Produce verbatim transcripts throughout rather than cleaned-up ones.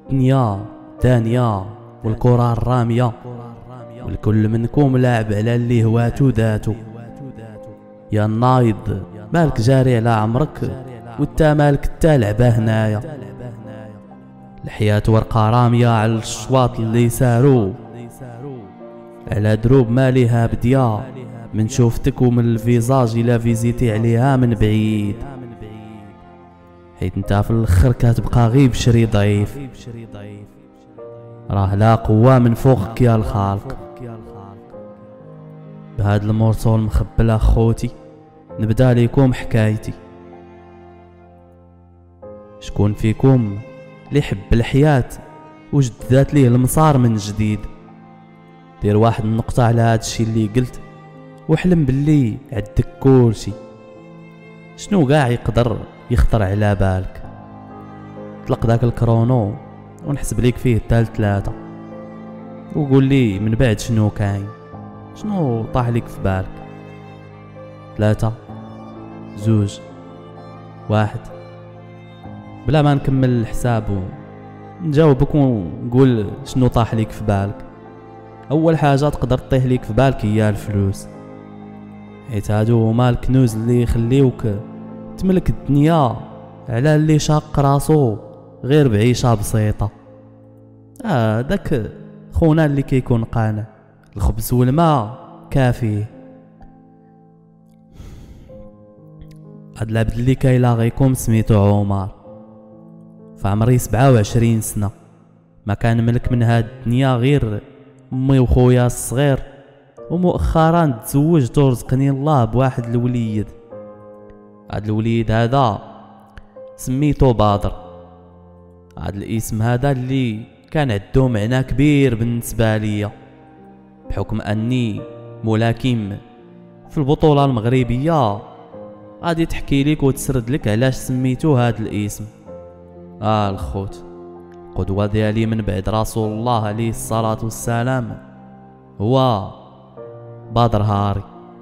الدنيا دانية والكرة الرامية، والكل منكم لاعب على اللي هواتو ذاتو. يا النايض مالك جاري على عمرك وانت مالك تا لعبة هنايا. الحياة ورقة رامية على الشواط اللي سارو، على دروب ماليها بديا من شوفتك ومن الفيزاج الى فيزيتي عليها من بعيد، حيت انت في الاخر كتبقى غير بشري ضعيف. راه لا قوة من فوقك يا الخالق. بهاد المورصو المخبل اخوتي نبدا ليكم حكايتي. شكون فيكم اللي يحب الحياة وجدات ليه المسار من جديد؟ دير واحد النقطة على هادشي اللي قلت وحلم باللي عندك كلشي. شنو قاع يقدر يخطر على بالك؟ طلق داك الكرونو ونحسب ليك فيه تال ثلاثة وقول لي من بعد شنو كاين، شنو طاح ليك في بالك؟ ثلاثة، زوج، واحد. بلا ما نكمل الحساب نجاوبك ونقول شنو طاح ليك في بالك. اول حاجه تقدر تطيح ليك في بالك هي الفلوس، حيت هادو هما الكنوز اللي يخليوك تملك الدنيا على اللي شاق راسو غير بعيشه بسيطه. اه داك خونا اللي كيكون قانع الخبز والماء كافيه. هاد العبد اللي كيلاغيكم سميتو عمر، فعمري سبعة وعشرين سنة، ما كان ملك من هاد الدنيا غير امي وخويا الصغير، ومؤخرا تزوجت ورزقني الله بواحد الوليد. هاد الوليد هذا سميتو بدر. هاد الاسم هذا اللي كان عنده معنى كبير بالنسبه ليا بحكم اني ملاكم في البطوله المغربيه. غادي تحكي لك وتسرد لك علاش سميتو هاد الاسم. اه الخوت، القدوه ديالي من بعد رسول الله عليه الصلاه والسلام هو بدر هاري.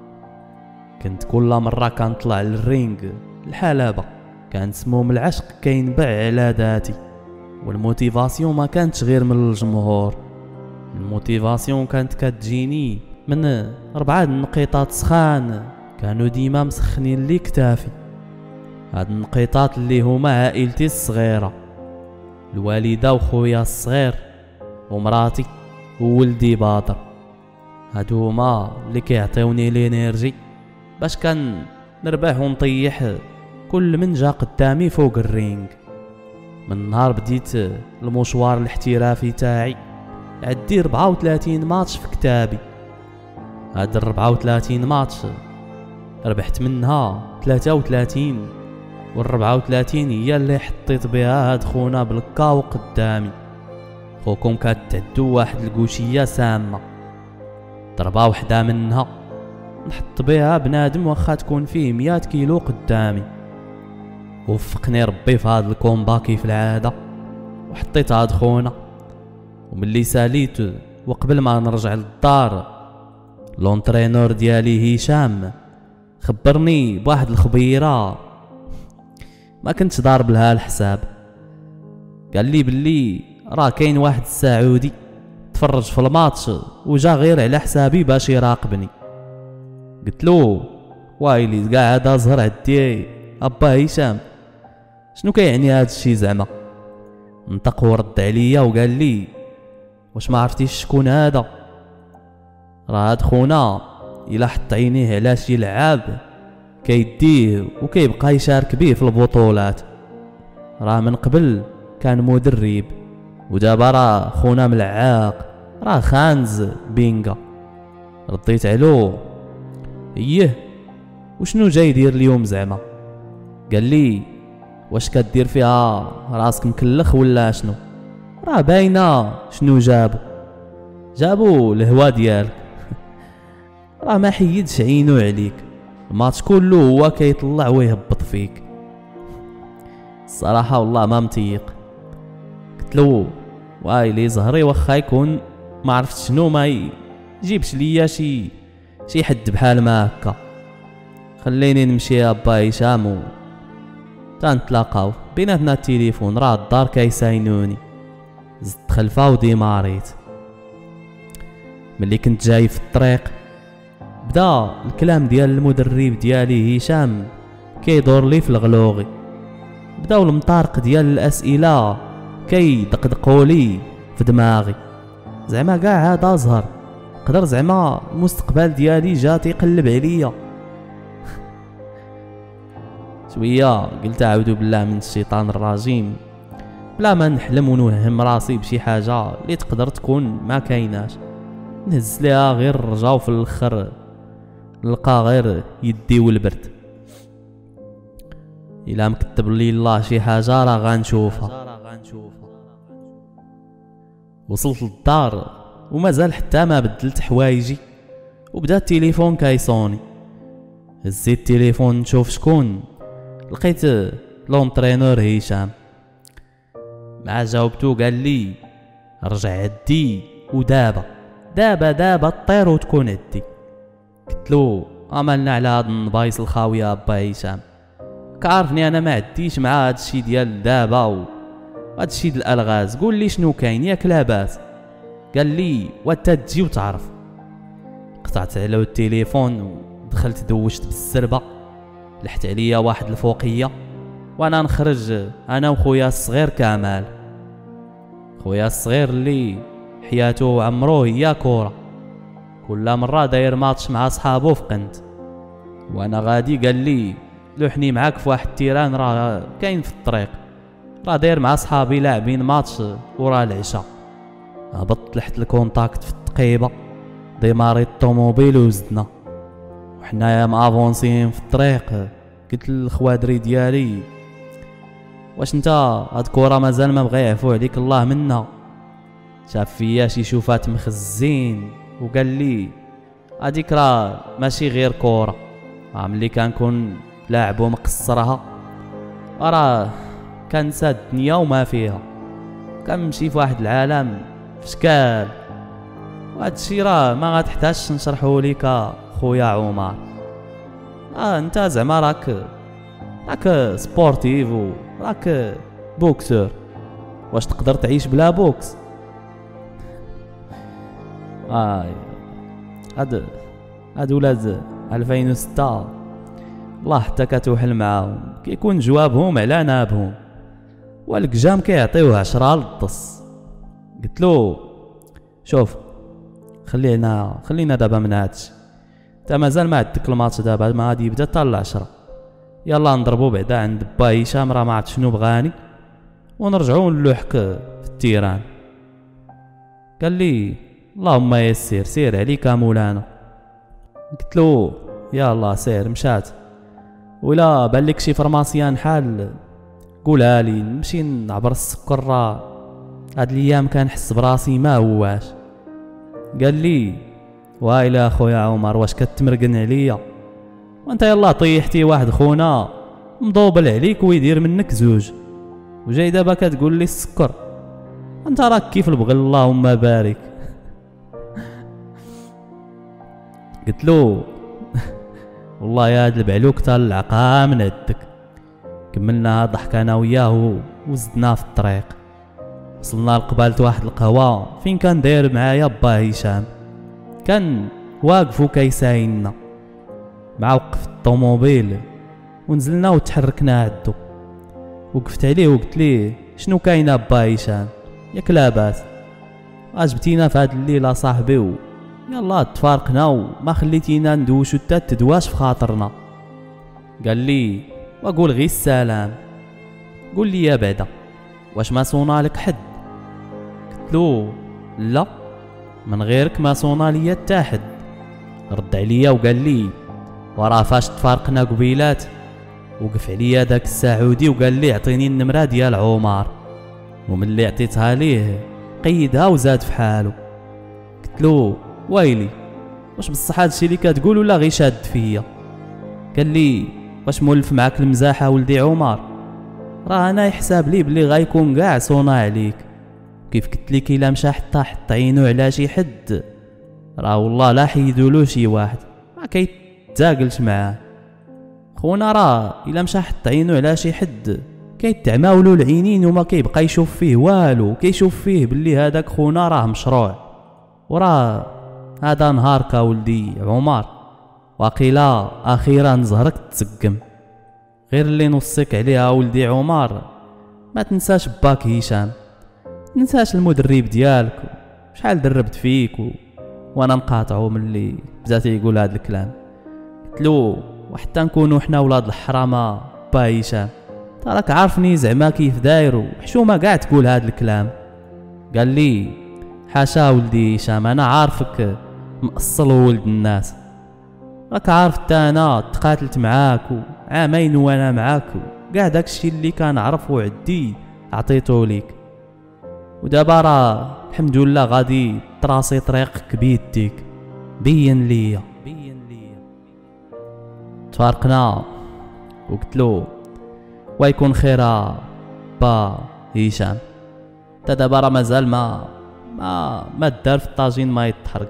كنت كل مره كنطلع للرينغ الحلبه كان سموم العشق كينبع على ذاتي، والموتيفاسيون ما كانتش غير من الجمهور. الموتيفاسيون كانت كتجيني من ربعه النقيطات سخان كانوا ديما مسخنين لي كتافي. هاد النقيطات اللي هما عائلتي الصغيره، الوالده وخويا الصغير ومراتي وولدي بدر. هادو هما اللي كيعطيوني الانرجي باش كان نربح ونطيح كل من جا قدامي فوق الرينغ. من نهار بديت المشوار الاحترافي تاعي عندي أربعة وثلاثين ماتش في كتابي. هاد أربعة وثلاثين ماتش ربحت منها ثلاثة وثلاثين، والربعة وثلاثين هي اللي حطيت بها هاد خونا بالكاو قدامي. خوكم كتعدو واحد القوشية سامة، ضربة وحدة منها نحط بها بنادم واخا تكون فيه مية كيلو قدامي. وفقني ربي في هاد الكومبا كيف العادة وحطيت هاد خونا. وملي ساليت وقبل ما نرجع للدار لونترينور ديالي هشام خبرني بواحد الخبيره ما كنتش ضارب لها الحساب. قال لي باللي راه كاين واحد السعودي تفرج في الماتش وجا غير على حسابي باش يراقبني. قلت له وايلي كاع هذا زهر عدي ابا هشام، شنو كيعني هذا الشيء زعما؟ نطق ورد عليا وقال لي واش ما عرفتيش شكون هذا؟ راه هاد خونا الا حط عينيه على شي لعاب كيديه وكيبقى يشارك به في البطولات. راه من قبل كان مدرب ودابا راه خونا ملعاق، راه خانز بينغا. رديت عليه ايه وشنو جاي يدير اليوم زعما؟ قال لي واش كدير فيها راسك مكلخ ولا شنو؟ راه باينه شنو جابو جابو الهوا ديالك. راه ما حيدش عينو عليك، الماتش كله هو كيطلع ويهبط فيك. الصراحه والله ما متيق. قلت له وايلي زهري واخا يكون ما عرفت شنو ما يجيبش ليا شي شي حد بحال ما هكا. خليني نمشي يا با هشام تنتلاقاو بيناتنا التليفون، راه الدار كيساينوني. زدت خلفها وديماريت. ملي كنت جاي في الطريق بدا الكلام ديال المدرب ديالي هشام كيدور لي في الغلوغي، بداو المطارق ديال الاسئله كيدقدقوا لي في دماغي، زعما كاع هذا زهر قدر زعما المستقبل ديالي جا تيقلب عليا. شويه قلت اعوذ بالله من الشيطان الرجيم، بلا ما نحلم ونوهم راسي بشي حاجه اللي تقدر تكون ما كايناش، نهز ليها غير الرجا وفي الاخر نلقى غير يدي والبرد. الا مكتب لي الله شي حاجه راه غنشوفها. وصلت للدار ومازال حتى ما بدلت حوايجي، وبدا التليفون كيصوني. هزيت التليفون نشوف شكون، لقيت لونطرينور هشام. مع جاوبتو قال لي رجع عدي ودابا دابا دابا طير وتكون عدي. قلتلو عملنا على هاد النبايص الخاويه با هشام، كعرفني انا ما عديش مع هادشي ديال دابا وهادشي ديال الالغاز، قول لي شنو كاين ياك لاباس. قال لي وانت تجي وتعرف. قطعت على التليفون ودخلت دوشت بالسربه، لحت عليا واحد الفوقيه وانا نخرج انا وخويا الصغير كمال. خويا الصغير اللي حياته عمرو هي كوره، كل مره داير ماتش مع صحابو في قنت. وانا غادي قال لي لوحني معاك في واحد التيران راه كاين في الطريق، راه داير مع صحابي لاعبين ماتش ورا العشاء. هبطت لحت الكونتاكت في التقيبه، ديماري الطوموبيل وزدنا وحنايا مافونسين في الطريق. قلت للخوادري ديالي واش انت هاد كورة مازال ما بغا يعفو عليك الله منا؟ شاف فيا شي شوفات مخزين وقال لي هاديك راه ماشي غير كورة، راه ملي كنكون لاعب ومقصرها راه كنسى الدنيا وما فيها، كنمشي في واحد العالم في شكال. وهادشي راه ما غتحتاجش نشرحو ليك خويا عمر، اه انت زعما راك راك سبورتيف وراك بوكسور، واش تقدر تعيش بلا بوكس؟ اه هاد هاد ولاد ألفين وستة الله حتى كتوحل معاهم، كيكون جوابهم على نابهم والقجام كيعطيوه عشرة للضص. قلتلو شوف خلينا خلينا دابا من هادشي، تا مازال ما عندك الماتش دابا ما غادي يبدا حتى العشرة، يلا نضربو بعدا عند با هشام راه ما عرفت شنو بغاني ونرجعو نلوحك في التيران. قال لي اللهم يسير سير عليك مولانا. قلتلو يلا سير. مشات ولا بان لك شي فرماسيان حال قولها لي نمشي نعبر السكر، راه هاد الايام كنحس براسي ما هواش. قال لي وايلا اخويا عمر واش كتمرقن عليا وانت يلا طيحتي واحد خونا مضوبل عليك ويدير منك زوج، وجاي دابا كتقول لي السكر، انت راك كيف البغل اللهم بارك. قلت له والله يا هاد البعلوك تا العقا من عندك. كملنا ضحك انا وياه وزدنا في الطريق، وصلنا لقبالة واحد القهوه فين كان داير معايا با هشام، كان واقف وكيسايلنا. مع وقف الطوموبيل ونزلنا وتحركنا عندو، وقفت عليه وقلت ليه شنو كاينه با هشام ياك لاباس؟ عجبتينا في هاد الليله صاحبي و يلا تفارقنا وما خليتينا ندوشو حتى تدواش في خاطرنا. قال لي وقول غير السلام، قول لي يا بعدا واش ما صونا لك حد؟ قلت له لا من غيرك ما صونا ليا حتى حد. رد عليا وقال لي وراه فاش تفارقنا قبيلات وقف عليا داك السعودي وقال لي اعطيني النمره ديال عمر، وملي عطيتها ليه قيدها وزاد في حاله. قلت له ويلي واش بصح هادشي اللي كتقول ولا غير شاد فيا؟ قال لي واش مولف معاك المزاحه ولدي عمر؟ راه انا يحساب لي بلي غيكون كاع صونا عليك، كيف قلت لك الا مشى حتى حط عينو على شي حد راه والله لا حيدولو شي واحد ما كيتزاقلش معاه. خونا راه الا مشى حط عينو على شي حد كيتعماولو العينين وما كيبقى يشوف فيه والو، كيشوف فيه باللي هذاك خونا راه مشروع. وراه هذا نهارك ولدي عمر، وقيلا اخيرا زهرك تسقم. غير اللي نوصيك عليها ولدي عمر، ما تنساش باك هشام، تنساش المدرب ديالك شحال دربت فيك و... وانا نقاطعو ملي بدا يقول هذا الكلام. قلتلو وحتى نكونوا حنا ولاد الحرامه با هشام، راك عارفني زعما كيف داير وحشومه كاع تقول هذا الكلام. قال لي حاشا ولدي هشام، انا عارفك مأصل ولد الناس، راك عارف حتى انا تقاتلت معاك وعامين وانا معاك، كاع داكشي اللي كنعرفو عدي عطيتو ليك، ودابا راه الحمد لله غادي تراسي طريقك بيديك. بين ليا بين ليا تفارقنا وقلتلو ويكون خيرا با هشام، تا دابا راه مازال ما ما ما دار في الطاجين ما يتحرق،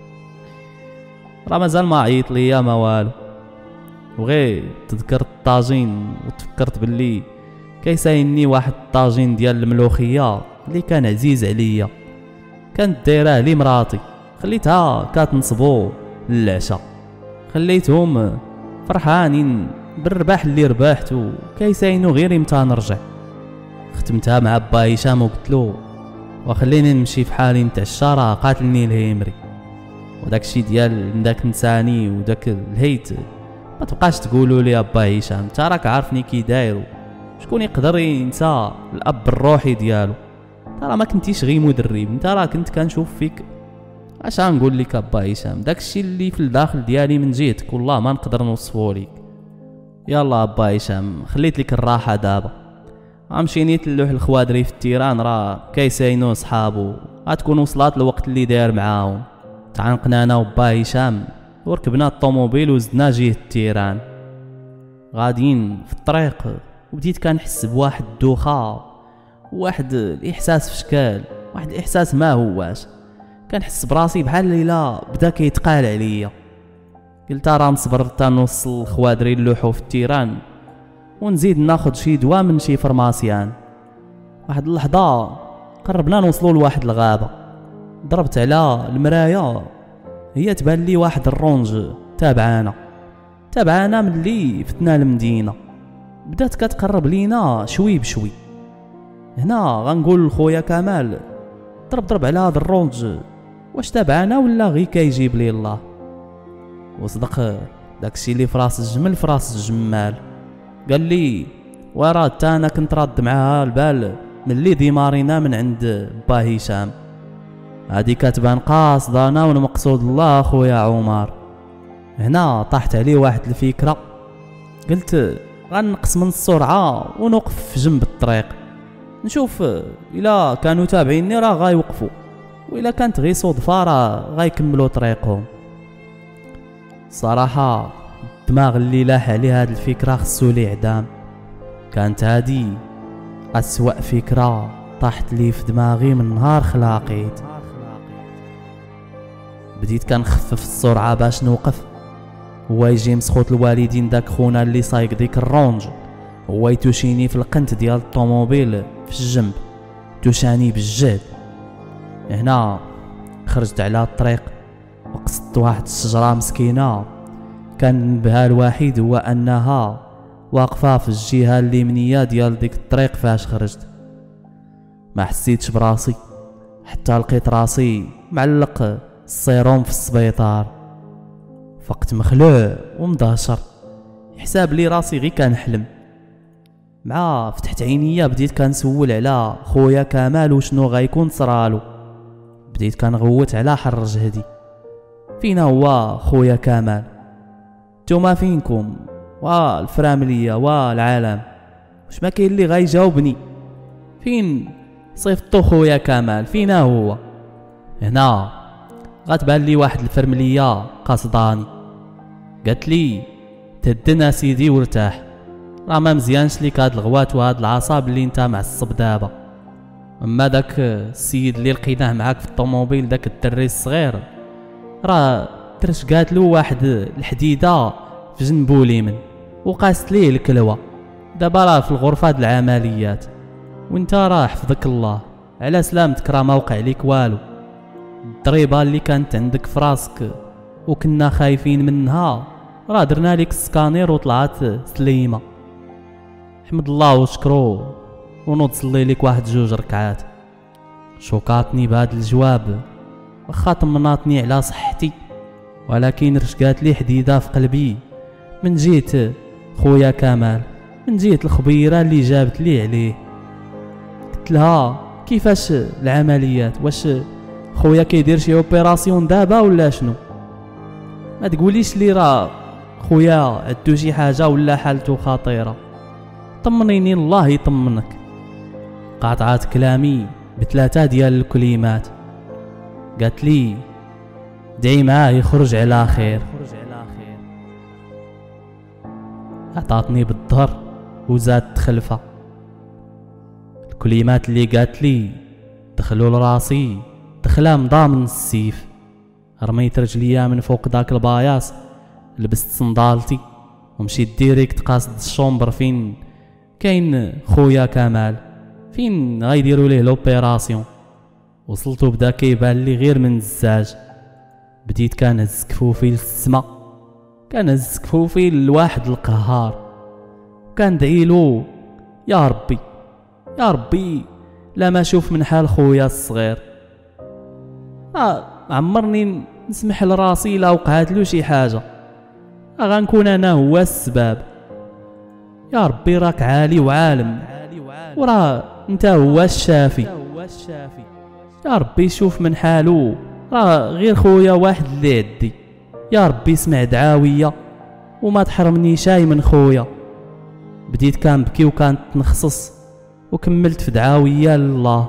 راه مازال ما عيط ليا ما والو. وغير تذكرت الطاجين وتفكرت باللي كيسايني واحد الطاجين ديال الملوخيه اللي كان عزيز عليا، كانت دايره لي مراتي، خليتها كتنصبو للعشاء، خليتهم فرحانين بالرباح اللي ربحت وكيساينو غير امتى نرجع. ختمتها مع با هشام وقلتلو وخليني نمشي في حالي نتعشى، راه قاتلني الهيمري، وداكشي ديال داك نساني وداك الهيت ما تبقاش تقولوا لي با هشام، انت راك عارفني كي داير، شكون يقدر ينسى الاب الروحي ديالو؟ ترى ما كنتيش غير مدرب، انت راه كنت كنشوف فيك. اش غنقول لك با هشام، داكشي اللي في الداخل ديالي من جهتك والله ما نقدر نوصفه لك. يلا با هشام خليت لك الراحه دابا، غنمشي نيت نلوح الخوادري في التيران، راه كيساينو صحابو، غتكون وصلات الوقت اللي داير معاهم. تعانقنا انا وبا هشام وركبنا الطوموبيل وزدنا جهه التيران. غاديين في الطريق وبديت كنحس بواحد الدوخه، واحد الاحساس في شكال، واحد الاحساس ما هواش، كنحس براسي بحال الا بدا كيتقال عليا. قلت راه نصبر حتى نوصل الخوادري نلوحو في التيران ونزيد ناخذ شي دواء من شي فرماسيان. واحد اللحظه قربنا نوصلوا لواحد الغابه، ضربت على المرايه، هي تبان لي واحد الرونج تابعانا تابعانا ملي فتنا المدينه، بدات كتقرب لينا شوي بشوي. هنا غنقول لخويا كمال ضرب ضرب على هذا الرونج، واش تابعانا ولا غير كيجيب لي الله؟ وصدق داكشي اللي فراس الجمل فراس الجمال. قال لي وراه حتى انا كنت راد معاها البال ملي ديمارينا من عند با هشام، هادي كتبان قاصدانا والمقصود الله خويا عمر. هنا طاحت عليه واحد الفكره، قلت غنقص من السرعه ونوقف في جنب الطريق نشوف الا كانوا تابعيني راه غايوقفوا، والا كانت غير صدفه راه غايكملوا طريقهم. صراحه الدماغ اللي لاح عليه هاد الفكره خصو لي اعدام، كانت هادي اسوأ فكره طاحت لي في دماغي من نهار خلاقيت. بديت كنخفف السرعه باش نوقف، هو يجي مسخوط الوالدين داك خونا اللي صايق ديك الرونج، هو يتوشيني في القنت ديال الطوموبيل في الجنب، توشاني بالجهد. هنا خرجت على الطريق وقصدت واحد الشجره مسكينه، كان بها الوحيد هو انها واقفه في الجهه اليمنيه ديال ديك الطريق. فاش خرجت ما حسيتش براسي، حتى لقيت راسي معلق السيروم في السبيطار. فقت مخلوع ومدهشر، حساب لي راسي غير كنحلم. مع فتحت عينيا بديت كنسول على خويا كمال وشنو غيكون صرالو، بديت كنغوت على حر جهدي. فين هو خويا كمال؟ نتوما فينكم والفرامليه والعالم؟ واش ما كاين اللي غيجاوبني؟ فين صيفطو خويا كمال؟ فين هو؟ هنا غتبان لي واحد الفرمليه قاصداني، قالت لي تهدنا سيدي وارتاح، راه ما مزيانش ليك هاد الغوات وهاد العصاب اللي انت معصب دابا. اما داك السيد اللي لقيناه معاك في الطوموبيل، داك الدري الصغير، راه درت قالت له واحد الحديده في جنبو اليمين وقاست ليه الكلوه، دابا راه في الغرفه د العمليات وانت راه حفظك الله على سلامتك، راه ما وقع ليك والو. الضريبه اللي كانت عندك في راسك وكنا خايفين منها راه درنا لك السكانير وطلعت سليمه. حمد الله وشكرو ونوض صلي لك واحد جوج ركعات. شوكاتني بهذا الجواب، واخا طمناتني على صحتي ولكن رشقات لي حديده في قلبي من جيت خويا كمال، من جيت الخبيره اللي جابت لي عليه. قلت لها كيفاش العمليات، واش خويا كيدير شي اوبيراسيون دابا ولا شنو؟ ما تقوليش لي راه خويا عندو شي حاجه ولا حالته خطيره، طمنيني الله يطمنك. قاطعات كلامي بثلاثه ديال الكلمات، قالت لي دعي معاه يخرج على خير. عطاتني بالظهر وزادت خلفه. الكلمات اللي قالت لي دخلوا لراسي دخلا مضامن السيف. رميت رجليا من فوق داك الباياس، لبست صندالتي ومشيت ديريكت قاصد الشومبر فين كاين خويا كمال، فين غيديروا ليه لوبيراسيون. وصلت وبدا كيبان لي غير من الزاج. بديت كنهز كفوفي للسما، كنهز كفوفي لواحد القهار، كندعيلو يا ربي يا ربي لا ما شوف من حال خويا الصغير. آه عمرني نسمح لراسي لا وقعت له شي حاجه، آه غنكون انا هو السبب. يا ربي راك عالي وعالم، وراه انت هو الشافي. يا ربي شوف من حالو، راه غير خويا واحد اللي عدي. يا ربي اسمع دعاويه وما تحرمني شاي من خويا. بديت كنبكي وكنتنخصص وكملت في دعاويه لله،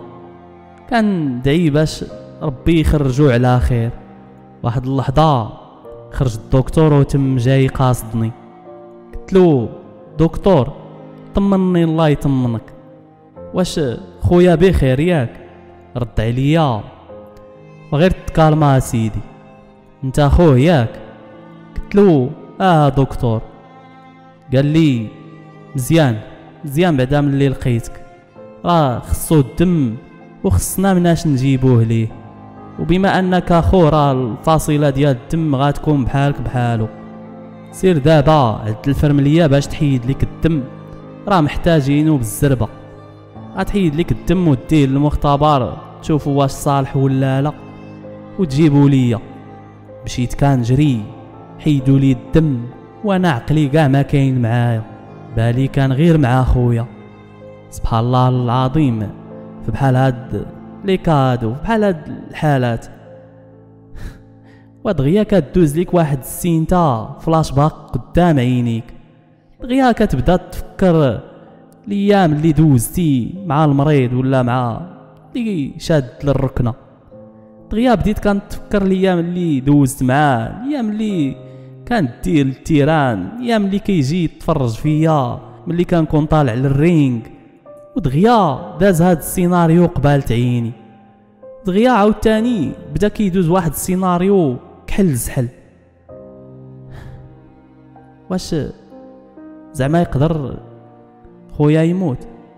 كندعي باش ربي يخرجو على خير. واحد اللحظه خرج الدكتور وتم جاي قاصدني. قلتلو دكتور طمني الله يطمنك، واش خويا بخير ياك؟ رد عليا وغير تكالما سيدي، انت خوه ياك؟ قلتلو اه دكتور. قال لي مزيان مزيان بعدا من اللي لقيتك، راه خصو الدم وخصنا مناش نجيبوه ليه، وبما انك اخو راه الفاصله ديال الدم غتكون بحالك بحالو. سير دابا عند الفرمليه باش تحيد لك الدم، راه محتاجينو بالزربه. غتحيد لك الدم وديه للمختبر تشوفوا واش صالح ولا لا وتجيبوا ليا. مشيت كنجري، حيدوا لي الدم وانا عقلي كاع ما كاين معايا، بالي كان غير مع خويا. سبحان الله العظيم، في بحال هاد لي كادو، في بحال هاد الحالات ودغيا كدوز ليك واحد السينتا فلاش باك قدام عينيك، دغيا كتبدا تفكر الايام اللي دوزتي مع المريض ولا مع اللي شاد للركنه. دغيا بديت كنتفكر الايام اللي دوزت معاه، الايام اللي كانت دير التيران، الايام اللي كيجي يتفرج فيا ملي كنكون طالع للرينغ. ودغيا داز هاد السيناريو قبالت عيني. دغيا عاوتاني بدا كيدوز واحد السيناريو كحل زحل. واش زعما يقدر خويا يموت؟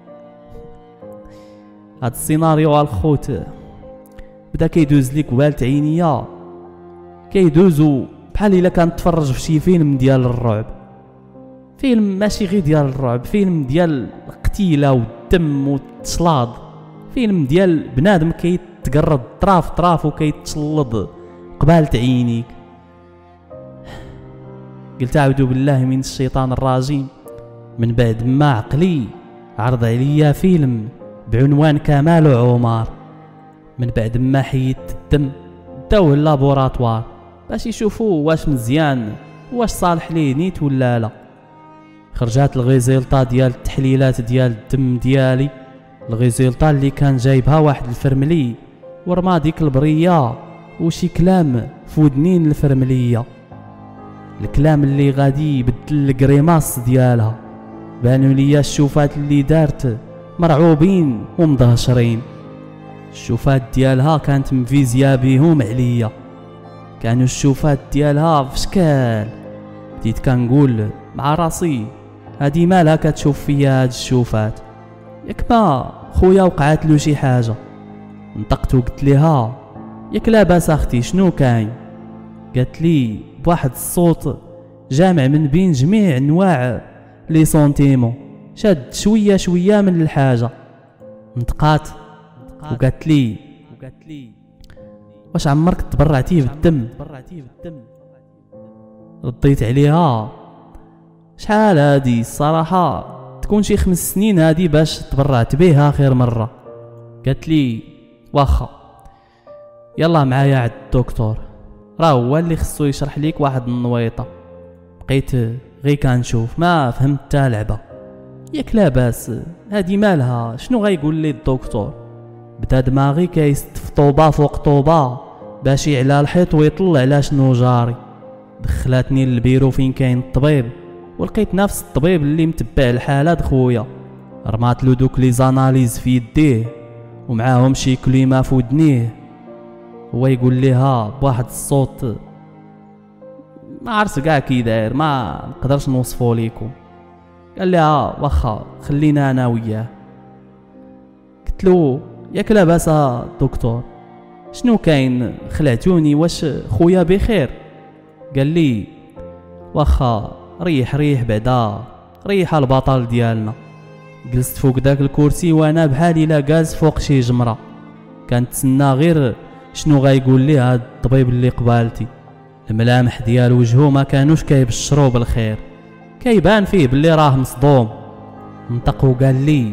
هاد السيناريو الخوت بدا كيدوز لي قبالت عينيا، كيدوزو بحال الا كنتفرج في شي فيلم ديال الرعب. فيلم ماشي غير ديال الرعب، فيلم ديال القتيله والدم والتشلاض، فيلم ديال بنادم كيتقرض طراف طراف وكيتشلض قبالت عينيك. قلت اعوذ بالله من الشيطان الرجيم. من بعد ما عقلي عرض عليا فيلم بعنوان كمال وعمر، من بعد ما حيدت الدم داوه اللابوراتوار باش يشوفوا واش مزيان واش صالح ليه نيت ولا لا. خرجات الغيزيلطا ديال التحليلات ديال الدم ديالي، الغيزيلطا اللي كان جايبها واحد الفرملي ورما ديك البريه وشي كلام فودنين الفرمليه، الكلام اللي غادي يبدل الكريماس ديالها. بانوا ليا الشوفات اللي دارت مرعوبين ومدهشرين، الشوفات ديالها كانت مفيزيا بيهم عليا، كانوا الشوفات ديالها في شكال. بديت كنقول مع راسي هادي مالها كتشوف فيا هاد الشوفات؟ ياك ما خويا وقعات له شي حاجه؟ نطقت وقلت ليها ياك لاباس اختي شنو كاين؟ قالت لي بواحد الصوت جامع من بين جميع انواع لي سونتيمون، شاد شويه شويه من الحاجه. نطقات وقالت لي واش عمرك تبرعتي بالدم؟ رديت عليها شحال هادي الصراحه تكون شي خمس سنين هادي باش تبرعت به اخر مره. قالت لي واخا يلا معايا عند الدكتور، راه هو اللي خصو يشرح ليك واحد النويطه. بقيت غير كنشوف ما فهمت حتى لعبه. ياك لاباس هادي مالها شنو غايقول لي الدكتور؟ بدا دماغي كيستف طوبه فوق طوبه باش يعلى الحيط ويطلع على شنو جاري. دخلاتني للبيرو فين كاين الطبيب، ولقيت نفس الطبيب اللي متبع الحاله د خويا. رمات له دوك لي زاناليز في يديه ومعاهم شي كليمه في ودنيه. هو يقول ليها بواحد الصوت ما عرفت كاع كي داير، ما نقدرش نوصفو ليكم. قال لها واخا خلينا انا وياه. قلت له ياك لاباس دكتور شنو كاين؟ خلعتوني، واش خويا بخير؟ قال لي واخا ريح ريح بعدا ريح البطل ديالنا. جلست فوق داك الكرسي وانا بحالي لا جالس فوق شي جمره، كنتسنى غير شنو غايقول لي هاد الطبيب اللي قبالتي. الملامح ديال وجهه ما كانوش كيبشروا بالخير، كيبان فيه باللي راه مصدوم. نطق وقال لي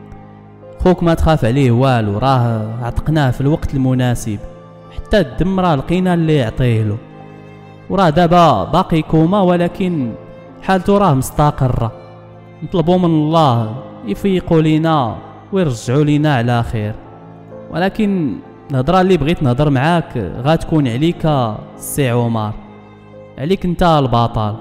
خوك ما تخاف عليه والو، راه عتقناه في الوقت المناسب، حتى الدم راه لقينا اللي يعطيه له، وراه دابا باقي كوما ولكن حالته راه مستقره. نطلبوا من الله يفيقوا لينا ويرجعوا لينا على خير. ولكن الهضره اللي بغيت نهضر معاك غتكون عليك السي عمر، عليك انت البطل.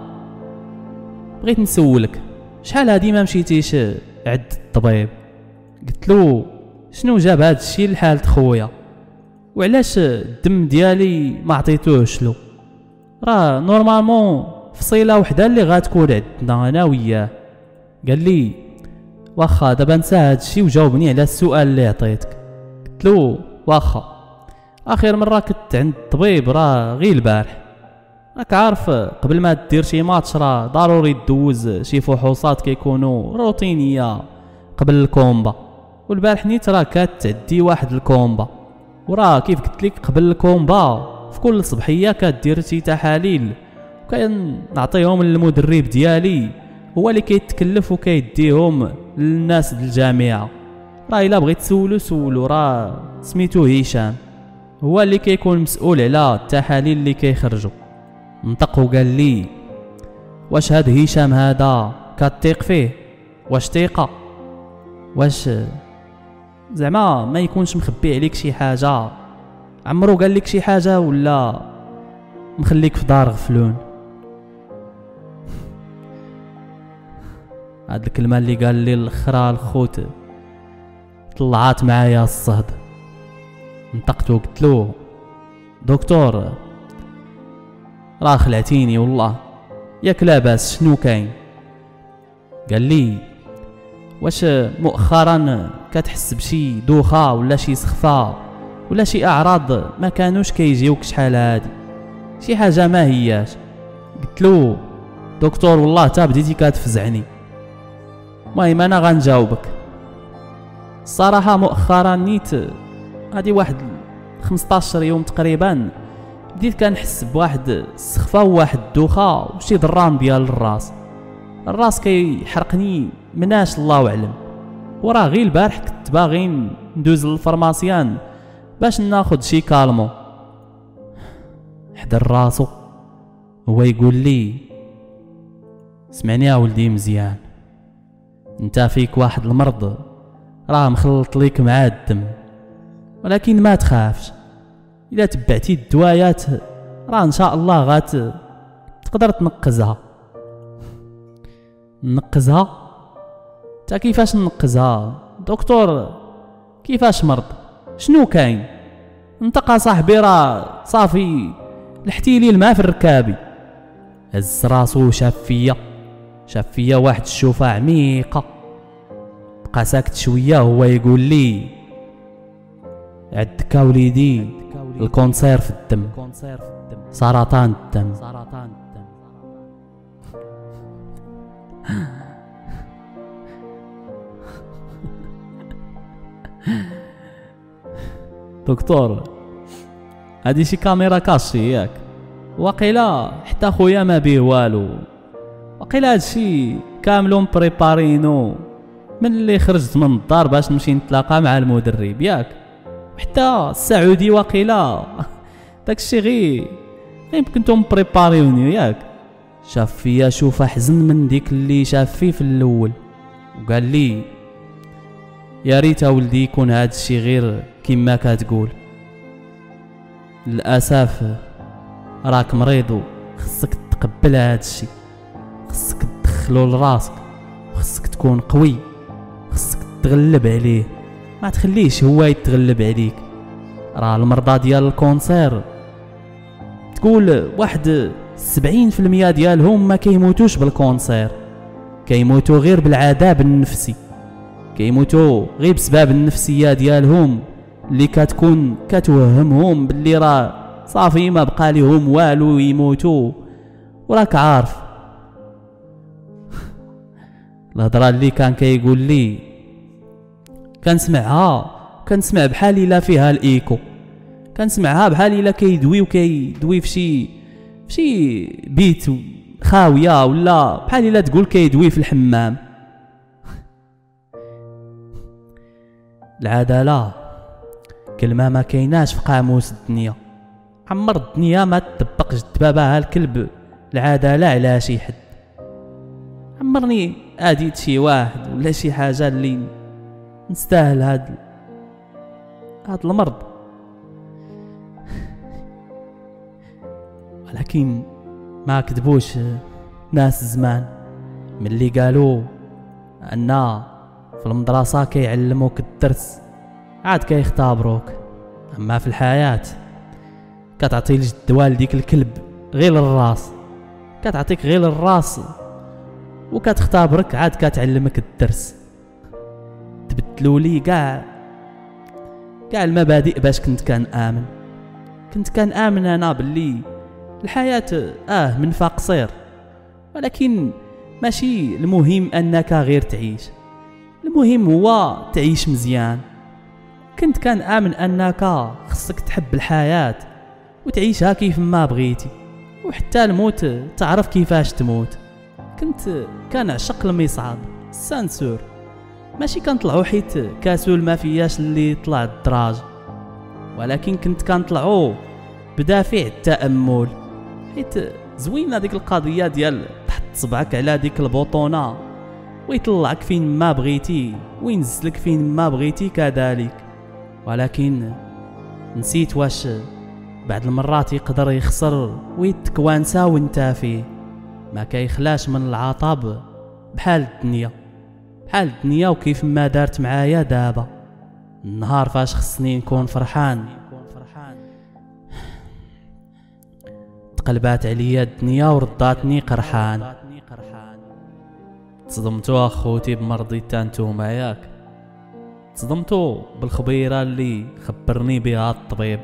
بغيت نسولك شحال هادي ما مشيتيش عند الطبيب؟ قلت له شنو جاب هاد الشيء لحالة خويا، وعلاش الدم ديالي ما عطيتوهش له؟ راه نورمالمون فصيله وحده اللي غتكون عندنا انا وياه. قال لي واخا دابا نسى هاد الشيء وجاوبني على السؤال اللي عطيتك. قلت له واخا اخر مره كنت عند الطبيب راه غير البارح، راك عارف قبل ما دير شي ماتش راه ضروري تدوز شي فحوصات كيكونوا روتينيه قبل الكومبا، والبارح نيت راه كتعدي واحد الكومبا، وراه كيف قلت لك قبل الكومبا في كل صبحيه كدير شي تحاليل وكنعطيهم للمدرب ديالي، هو اللي كيتكلف وكيديهم للناس ديال الجامعه. راه الا بغيت تسولو سولو، راه سميتو هشام، هو اللي كيكون مسؤول على التحاليل اللي كيخرجوا. نطق وقال لي واش هاد هشام هذا كتيق فيه؟ واش ثقه؟ واش زعما ما يكونش مخبي عليك شي حاجه؟ عمرو قال لك شي حاجه ولا مخليك في دار غفلون؟ هاد الكلمه اللي قال لي الاخرى الخوت طلعات معايا الصهد. نطقت وقلت له دكتور راه خلعتيني والله، ياك لاباس شنو كاين؟ قال لي واش مؤخرا كتحس بشي دوخه ولا شي سخفه ولا شي اعراض ما كانوش كيجيوك شحال هادي، شي حاجه ما هياش؟ قلت له دكتور والله تا بديتي كتفزعني. المهم انا غنجاوبك الصراحه، مؤخرا نيت هادي واحد خمسطاش يوم تقريبا بديت كنحس بواحد السخفه وواحد الدوخه وشي ضران ديال الراس. الراس كيحرقني مناش الله اعلم، وراه غير البارح كنت باغي ندوز للفارماسيان باش ناخذ شي كالمو. حضر راسو هو يقول لي سمعني يا ولدي مزيان، انت فيك واحد المرض راه مخلط ليك مع الدم، ولكن ما تخافش، الا تبعتي الدوايات راه ان شاء الله غات تقدر تنقزها. نقزها؟ تا كيفاش نقزها دكتور؟ كيفاش مرض؟ شنو كاين؟ انت صاحبي راه صافي لحتي لي الماء في الركابي. هز راسو وشاف فيا شاف فيا واحد الشوفة عميقة، بقى ساكت شوية هو يقول لي عندك وليدي الكونسير في الدم، سرطان الدم. دكتور هادي شي كاميرا كاشي ياك؟ واقيلا حتى خويا ما بيه والو، واقيلا هادشي كاملو مبريبارينو من اللي خرجت من الدار باش نمشي نتلاقى مع المدرب ياك، وحتى السعودي واقيلا داكشي غير يمكن نتوما مبريباريوني ياك. شاف فيا شوفه حزن من ديك اللي شاف فيه في الاول، وقال لي يا ريت ولدي يكون هادشي غير كما كتقول، للاسف راك مريض وخصك تقبل هادشي، خصك تدخلو لراسك وخصك تكون قوي، خصك تغلب عليه، ما تخليش هو يتغلب عليك. راه المرضى ديال الكونسير تقول واحد سبعين في المية ديالهم ما كيموتوش بالكونسير، كيموتوا غير بالعذاب النفسي، كيموتوا غير بسبب النفسيه ديالهم اللي كتكون كتوهمهم باللي راه صافي ما بقى ليهم والو يموتوا. وراك عارف الهضره اللي كان كيقول لي كنسمعها كنسمع بحال الا فيها الايكو، كنسمعها بحال الا كيدوي وكيدوي في شي في شي بيت خاويه، ولا بحال الا تقول كيدوي في الحمام. العداله كلمه ما كايناش في قاموس الدنيا، عمر الدنيا ما تطبقش دبابها الكلب العداله على شي حد. عمرني اديت شي واحد ولا شي حاجه اللي نستاهل هاد هاد المرض، ولكن ما كذبوش ناس زمان ملي قالوا ان في المدرسه كيعلموك الدرس عاد كيختبروك، اما في الحياه كتعطي الدواء لديك الكلب غير الراس، كتعطيك غير الراس وكتختبرك عاد كتعلمك الدرس. تبدلوا لي كاع كاع المبادئ باش كنت كان امن، كنت كان امن انا باللي الحياه اه منفى قصير، ولكن ماشي المهم انك غير تعيش، المهم هو تعيش مزيان. كنت كان امن انك خصك تحب الحياه وتعيشها كيف ما بغيتي، وحتى الموت تعرف كيفاش تموت. كنت كنعشق المصعد السانسور، ماشي كنطلعو حيت كاسول ما فياش اللي طلع الدراج، ولكن كنت كنطلعو بدافع التامل، حيت زوينه ديك القضيه ديال تحط صبعك على ديك البوطونه ويطلعك فين ما بغيتي وينزلك فين ما بغيتي كذلك. ولكن نسيت واش بعد المرات يقدر يخسر ويتكوانسا وانت فيه، ما كيخلاش من العطب بحال الدنيا، بحال الدنيا وكيف ما دارت معايا دابا. النهار فاش خصني نكون فرحان تقلبات عليا الدنيا ورداتني قرحان. تصدمتوا اخوتي بمرضي تانتوما ياك؟ تصدمتوا بالخبيره اللي خبرني بها الطبيب؟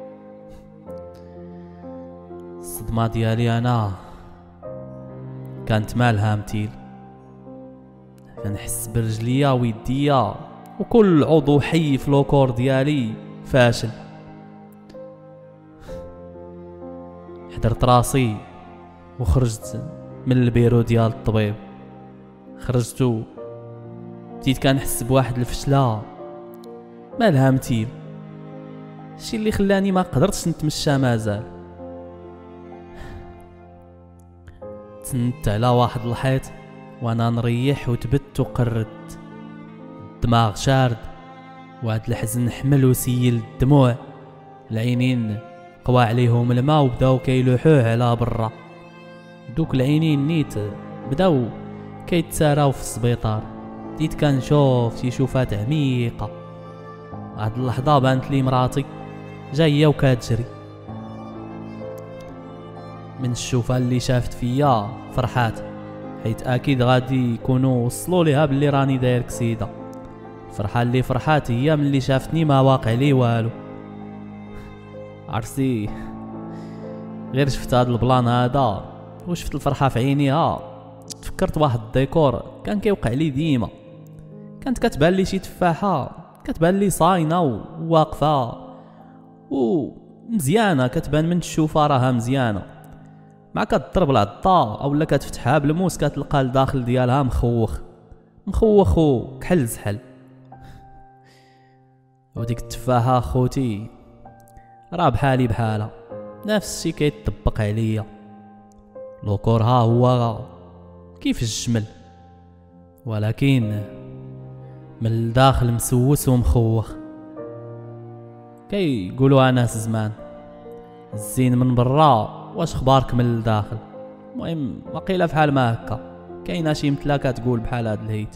الصدمه ديالي انا كانت مالها متيل، كنحس برجليا ويديا وكل عضو حي في لوكور ديالي فاشل. حضرت راسي وخرجت من البيرو ديال الطبيب، خرجتو بديت كنحس بواحد الفشله مالها متيل، الشي اللي خلاني ما قدرتش نتمشى مازال. تسندت على واحد الحيط وانا نريح وتبت وقردت، الدماغ شارد وهاد الحزن حمل وسيل الدموع، العينين قوى عليهم الماء وبداو كيلوحوه على برا. دوك العينين نيت بداو كيتساراو في السبيطار، بديت كنشوف شي شوفات عميقه. واحد اللحظه بانت لي مراتي جايه وكتجري، من الشوفه اللي شافت فيا فرحات حيت اكيد غادي يكونوا وصلوا ليها باللي راني داير كسيده. الفرحه اللي فرحات هي ملي شافتني ما واقع لي والو. عرفتي غير شفت هذا البلان هذا وشفت الفرحه في عينيها، تفكرت واحد الديكور كان كيوقع لي ديما. كانت كتبان لي شي تفاحه كتبان لي صاينه وواقفه ومزيانه، كتبان من تشوفها راها مزيانه، مع كتضرب العطا اولا كتفتحها بالموس كتلقى الداخل ديالها مخوخ مخوخ وكحل زحل. وديك التفاحه خوتي راه بحالي بحالها، نفس الشي كيتطبق عليا. لوكور ها هو كيف الجمل، ولكن من الداخل مسوس ومخوخ. كيقولوا ناس زمان الزين من برا واش خبارك من الداخل. المهم وقيله فحال ما هكا كاينه شي مثلا كتقول بحال هاد الهيت.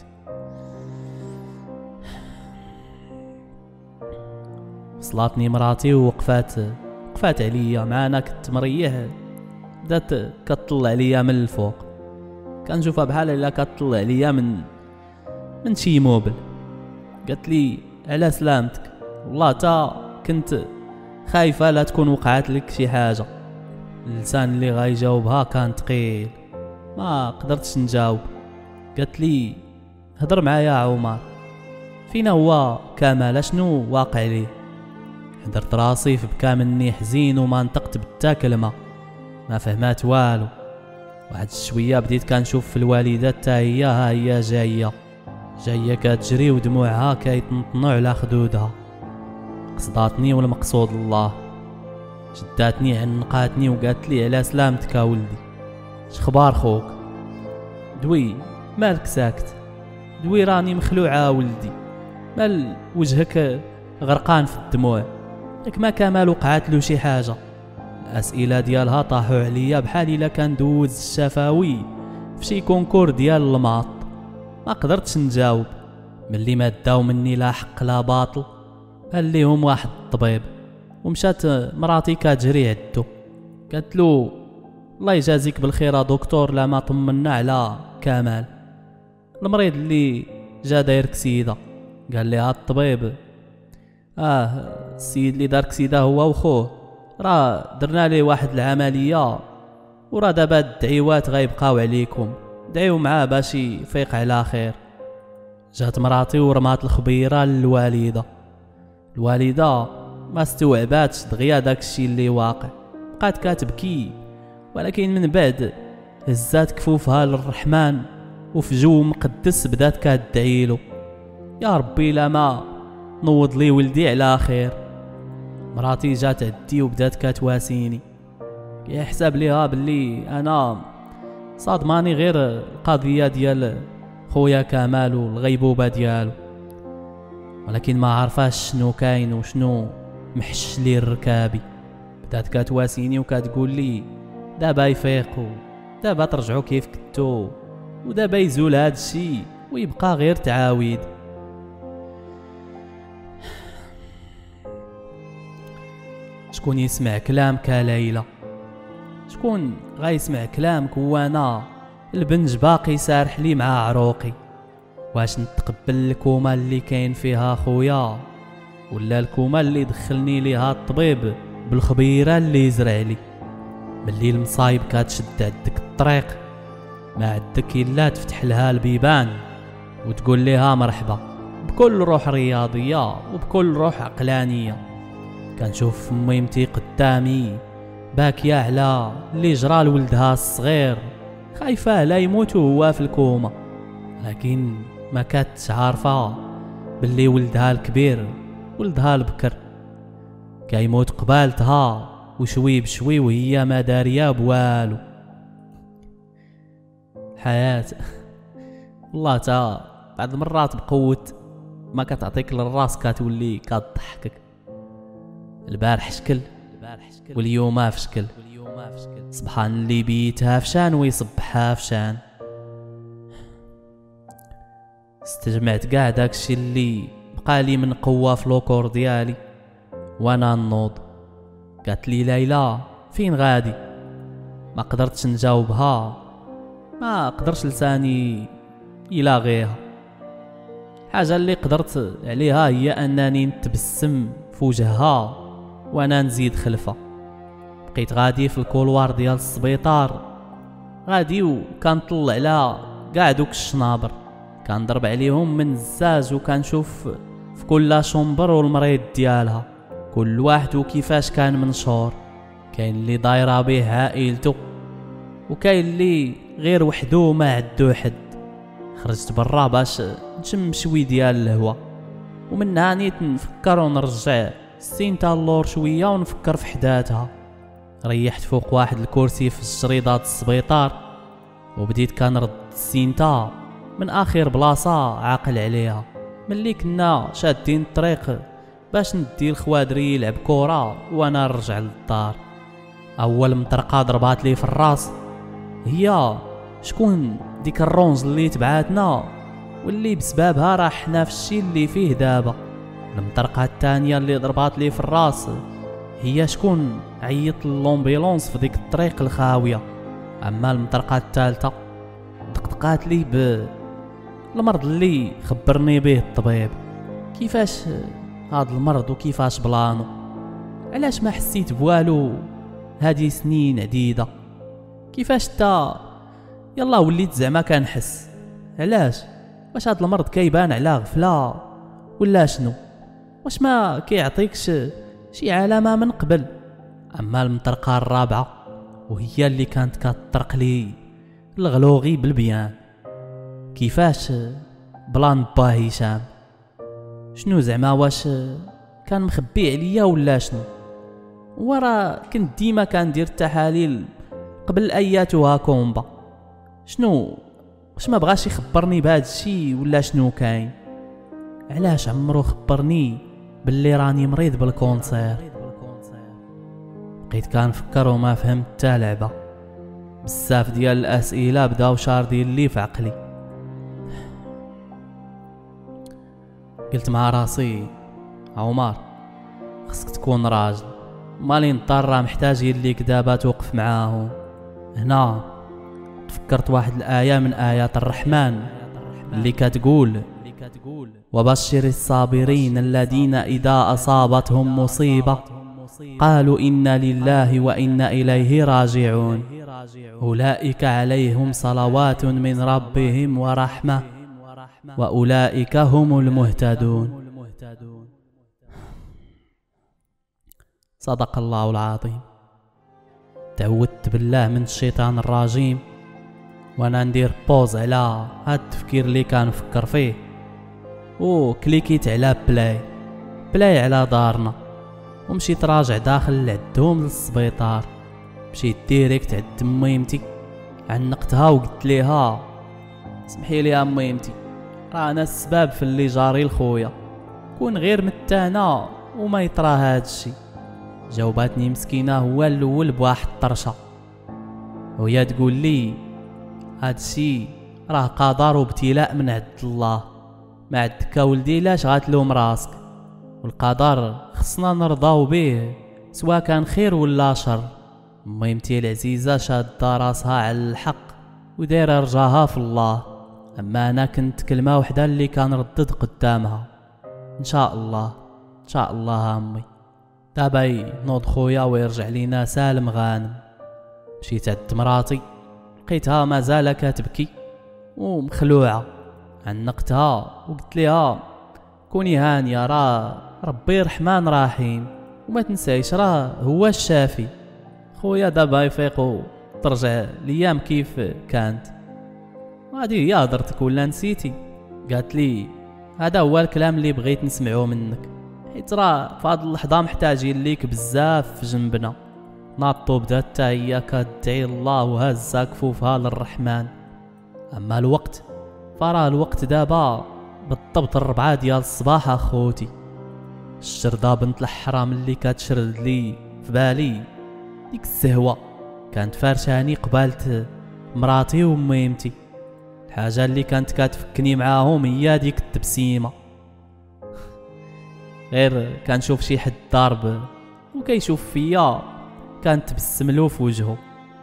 وصلاتني مراتي ووقفات وقفات عليا، معانا كنت مريح، بدات كتطلع عليا من الفوق، كنشوفها بحال الا كتطلع عليا من من شي موبل. قالت لي على سلامتك، والله تا كنت خايفه لا تكون وقعت لك شي حاجه. اللسان اللي غايجاوبها كان ثقيل، ما قدرتش نجاوب. قالت لي هضر معايا عمر، فينا هو كمال شنو واقع ليه؟ حضرت راسي في بكامني حزين وما نطقت بتا كلمه، ما فهمات والو. واحد شويه بديت كنشوف في الوالده حتى هي ها هي جايه جايه كتجري ودموعها كيطنطنوا على خدودها. قصداتني والمقصود الله، شداتني عنقاتني وقالت لي على سلامتك يا ولدي، شخبار خوك؟ دوي مالك ساكت؟ دوي راني مخلوعه ولدي، مال وجهك غرقان في الدموع؟ ياك ما كمال وقعت له شي حاجه؟ الاسئله ديالها طاحوا عليا بحال الا كان دوز الشفاوي في شي كونكور ديال الماط. ما قدرتش نجاوب. ملي ما داو مني لا حق لا باطل قال ليهم واحد الطبيب، ومشات مراتي كتجري عدو. قالت له الله يجازيك بالخير يا دكتور، لا ما طمنا على كمال المريض اللي جا داير كسيده. قال لي هاد الطبيب اه السيد اللي دار كسيده هو وخوه، راه درنا ليه واحد العمليه وراه دابا الدعيوات غيبقاو عليكم، دعيو معاه باش يفيق على خير. جات مراتي ورمات الخبيره للوالده. الوالده ما استوعباتش دغيا داكشي اللي واقع، بقات كتبكي، ولكن من بعد هزات كفوفها للرحمن وفي جو مقدس بدات كتدعيلو، يا ربي لا ما نوض لي ولدي على خير. مراتي جات عدي وبدات كتواسيني، كيحسب ليها باللي انا صادماني غير القضيه ديال خويا كمال والغيبوبه ديالو، ولكن ما عرفاش شنو كاين وشنو محش لي الركابي. بدات كتواسيني وكتقول لي دابا يفيقوا، دابا ترجعوا كيف كنتو، ودابا يزول هاد الشيء ويبقى غير تعاويد. شكون يسمع كلامك ليلى؟ شكون غايسمع كلامك وانا البنج باقي سارح لي مع عروقي؟ واش نتقبل الكومه اللي كاين فيها خويا، ولا الكومه اللي دخلني ليها الطبيب بالخبيره اللي زرع لي؟ ملي المصايب كتشد عندك الطريق ما عندك الا تفتح لها البيبان وتقول لها مرحبا بكل روح رياضيه وبكل روح عقلانيه. كنشوف ميمتي قدامي باكيه على اللي جرى لولدها الصغير، خايفه لا يموت وهو في الكومه، لكن ما كانتش عارفه باللي ولدها الكبير ولدها البكر كيموت قبالتها وشوي بشوي وهي ما داريه بوالو. الحياه والله تا بعض المرات بقوه ما كتعطيك للراس كتولي كتضحكك. البارح شكل واليوم في شكل، سبحان اللي بيتها فشان ويصبحها فشان. استجمعت كاع داكشي اللي بقى لي من قوه في لوكور ديالي وانا نوض. قالت لي ليلى فين غادي؟ ما قدرتش نجاوبها، ما قدرش لساني يلاغيها. الحاجه اللي قدرت عليها هي انني نتبسم في وجهها وانا نزيد خلفها. بقيت غادي في الكولوار ديال السبيطار غادي وكنطلع على كاع دوك الشنابر، كنضرب عليهم من الزاج وكنشوف في كل شومبر والمريض ديالها كل واحد وكيفاش كان منشور. كاين اللي دايره به عائلته وكاين اللي غير وحده ما عندو حد. خرجت برا باش نشم شوي ديال الهواء، ومنها نيت نفكر ونرجع السينتا اللور شويه ونفكر في حداتها. ريحت فوق واحد الكرسي في الجريدات السبيطار وبديت كنرد السينتا من اخر بلاصه عاقل عليها. ملي كنا شادين الطريق باش ندي الخوادري يلعب كره وانا نرجع للدار، اول مطرقه ضربات لي في الراس هي شكون ديك الرونز اللي تبعاتنا واللي بسببها راه حنا في الشيء اللي فيه دابا. المطرقه الثانيه اللي ضربات لي في الراس هي شكون عيط للومبيلونس في ديك الطريق الخاويه. اما المطرقه الثالثه دقدقات لي ب المرض اللي خبرني به الطبيب. كيفاش هاد المرض وكيفاش بلانو؟ علاش ما حسيت بوالو هادي سنين عديده؟ كيفاش تا يلا وليت زعما كنحس؟ علاش؟ واش هاد المرض كيبان على غفله ولا شنو؟ واش ما كيعطيكش شي علامه من قبل؟ اما المطرقه الرابعه وهي اللي كانت كتطرق لي الغلوغي بالبيان. كيفاش بلان با هشام؟ شنو زعما؟ واش كان مخبي عليا ولا شنو؟ ورا كنت ديما كندير التحاليل قبل اياتها كومبا. شنو واش ما بغاش يخبرني بهذا الشيء ولا شنو كاين؟ علاش عمرو خبرني باللي راني مريض بالكونسير؟ بقيت كنفكر وما فهمت حتى لعبه. بزاف ديال الاسئله بداو شاردين لي في عقلي. قلت مع راسي عمر خصك تكون راجل، مالي نضطر محتاجين ليك دابا توقف معاهم. هنا تفكرت واحد الآية من آيات الرحمن اللي كتقول: وبشر الصابرين الذين إذا أصابتهم مصيبة قالوا إنا لله وإنا إليه راجعون أولئك عليهم صلوات من ربهم ورحمة وأولئك هم المهتدون. صدق الله العظيم. تعودت بالله من الشيطان الرجيم وانا ندير بوز على هاد التفكير اللي كنفكر فيه، وكليكيت على بلاي بلاي على دارنا ومشيت راجع داخل لعندهم للسبيطار. مشيت ديريكت عند ميمتي عنقتها وقلت ليها: سمحي لي يا ميمتي، راه انا السبب في اللي جاري لخويا، كون غير متانا وما يطرا هاد الشي. جاوباتني مسكينه هو الاول بواحد الطرشه وهي تقول لي: هاد الشي راه قدر وابتلاء من عند الله، ما عندك ولدي لاش غاتلوم راسك، والقدر خصنا نرضاو به سواء كان خير ولا شر. ميمتي العزيزه شاده راسها على الحق ودايره رجاها في الله، اما انا كنت كلمه وحده اللي كنردد قدامها: ان شاء الله ان شاء الله امي. دابا ينوض خويا ويرجع لينا سالم غانم. مشيت عند مراتي لقيتها مازال كتبكي ومخلوعه. عنقتها وقلت لها: كوني هانيه، راه ربي رحمن رحيم وما تنسايش راه هو الشافي. خويا دابا يفيق وترجع الايام كيف كانت. هادي هي هضرتك ولا نسيتي؟ قالت لي: هذا هو الكلام اللي بغيت نسمعه منك، حيت راه في هاد اللحظه محتاجين ليك بزاف في جنبنا. ناطو بدات حتى هي كتدعي الله وهازا كفوفها للرحمن. اما الوقت فراه الوقت دابا بالضبط الربعه ديال الصباح اخوتي. الشرده بنت الحرام اللي كتشرد لي في بالي ديك السهوه كانت فارشاني قبالت مراتي وميمتي. الحاجه اللي كانت كتفكني معاهم هي ديك التبسيمه. غير كنشوف شي حد ضارب وكيشوف فيا كانت تبسم له في وجهه.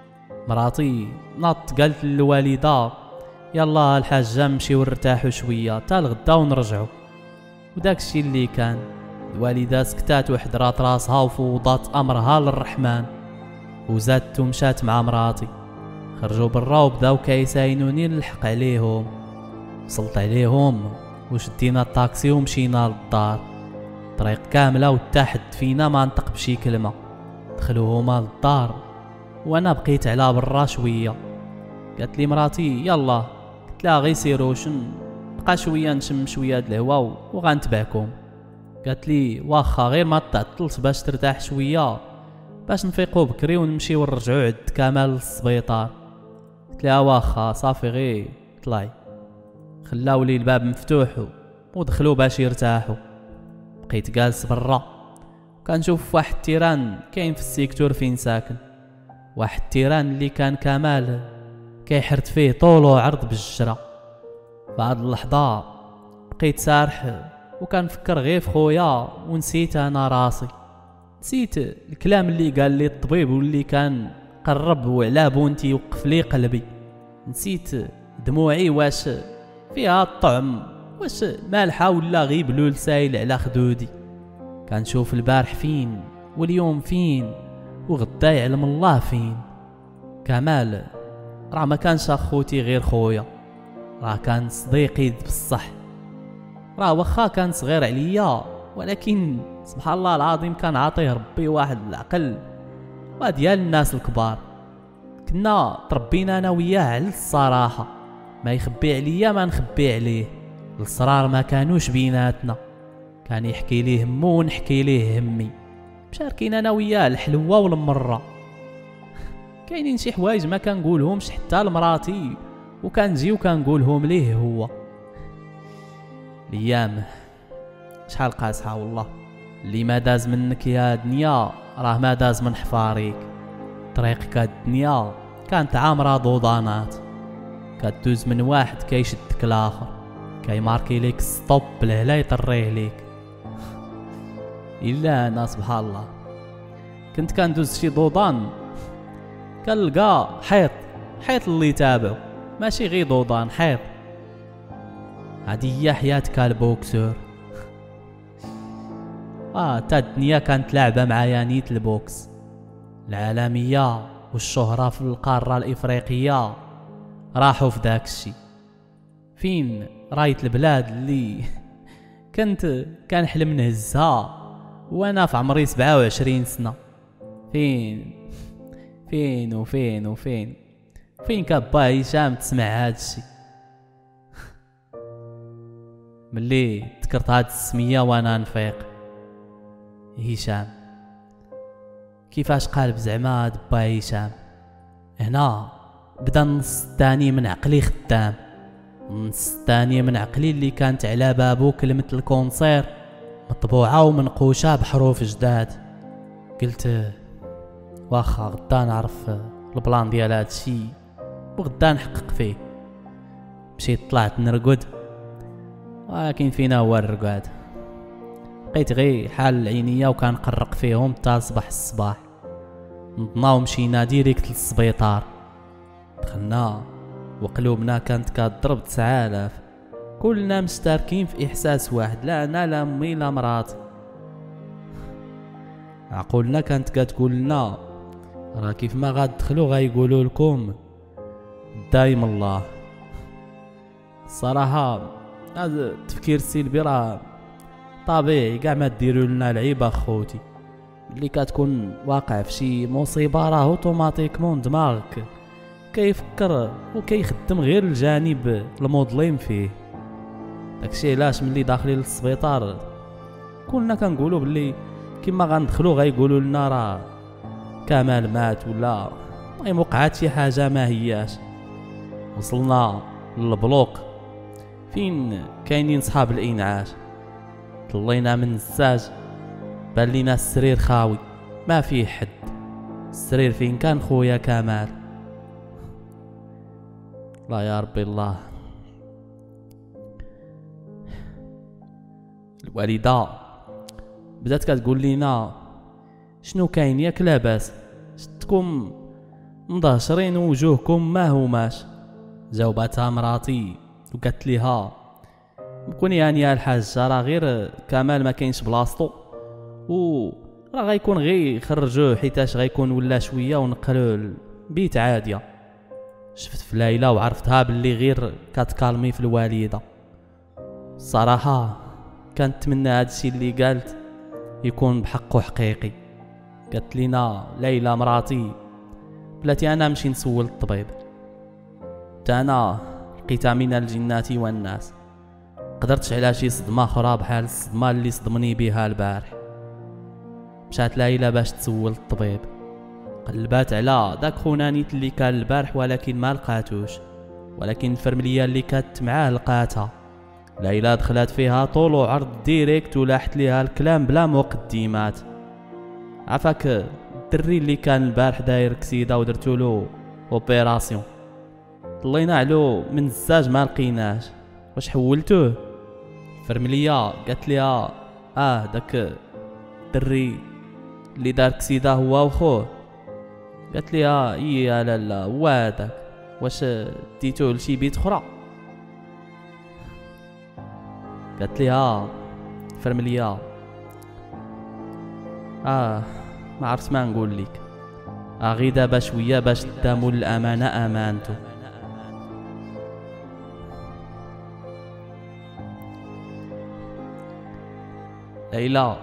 مراتي ناط قالت للوالده يلا الحاجه نمشيو نرتاحو شويه تا الغدا ونرجعو. وداكشي اللي كان. الوالده سكتات وحضرات راسها وفوضات امرها للرحمن، وزادت ومشات مع مراتي. خرجوا برا وبداو كيساينوني نلحق عليهم. وصلت عليهم وشدينا الطاكسي ومشينا للدار. طريق كامله وتا حد فينا ما نطق بشي كلمه. دخلوا هما للدار وانا بقيت على برا شويه. قالت لي مراتي يلا، قلت لها غير سيروا شن بقى شويه نشم شويه د الهوا وغنتبعكم. قالت لي واخا غير ما تعطلت باش ترتاح شويه باش نفيقوا بكري ونمشيو ونرجعوا عند كمال للسبيطار. قلت لها واخا صافي غير طلعي. خلاو لي الباب مفتوح ودخلوا باش يرتاحوا. بقيت جالس برا كنشوف واحد التيران كاين في السيكتور فين ساكن. واحد التيران اللي كان كمال كيحرت فيه طول وعرض بالجرة. بعد اللحظة بقيت سارح وكنفكر غير في خويا ونسيت انا راسي. نسيت الكلام اللي قال لي الطبيب واللي كان قرب وعلى بونتي وقف لي قلبي. نسيت دموعي واش فيها الطعم، واش مالحة ولا غير بلول سايل على خدودي. كنشوف البارح فين واليوم فين وغدا يعلم الله فين. كمال راه ما كانش اخوتي غير خويا، راه كان صديقي بصح. راه واخا كان صغير عليا ولكن سبحان الله العظيم كان عاطيه ربي واحد العقل وديال الناس الكبار. كنا تربينا انا وياه على الصراحه، ما يخبي عليا ما نخبي عليه. الصرار ما كانوش بيناتنا، كان يحكي ليه همو ونحكي ليه همي، مشاركين انا وياه الحلوه والمره. كاينين شي حوايج ما كنقولهمش حتى لمراتي وكنجي وكنقولهم ليه هو. الايام شحال قاسحه والله. اللي ما داز منك يا دنيا راه ما داز من حفاريك. طريقك الدنيا كانت عامره ضوضانات، كدوز من واحد كيشدك الاخر، كيماركي ليك ستوب بالهلا يطريه ليك. الا انا سبحان الله كنت كندوز شي ضوضان كنلقى حيط حيط اللي تابعو، ماشي غير ضوضان حيط. هادي هي حياة كالبوكسور. اه تا الدنيا كانت لعبه معايا نيت البوكس. العالميه والشهره في القاره الافريقيه راحوا في داك الشي. فين رايت البلاد اللي كنت كنحلم نهزها وانا في عمري سبعة وعشرين سنه. فين فين وفين وفين فين كابا هشام تسمع هاد الشي. ملي تذكرت هاد السميه وانا نفيق. هشام كيفاش قالب زعما دبا هشام. هنا بدا النص الثاني من عقلي خدام. النص الثاني من عقلي اللي كانت على بابو كلمة الكونسير مطبوعة ومنقوشة بحروف جداد. قلت واخا غدا نعرف البلان ديال هادشي وغدا نحقق فيه. مشيت طلعت نرقد ولكن فينا هو الرقاد. بقيت غير حال العينية وكنقرق فيهم تا صباح الصباح. نضنا ومشينا ديريكت للسبيطار. دخلنا وقلوبنا كانت كتضرب تسعة آلاف. كلنا مشتركين في احساس واحد، لا انا لا امي لا مراتي. عقولنا كانت كتقول لنا راه كيف ما غادخلوا غايقولوا لكم دايم الله. الصراحه هذا التفكير السلبي راه طبيعي، كاع ما ديروا لنا العيبه خوتي. اللي كتكون واقع في شي مصيبه راه اوتوماتيكمون دماغك كيفكر وكيخدم غير الجانب المظلم فيه. داكشي علاش ملي داخلين للسبيطار كلنا كنقولوا باللي كيما غندخلوا غايقولوا لنا راه كمال مات ولا المهم وقعات شي حاجه ما هياش. وصلنا للبلوك فين كاينين صحاب الانعاش. طلينا من الزاج بان لينا السرير خاوي ما فيه حد. السرير فين كان خويا كمال. لا يا ربي الله. الوالده بدات كتقول لينا شنو كاين ياك لاباس، شتكم مضهشرين وجوهكم ما هماش. جاوبتها مراتي وقالت ليها بكون يعني يا الحاجه راه غير كمال ما كاينش بلاصتو، و راه غيكون غير يخرجوه حيتاش غيكون ولا شويه ونقلوا البيت عاديه. شفت في ليلى وعرفتها باللي غير كتكالمي في الوالده. الصراحه كنتمنى هادشي اللي قالت يكون بحقه حقيقي. قالت لينا ليلى مراتي بلاتي انا نمشي نسول الطبيب، حتى انا لقيتها من الجنات والناس، قدرتش على شي صدمه اخرى بحال الصدمه اللي صدمني بها البارح. مشات ليلى باش تسول الطبيب، قلبات على داك خونانيت اللي كان البارح ولكن ما لقاتوش، ولكن الفرمليه اللي كانت معاه لقاتها. ليلى دخلت فيها طول وعرض ديريكت ولاحت ليها الكلام بلا مقدمات. عفاك الدري اللي كان البارح داير كسيده ودرتو له اوبيراسيون، طلينا علو من الزاج ما لقيناش، واش حولتوه؟ الفرمليه قالت ليها اه داك الدري اللي دار كسيده هو وخوه. قالت ليها اي لا لا هو هذاك، واش ديتوه لشي بيت اخرى؟ قالت ليها فرمليه اه ما عرفت ما نقول لك، اه غير دابا شويه باش تداموا الامانه امانته. ليلى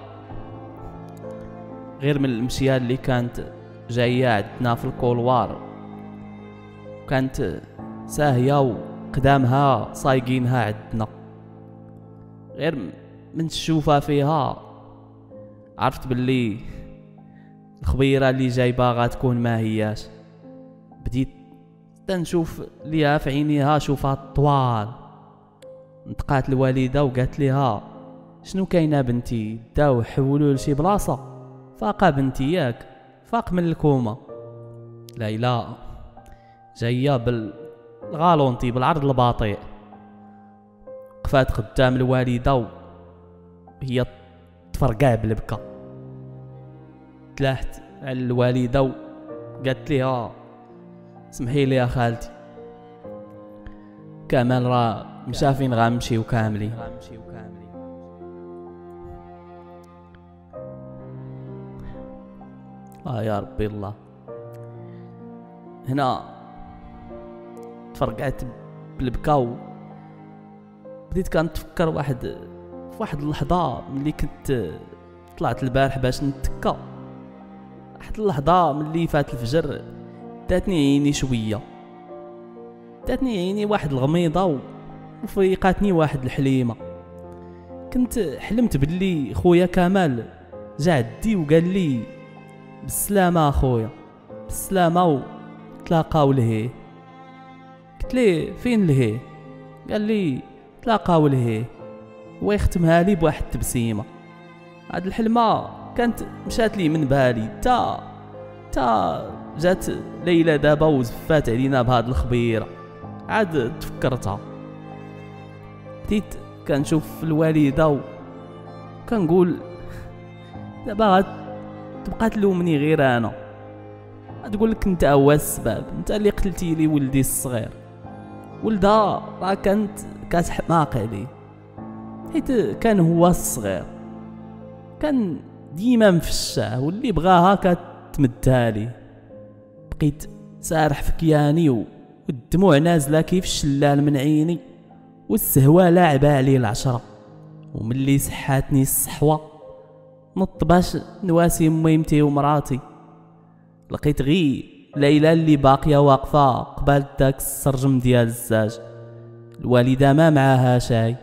غير من المشيه اللي كانت جايه عندنا في الكولوار كانت ساهيه وقدامها صايقينها عندنا، غير من تشوفها فيها عرفت باللي الخبيره اللي جايبه غتكون ما هياش. بديت تنشوف ليها في عينيها شوفها طوال. نطقات الوالده وقالت ليها شنو كاينه بنتي؟ داو حولوا لشي بلاصه؟ فاقه بنتي ياك؟ فاق من الكومه. ليلى جايه بالغالونتي بالعرض الباطئ، وقفات قدام الوالده وهي تفرقع بالبكا. تلاحت على الوالده وقالت ليها سمحي لي يا خالتي، كمال راه مشى فين غنمشيو كاملين. اه يا ربي الله. هنا تفرقعت بالبكا، بديت كنتفكر واحد في واحد اللحظه ملي كنت طلعت البارح باش نتكا. واحد اللحظه ملي فات الفجر داتني عيني شويه، داتني عيني واحد الغميضه وفيقاتني واحد الحليمه. كنت حلمت باللي خويا كمال جا عندي وقال لي بالسلامه اخويا بالسلامه، وتلاقاو لهيه. قلت ليه فين لهيه؟ قال لي تلاقاو لهيه، ويختمها لي بواحد التبسيمه. هاد الحلمه كانت مشات لي من بالي تا تا جات ليلى دابا وزفات علينا بهاد الخبيره، عاد تفكرتها. بديت كنشوف الوالده وكنقول دابا غاد تبقى تلومني غير انا، تقول لك انت هو السبب، انت اللي قتلتي لي ولدي الصغير. ولدها راه كانت كتحماق عليه حيت كان هو الصغير، كان ديما مفشاه واللي بغاها كتمدها ليه. بقيت سارح في كياني والدموع نازله كيف الشلال من عيني، والسهوه لاعبه عليه العشره. وملي صحاتني الصحوه نط باش نواسي ميمتي ومراتي، لقيت غي ليلى اللي باقيه واقفه قبال داك السرجم ديال الزاج. الوالده ما معاها شاي.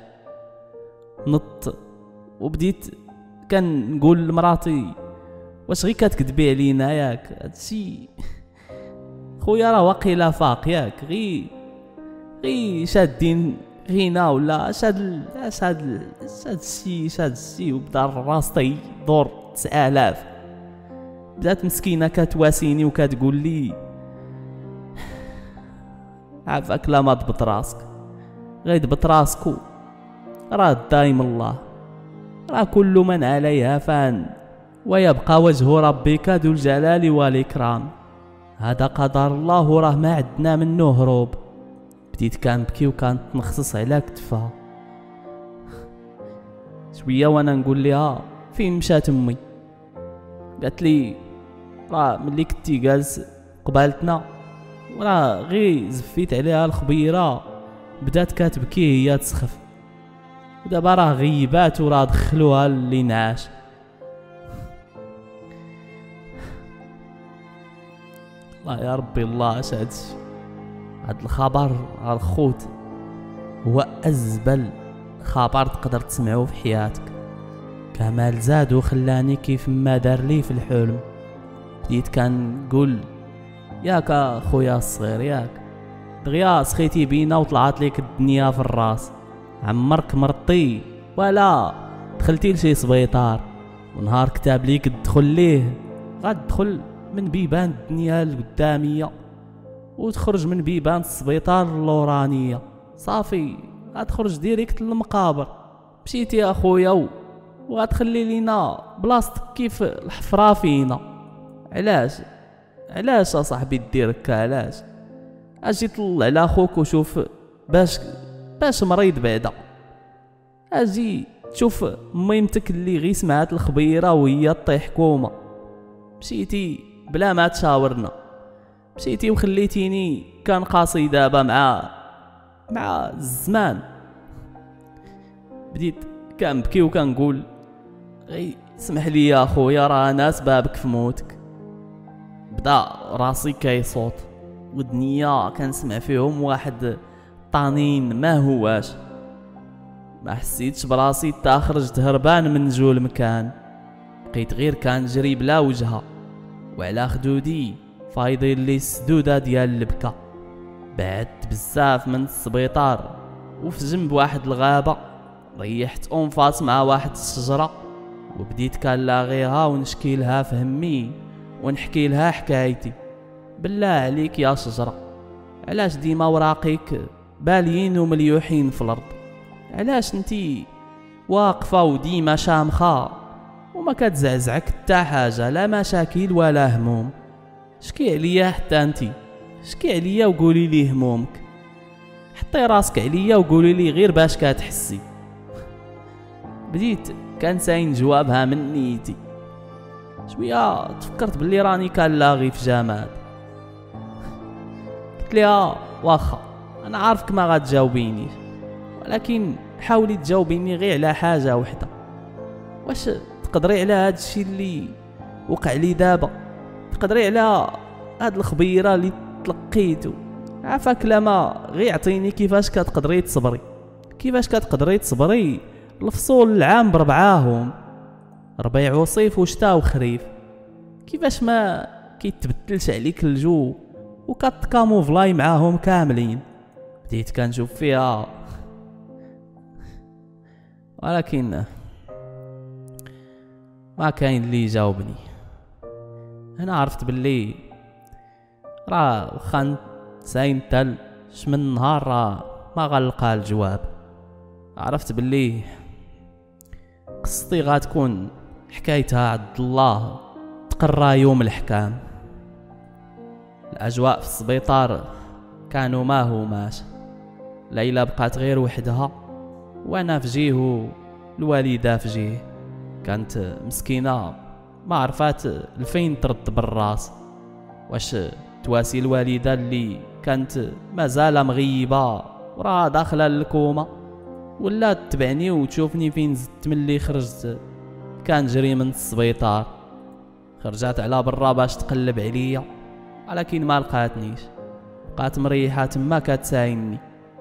نط وبديت كنقول لمراتي واش غي كتكذبي علينا ياك؟ هادشي خويا راه واقيلا فاق ياك؟ غي غي شادين غينا ولا اش هاد اش هاد هاد الشي اش هاد الشي؟ وبدا راسي دور تسعة آلاف. بدات مسكينه كتواسيني وكتقول لي عافاك لا ما ضبط راسك، غير ضبط راسكو، راه دايم الله، راه كل من عليها فان ويبقى وجه ربك ذو الجلال والإكرام. هذا قدر الله وراه ما عندنا منه هروب. بديت كنبكي وكنتنخصص على كتفها شويه وانا نقول لها فين مشات امي. قالت لي راه ملي كنتي جالس قبالتنا وراه غير زفيت عليها الخبيره بدات كتبكي هي تسخف، ودابا راه غيبات وراه دخلوها للانعاش. الله يا ربي الله اش هادشي. هاد الخبر الخوت هو ازبل خبر تقدر تسمعه في حياتك. كمال زاد وخلاني كيف ما دار لي في الحلم. بديت كنقول ياك اخويا الصغير ياك دغيا سخيتي بينا وطلعت ليك الدنيا في الراس، عمرك مرطي ولا دخلتي لشي سبيطار، ونهار كتاب ليك تدخل ليه غتدخل من بيبان الدنيا القداميه وتخرج من بيبان السبيطار اللورانيه. صافي غتخرج ديريكت للمقابر. مشيتي اخويا وغتخلي لينا بلاصتك كيف الحفره فينا. علاش علاش اصاحبي دير هكا؟ علاش اجي طلع على اخوك وشوف باش باش مريض بعدا. اجي تشوف ميمتك اللي غي سمعت الخبيره وهي طيح كوما. مشيتي بلا ما تشاورنا، مشيتي وخليتيني كان قاصي دابا مع مع الزمان. بديت كنبكي وكنقول غي سمح لي يا خويا راه انا سبابك في موتك. بدا راسي كيصوت ودنيا كنسمع فيهم واحد طانين ما هواش. ما حسيتش براسي تا خرجت هربان من جول مكان. بقيت غير كنجري بلا وجهه وعلى خدودي فايضين لي السدوده ديال البكا. بعدت بزاف من السبيطار وفي جنب واحد الغابه ريحت انفاس مع واحد الشجره وبديت كنلاغيها ونشكي لها في همي ونحكي لها حكايتي. بالله عليك يا شجره علاش ديما وراقيك باليين ومليوحين في الارض؟ علاش انتي واقفه وديما شامخه وما كتزعزعك حتى حاجه، لا مشاكل ولا هموم؟ شكي عليا حتى انتي، شكي عليا وقولي لي همومك، حطي راسك عليا وقولي لي غير باش كتحسي. بديت كنساين جوابها من نيتي. شويه تفكرت باللي راني كنلاغي في جماد. قلت لها واخا انا عارفك ما غتجاوبينيش، ولكن حاولي تجاوبيني غير على حاجه وحده. واش تقدري على هذا الشيء اللي وقع لي دابا؟ تقدري على هاد الخبيره اللي تلقيتو؟ عافاك لما غير عطيني كيفاش كتقدري تصبري، كيفاش كتقدري تصبري الفصول العام بربعاهم، ربيع وصيف وشتا وخريف، كيفاش ما كيتبدلش عليك الجو وكتكاموفلاي معاهم كاملين؟ بديت كنشوف فيها ولكن ما كاين اللي يجاوبني. انا عرفت باللي راه واخا تسعين تال شمن نهار راه ما غنلقى الجواب. عرفت باللي قصتي غتكون حكايتها عبد الله تقرى يوم الحكام. الاجواء في السبيطار كانوا ما هوماش. ليلى بقات غير وحدها وانا في جهه الوالده في جهه. كانت مسكينه ما عرفات لفين ترد بالراس، واش تواسي الوالده اللي كانت مازال مغيبه وراه داخله للكوما، ولا تتبعني وتشوفني فين زدت ملي خرجت كنجري من السبيطار. خرجت على برا باش تقلب عليا ولكن ما لقاتنيش، بقات مريحه تما كتسايني.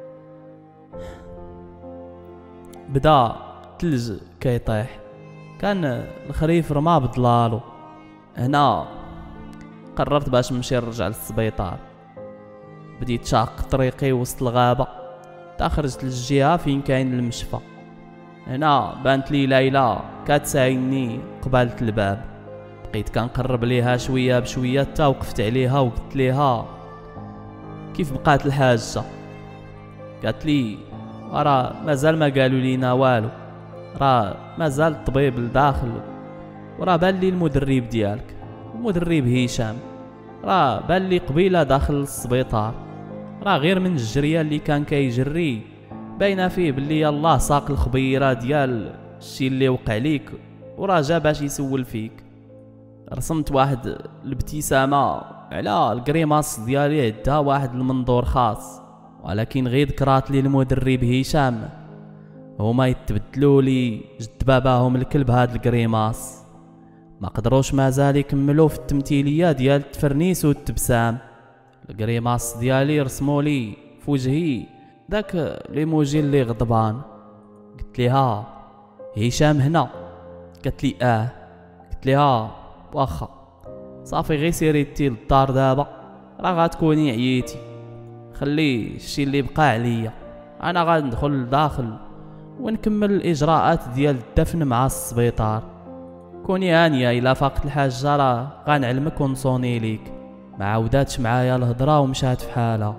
بدا الثلج كيطيح، كان الخريف رمى بضلالو. هنا قررت باش نمشي نرجع للسبيطار. بديت شاق طريقي وسط الغابه تا خرجت للجهه فين كاين المشفى. هنا بانت لي ليلى كتسايني قبالة الباب. بقيت كنقرب ليها شويه بشويه تا وقفت عليها وقلت ليها كيف بقات الحاجه. قالت لي راه مازال ما قالوا لينا والو، راه مازال الطبيب لداخل وراه بان لي المدرب ديالك، المدرب هشام راه بان لي قبيله داخل السبيطار، راه غير من الجريه اللي كان كيجري باينه فيه باللي يلاه ساق الخبيره ديال الشي اللي وقع ليك وراه جا باش يسول فيك. رسمت واحد الابتسامه على الكريماس ديالي عندها واحد المنظور خاص، ولكن غير ذكرات لي المدرب هشام هما يتبدلوا لي جد باباهم الكلب هاد الكريماس. ما قدروش مازال يكملوا في التمثيليه ديال التفرنيس والتبسام. الكريماس ديالي رسموا لي في وجهي داك ليموجي اللي غضبان. قلت ليها هشام هنا؟ قالت لي اه. قلت ليها واخا صافي غير سيري تي للدار دابا، راه غتكوني عييتي، خلي الشي اللي بقى عليا، انا غندخل لداخل ونكمل الاجراءات ديال الدفن مع السبيطار. كوني هانيه الا فاقت الحاجه راه غنعلمك ونصوني ليك. ما عاوداتش معايا الهضره ومشات في حالها.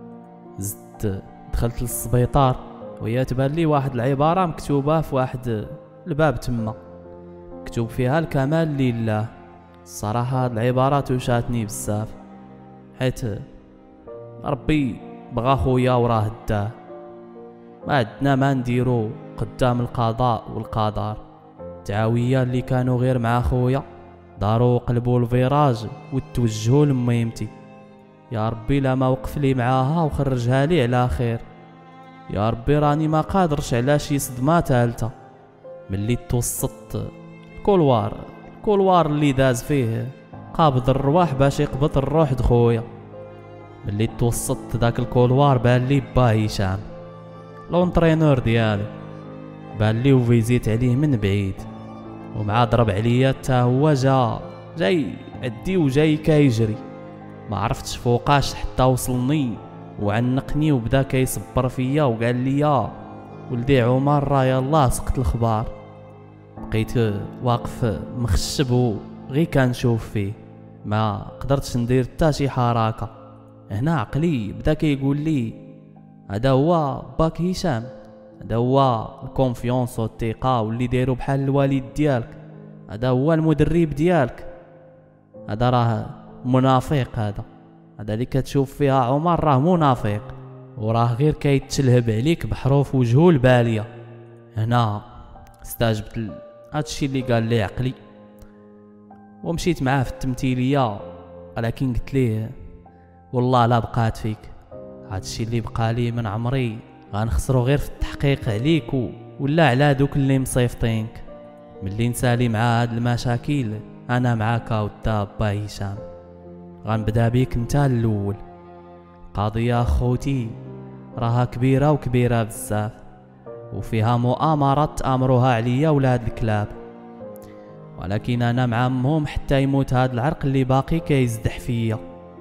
زدت دخلت للسبيطار وهي تبان لي واحد العباره مكتوبه في واحد الباب تما، مكتوب فيها الكمال لله. الصراحه هاد العباره توشاتني بزاف، حيت ربي بغا خويا وراه داه. ما عندنا ما نديرو قدام القضاء والقدر. التعاويه اللي كانوا غير مع خويا داروا قلبوا الفيراج وتوجهوا لميمتي. يا ربي لا ما وقف لي معاها وخرجها لي على خير. يا ربي راني ما قادرش على شي صدمه ثالثه. ملي توسط الكولوار الكولوار اللي داز فيه قابض الرواح باش يقبض الروح دخويا، ملي توسط داك الكولوار بان لي با هشام لونترينور ديالي، بان لي وفيزيت عليه من بعيد ومع ضرب عليا حتى هو جا جاي عدي وجاي كيجري. ما عرفتش فوقاش حتى وصلني وعنقني وبدا كيصبر فيا وقال لي ولدي عمر راه يلاه سقط الخبار. بقيت واقف مخشب وغير كنشوف فيه، ما قدرتش ندير حتى شي حركه. هنا عقلي بدا كيقول لي هذا هو باك هشام، هذا هو الكونفيونس والثقه واللي دايرو بحال الوالد ديالك، هذا هو المدرب ديالك، هذا راه منافق، هذا هذا اللي كتشوف فيها عمر راه منافق وراه غير كيتشلهب عليك بحروف وجهه الباليه. هنا استجبت هادشي اللي قال لي عقلي ومشيت معاه في التمثيليه، ولكن قلت ليه والله لا بقات فيك، هادشي اللي بقى لي من عمري غنخسرو غير في التحقيق عليك و... ولا على دوك اللي مصيفطينك. ملي نسالي مع هاد المشاكل انا معاك ودا با هشام، غنبدا بيك انت الاول. قضيه اخوتي راها كبيره وكبيره بزاف وفيها مؤامرات تامروها عليا ولاد الكلاب، ولكن انا مع امهم حتى يموت هاد العرق اللي باقي كيزدح فيا.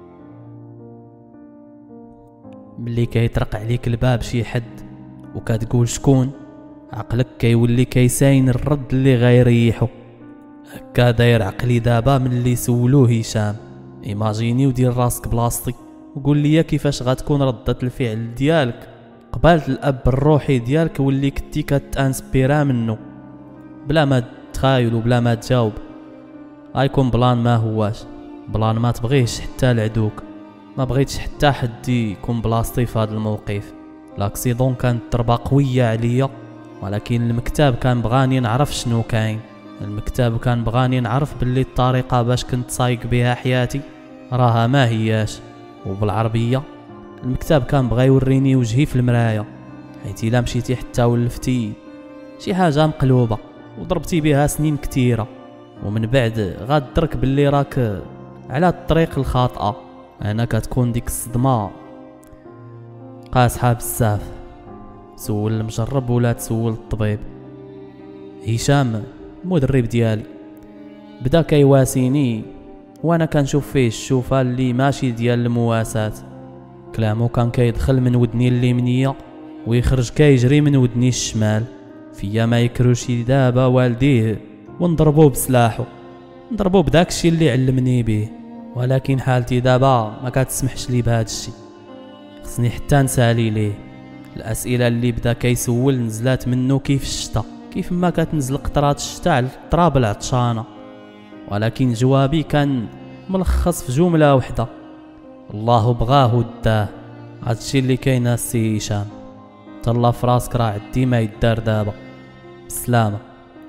ملي كيطرق عليك الباب شي حد وكتقول شكون، عقلك كيولي كيساين الرد اللي غيريحو. هكا داير عقلي دابا ملي سولوه هشام. ايماجيني ودير راسك بلاصتي وقول لي كيفاش غتكون ردة الفعل ديالك قبالة الاب الروحي ديالك واللي كنتي كتانسبيرا منه، بلا ما تخايل وبلا ما تجاوب. غايكون بلان ما هواش بلان ما تبغيش حتى لعدوك. ما بغيتش حتى حد يكون بلاصتي في هذا الموقف. لاكسيدون كانت ضربه قويه عليا، ولكن المكتب كان بغاني نعرف شنو كاين. المكتب كان بغاني نعرف باللي الطريقه باش كنت سايق بها حياتي راها ما هياش. وبالعربيه المكتب كان بغا يوريني وجهي في المرايه، حيت الا مشيتي حتى ولفتي شي حاجه مقلوبه وضربتي بها سنين كثيره ومن بعد غادرك باللي راك على الطريق الخاطئه، انا كتكون ديك الصدمه قاسحه بزاف. سول المجرب ولا تسول الطبيب. هشام المدرب ديالي بدا كيواسيني وانا كنشوف فيه الشوفه اللي ماشي ديال المواساه. كلامو كان كيدخل من ودني اليمنيه ويخرج كيجري من ودني الشمال. فيا ما يكروشي دابا والديه ونضربو بسلاحو، نضربو بداكشي اللي علمني به، ولكن حالتي دابا ما كتسمحش لي بهذا الشيء. خصني حتى نسالي ليه. الاسئله اللي بدا كيسول نزلات منه كيف الشتا، كيف ما كتنزل قطرات الشتا على التراب العطشانه، ولكن جوابي كان ملخص في جملة وحدة: الله بغاه وداه. هادشي اللي كاين السي هشام. تهلا فراسك، راه عندي ما يدار دابا. بسلامة.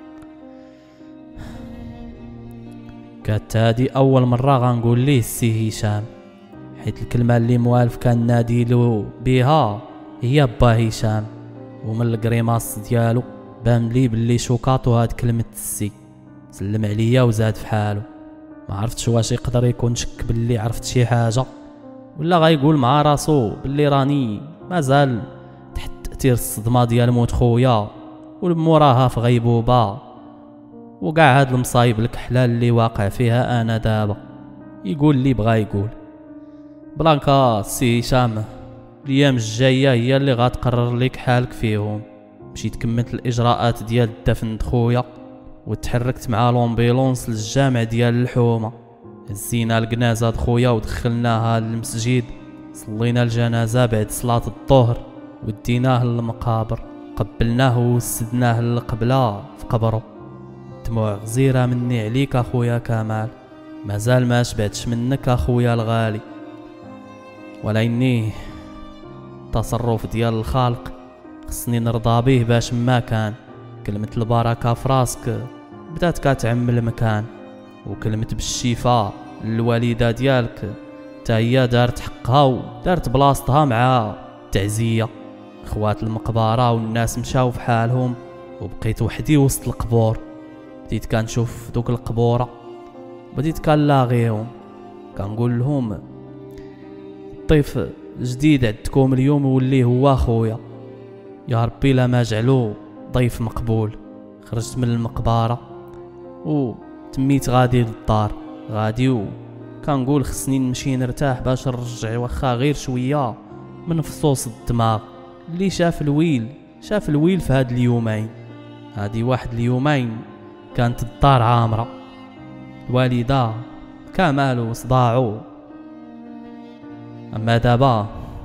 كانت هادي اول مرة غنقول ليه السي هشام، حيت الكلمة اللي موالف كان ناديلو بها هي با هشام، ومن الكريماس ديالو بان لي بلي شوكاطو هاد كلمة السي. سلم عليا وزاد في حالو. ما عرفتش واش يقدر يكون شك بلي عرفت شي حاجة، ولا غايقول مع راسو بلي راني مازال تحت تأثير الصدمة ديال موت خويا والموراها في غيبوبة وكاع هاد المصايب الكحلال اللي واقع فيها انا دابا. يقول لي بغا يقول بلانكا سي هشام، الايام الجايه هي اللي غتقرر لك حالك فيهم. مشيت كملت الاجراءات ديال الدفن خويا وتحركت مع لومبيلونس للجامع ديال الحومه. هزينا الجنازه خويا ودخلناها للمسجد، صلينا الجنازه بعد صلاه الظهر وديناه للمقابر، قبلناه وسدناه للقبله في قبره. دموع غزيره مني عليك اخويا كمال، مازال ما شبعتش منك اخويا الغالي، ولكني تصرف ديال الخالق خصني نرضى به باش ما كان. كلمة البركة في راسك بدات كتعم المكان، وكلمة بالشفاء للوالدة ديالك تا هي دارت حقها ودارت بلاصتها مع التعزية. خوات المقبرة والناس مشاو في حالهم وبقيت وحدي وسط القبور. بديت كنشوف دوك القبورة، بديت كنلاغيهم، كنقول لهم الضيف جديد عندكم اليوم واللي هو خويا، يا ربي لا ما جعلو ضيف مقبول. خرجت من المقبرة وتميت غادي للدار غادي، وكنقول خصني نمشي نرتاح باش نرجع واخا غير شويه من فصوص الدماغ اللي شاف الويل شاف الويل في هاد اليومين. هادي واحد اليومين كانت الدار عامرة، الوالدة كمال وصداعو. اما دابا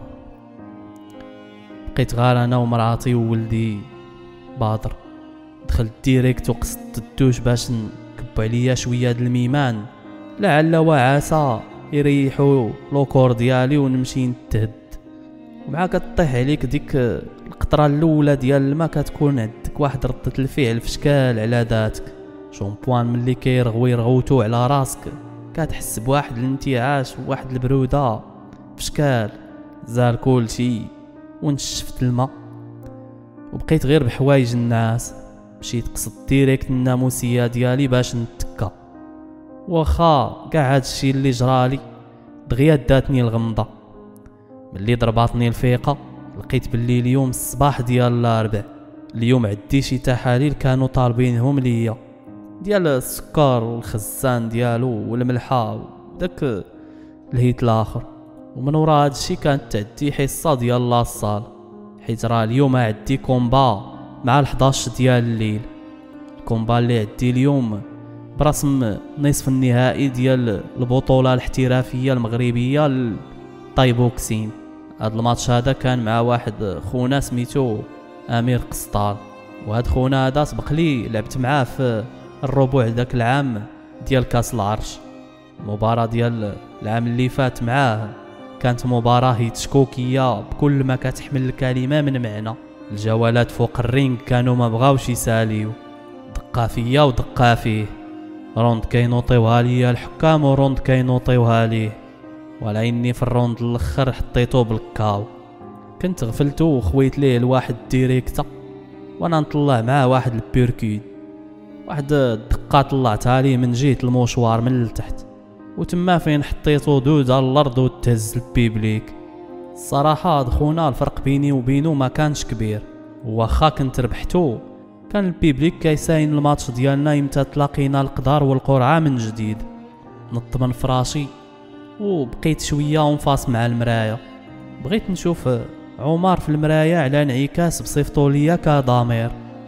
بقيت غير انا ومراتي وولدي باطر. دخلت ديريكت وقصدت الدوش باش نكبو عليا شويه د الميمان، لعل وعسى يريحوا لوكور ديالي ونمشي نتهد. ومع كطيح عليك ديك القطره الاولى ديال الماء كتكون عندك واحد ردة الفعل في شكال على ذاتك. شامبوان ملي كيرغوي رغوتو على راسك كتحس بواحد الانتعاش وواحد البروده في شكال زال كلشي ونشفت الماء. وبقيت غير بحوايج الناس، مشيت قصد ديريكت الناموسيه ديالي باش نتكا. واخا كاع هادشي اللي جرالي دغيا داتني الغمضه. ملي ضرباتني الفيقه لقيت باللي اليوم الصباح ديال الاربع، اليوم عندي شي تحاليل كانوا طالبينهم ليا ديال السكر والخزان ديالو والملحه وداك الهيت الاخر. ومن ورا هادشي كانت عندي حصه ديال لاصال، حيت راه اليوم عندي كومبا مع الحداش ديال الليل. الكومبا اللي عندي اليوم برسم نصف النهائي ديال البطوله الاحترافيه المغربيه للطايبوكسين. هاد الماتش هذا كان مع واحد خونا سميتو امير قسطال، وهاد خونا هذا سبق لي لعبت معاه في الربع داك العام ديال كاس العرش. المباراه ديال العام اللي فات معاه كانت مباراه هيتشكوكيه بكل ما كتحمل الكلمه من معنى. الجولات فوق الرينج كانوا ما بغاوش يساليو، دقا فيا ودقا فيه. روند كينوطيوها ليا الحكام وروند كينوطيوها ليه، ولكني في الروند الاخر حطيتو بالكاو. كنت غفلتو وخويت ليه لواحد ديريكتا وانا نطلع معاه واحد البيركيد، واحد الدقه طلعتها ليه من جهه المشوار من لتحت، وتما فين حطيتو دود على الارض وتهز البيبليك. الصراحه خونا الفرق بيني وبينو ما كانش كبير، واخا كنت ربحتو كان البيبليك كيساين الماتش ديالنا يمتى تلاقينا القدر والقرعه من جديد. نط من فراشي وبقيت شويه ونفاس مع المرايه، بغيت نشوف عمر في المرايه على انعكاس بصيفطو ليا كضمير.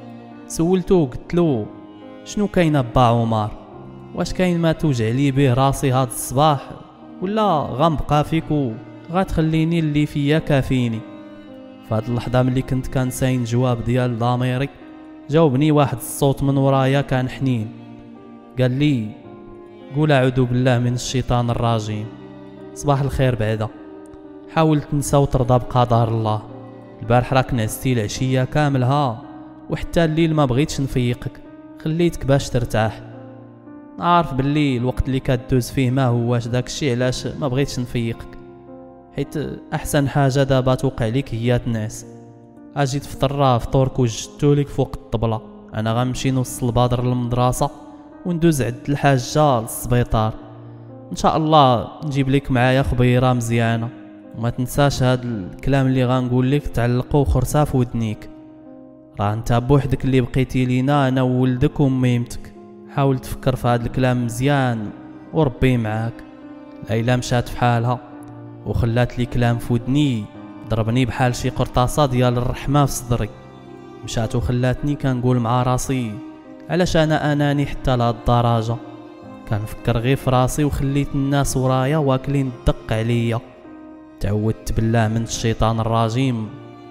سولتو قلتلو شنو كاين با عمر، واش كاين ما توجع لي به راسي هاد الصباح ولا غنبقى فيك وغتخليني اللي فيا كافيني. فهاد اللحظه ملي كنت كنساين جواب ديال ضميري جاوبني واحد الصوت من ورايا كان حنين، قال لي قول اعوذ بالله من الشيطان الرجيم. صباح الخير بعدا، حاول تنسى وترضى بقدر الله. البارح راك نعستي العشيه كاملها وحتى الليل ما بغيتش نفيقك، خليتك باش ترتاح. عارف باللي الوقت اللي كدوز فيه ما هواش داكشي علاش ما بغيتش نفيقك، حيت احسن حاجه دابا توقع ليك هي تنعس. اجي تفطر فطورك وجدتو ليك فوق الطبله، انا غنمشي نوصل البادر للمدرسه وندوز عند الحاجه للسبيطار. ان شاء الله نجيب لك معايا خبيره مزيانه، وما تنساش هاد الكلام اللي غنقول لك تعلقو خرسه في ودنيك. راه انت بوحدك اللي بقيتي لينا، انا وولدك وميمتك. حاول تفكر في هاد الكلام مزيان وربي معاك. ليلى مشات في حالها وخلات لي كلام في ودني ضربني بحال شي قرطاسه ديال الرحمه في صدري. مشات وخلاتني كنقول مع راسي علاش انا اناني حتى لهاد الدرجه. كنفكر غير في راسي وخليت الناس ورايا واكلين الدق عليا. تعودت بالله من الشيطان الرجيم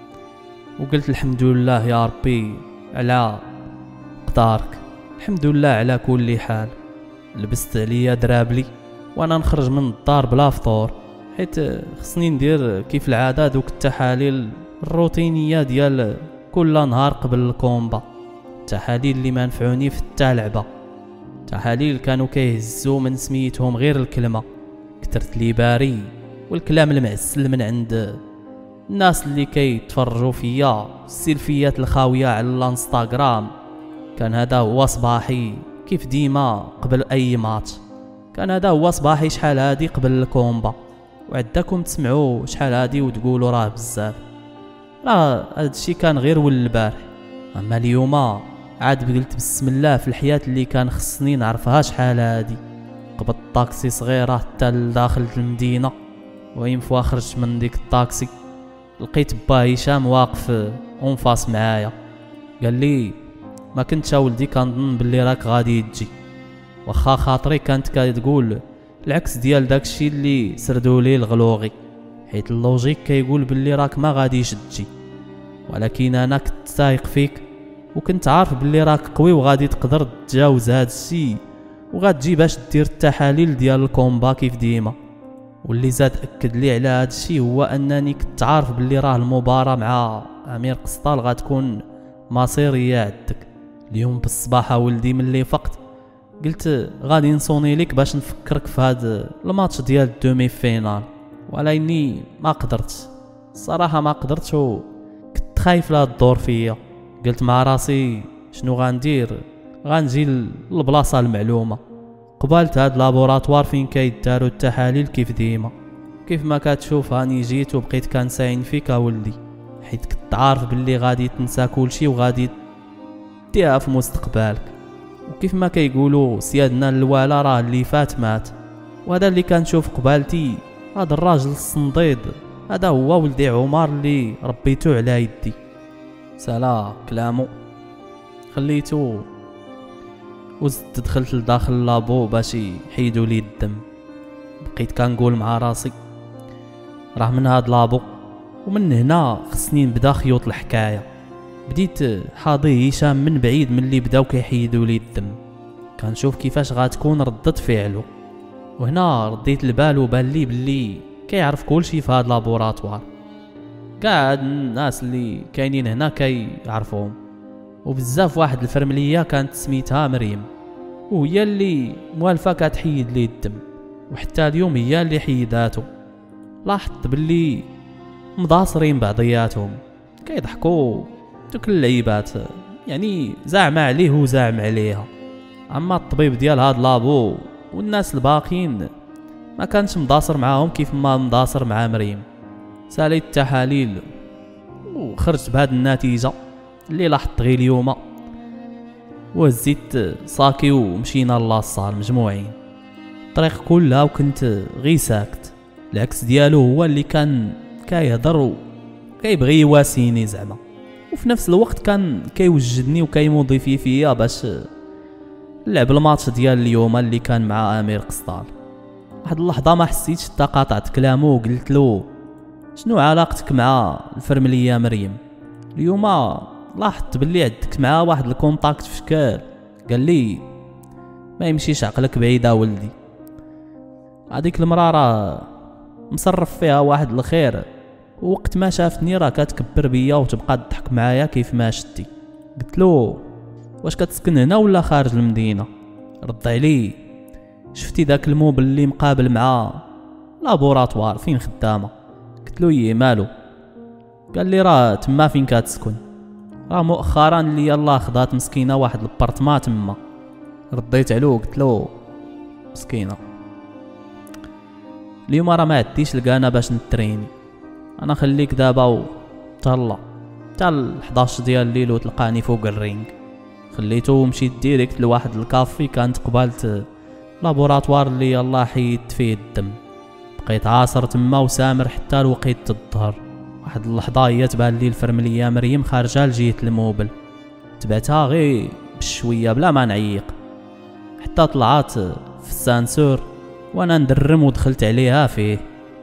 وقلت الحمد لله يا ربي على قدارك، الحمد لله على كل حال. لبست عليا درابلي وانا نخرج من الدار بلا فطور، حيت خصني ندير كيف العاده دوك التحاليل الروتينيه ديال كل نهار قبل الكومبا. التحاليل اللي ما نفعوني في حتى لعبه، تحاليل كانوا كيهزوا من سميتهم غير الكلمه. كثرت لي باري والكلام المعسل من عند الناس اللي كيتفرجوا فيا السيلفيات الخاويه على الانستغرام. كان هذا هو صباحي كيف ديما قبل اي ماتش، كان هذا هو صباحي شحال هادي قبل الكومبا. وعداكم تسمعوا شحال هادي وتقولوا راه بزاف، راه هادشي كان غير ول البارح. اما اليوم عاد قلت بسم الله في الحياه اللي كان خصني نعرفها شحال هادي. قبضت طاكسي صغيره حتى لداخل المدينه، وين فوا خرجت من ديك الطاكسي لقيت با هشام واقف اون فاس معايا. قال لي ما كنتش ولدي كنظن باللي راك غادي تجي، واخا خاطري كانت كتقول العكس ديال داكشي اللي سردوا لي الغلوغي، حيت اللوجيك كيقول باللي راك ما غاديش تجي. ولكن انا كنت سايق فيك وكنت عارف باللي راك قوي وغادي تقدر تجاوز هاد الشيء وغتجي باش دير التحاليل ديال الكومبا كيف ديما. واللي زاد اكد لي على هاد الشيء هو انني كنت عارف باللي راه المباراه مع امير قسطال غتكون مصيريه عندك. اليوم بالصباح ولدي ملي فقت قلت غادي نصوني لك باش نفكرك في هاد الماتش ديال الدومي فينال، ولكني ما قدرت الصراحه ما قدرت وكنت خايف لهاد الدور فيا. قلت مع راسي شنو غندير، غنجي للبلاصه المعلومه. قبالت هاد لابوراتوار فين كيداروا التحاليل كيف ديما. كيف ما كتشوف هاني جيت وبقيت كنساين فيك اولدي، حيت كنت عارف باللي غادي تنسى كلشي وغادي ديها في مستقبلك. وكيف ما كيقولوا سيادنا الوالا راه اللي فات مات، وهذا اللي كنشوف قبالتي هذا الراجل الصنديد هذا هو ولدي عمر اللي ربيتو على يدي. سالا كلامو خليتو وزدت دخلت لداخل اللابو باش يحيدوا لي الدم. بقيت كنقول مع راسي راه من هاد لابو ومن هنا خصني نبدا خيوط الحكايه. بديت حاضي هشام من بعيد ملي بداو كيحيدوا لي الدم، كنشوف كيفاش غتكون ردة فعله. وهنا رديت البال وبان لي بلي كيعرف كلشي في هاد لابوراتوار، كاع هاد الناس اللي كاينين هنا كيعرفوهم. وبزاف واحد الفرمليه كانت سميتها مريم، وهي اللي موالفه كتحيد لي الدم، وحتى اليوم هي اللي حيداتو. لاحظت باللي مضاصرين بعضياتهم كيضحكوا دوك اللعيبات، يعني زعم عليه وزعم عليها. اما الطبيب ديال هاد لابو والناس الباقيين ما كانش مضاصر معاهم كيف ما مضاصر مع مريم. ساليت التحاليل وخرجت بهاد النتيجه اللي لاحظت غير اليوم، وزيت صاكي ومشينا لاصال مجموعين الطريق كلها وكنت غير ساكت. العكس ديالو هو اللي كان كيهضر وكيبغي يواسيني زعما، وفي نفس الوقت كان كيوجدني وكيموضي في فيا باش لعب الماتش ديال اليوم اللي كان مع امير قسطال. واحد اللحظه ما حسيتش حتى قاطعت كلامه وقلت له شنو علاقتك مع الفرمليه مريم؟ اليوم لاحظت باللي عندك معها واحد الكونتاكت في شكال. قال لي ما يمشيش عقلك بعيد ولدي، هذيك المرا راه مصرف فيها واحد الخير، ووقت ما شافتني راه كتكبر بيا وتبقى تضحك معايا كيف ما شتي. قلت له واش كتسكن هنا ولا خارج المدينه؟ رد علي شفتي داك الموبل اللي مقابل مع لابوراتوار فين خدامه؟ قلت له يي مالو؟ قال لي راه تما فين كتسكن، راه مؤخرا اللي يلاه خدات مسكينه واحد البارتما تما. رديت عليه قلت له مسكينه اليوم راه ما عديش لقانا باش نتريني، انا خليك دابا وتهلا حتى ل حداش ديال الليل وتلقاني فوق الرينغ. خليته ومشيت ديريكت لواحد الكافي كانت قبالت لابوراتوار اللي يلاه حيدت فيه الدم. بقيت عاصر تما وسامر حتى لوقيت الظهر. واحد اللحظه هي تبان لي الفرمليه مريم خارجه لجهه الموبل، تبعتها غير بشويه بلا ما نعيق حتى طلعت في السانسور وانا ندرم ودخلت عليها فيه.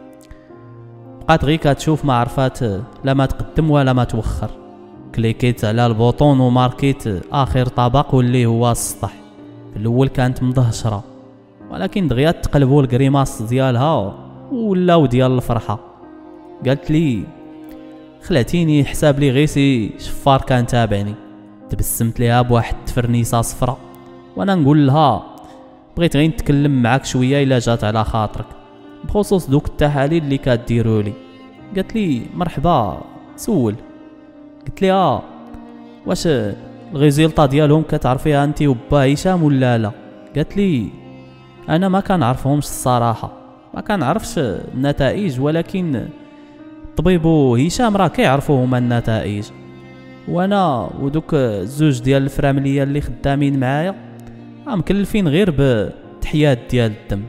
بقات غير كتشوف ما عرفات لا ما تقدم ولا ما توخر. كليكيت على البوطون وماركيت اخر طبق واللي هو السطح. في الاول كانت مدهشره ولكن دغيا تقلبوا الكريماس ديالها ولاو ديال الفرحه. قالت لي خلعتيني حساب لي غير سي شفار كان تابعني. تبسمت ليها بواحد التفرنيسه صفرة وانا نقول لها بغيت غير نتكلم معاك شويه الا جات على خاطرك بخصوص دوك التحاليل اللي كديروا لي. قالت لي مرحبا سول. قلت لي اه واش الريزلطه ديالهم كتعرفيها انت وبا هشام ولا لا؟ قالت لي انا ما كنعرفهمش الصراحه، ما كنعرفش النتائج، ولكن الطبيب هشام راه كيعرفوا هما النتائج، وانا ودوك الزوج ديال الفرامليه اللي خدامين معايا راه مكلفين غير بتحيات ديال الدم.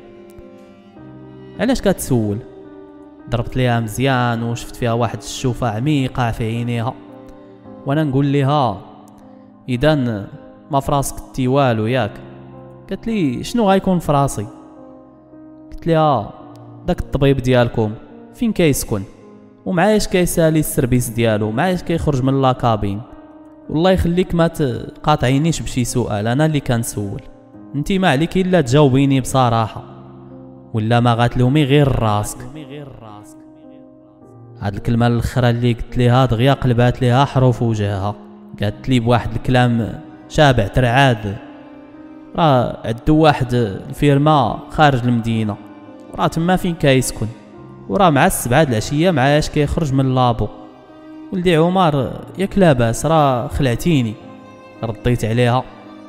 علاش كتسول؟ ضربت ليها مزيان وشفت فيها واحد الشوفه عميقه في عينيها وانا نقول ليها اذا ما فراسك تي والو ياك؟ قالت لي شنو غيكون فراسي؟ قلت لها داك الطبيب ديالكم فين كيسكن ومعايش كيسالي السيرفيس ديالو، معايش كيخرج من لاكابين؟ والله يخليك ما تقاطعينيش بشي سؤال، انا اللي كنسول، انتي ما عليك الا تجاوبيني بصراحه ولا ما غاتلومي غير راسك. هاد الكلمه الاخرى اللي قلت ليها دغيا قلبات ليها حروف وجهها. قالت لي بواحد الكلام شابع ترعاد راه عندو واحد الفيرما خارج المدينه وراه تما فين كيسكن وراه مع السبعة د العشيه معاياش كيخرج من لابو. ولدي عمر ياك لاباس راه خلعتيني. رديت عليها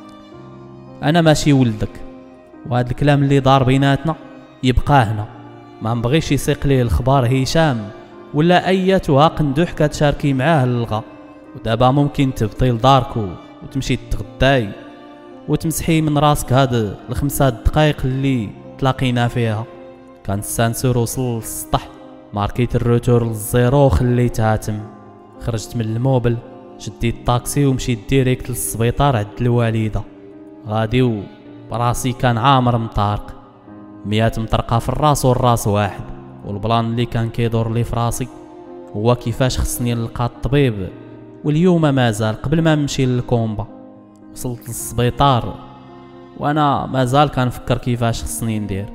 انا ماشي ولدك وهذا الكلام اللي دار بيناتنا يبقى هنا، ما نبغيش يسيق ليه الخبار هشام ولا ايتها قندوح كتشاركي معاه للغا. ودابا ممكن تبطي لدارك وتمشي تغداي وتمسحي من راسك هاد الخمسة دقائق اللي تلاقينا فيها. كان السانسور وصل للسطح، ماركيت الروتور للزيرو وخليتها تم. خرجت من الموبل شديت الطاكسي ومشيت ديريكت للسبيطار عند الوالده. غادي براسي كان عامر مطارق، ميات مطرقه في الراس والراس واحد. والبلان اللي كان كيدور لي في راسي هو كيفاش خصني نلقى الطبيب. واليوم مازال قبل ما نمشي للكومبا وصلت للسبيطار وانا مازال كنفكر كيفاش خصني ندير.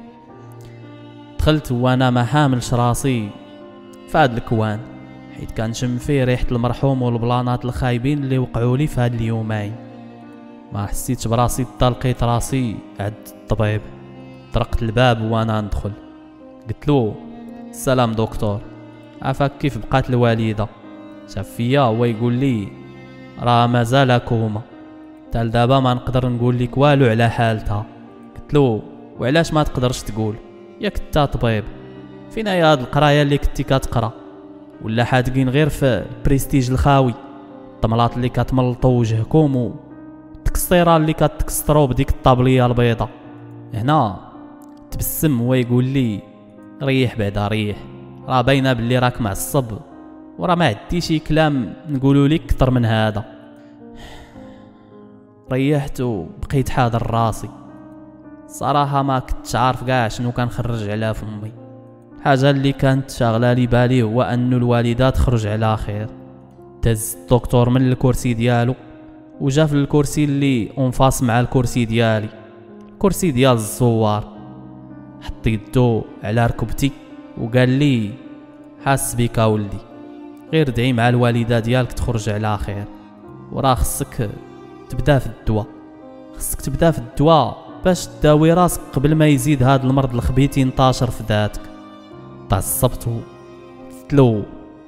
دخلت وانا ما حاملش راسي في هاد الكوان حيت كنشم فيه ريحه المرحوم والبلانات الخايبين اللي وقعوا لي في هاد اليومين. ما حسيتش براسي حتى لقيت راسي عند الطبيب. طرقت الباب وانا ندخل. قلت له السلام دكتور، عافاك كيف بقات الوالده؟ شاف فيا هو يقول لي راه مازال كوما، حتى دابا ما نقدر نقول لك والو على حالتها. قلت له وعلاش ما تقدرش تقول؟ ياك انت طبيب، فين هي هاد القرايه اللي كنتي كتقرا؟ ولا حادقين غير في البريستيج الخاوي، الطملات اللي كتملطوا وجهكم والتكسطيره اللي كتكسطروا بديك الطابليه البيضاء. هنا تبسم هو يقول لي ريح بعدا ريح، راه باينه باللي راك معصب وراه ما عندي شي كلام نقولوا لك اكثر من هذا. ريحت وبقيت حاضر راسي. صراحه ما كنتش عارف كاع شنو كنخرج على فمي. الحاجه اللي كانت شاغله لي بالي هو انه الوالده تخرج على خير. تهز الدكتور من الكرسي ديالو وجا في الكرسي اللي انفاص مع الكرسي ديالي، الكرسي ديال الزوار. حط يدو على ركبتي وقال لي حاس بك اولدي، غير دعي مع الوالده ديالك تخرج على خير، وراه خصك تبدا في الدواء، خصك تبدا في الدواء باش تداوي راسك قبل ما يزيد هاد المرض الخبيث ينتشر في ذاتك. تعصبت قلت له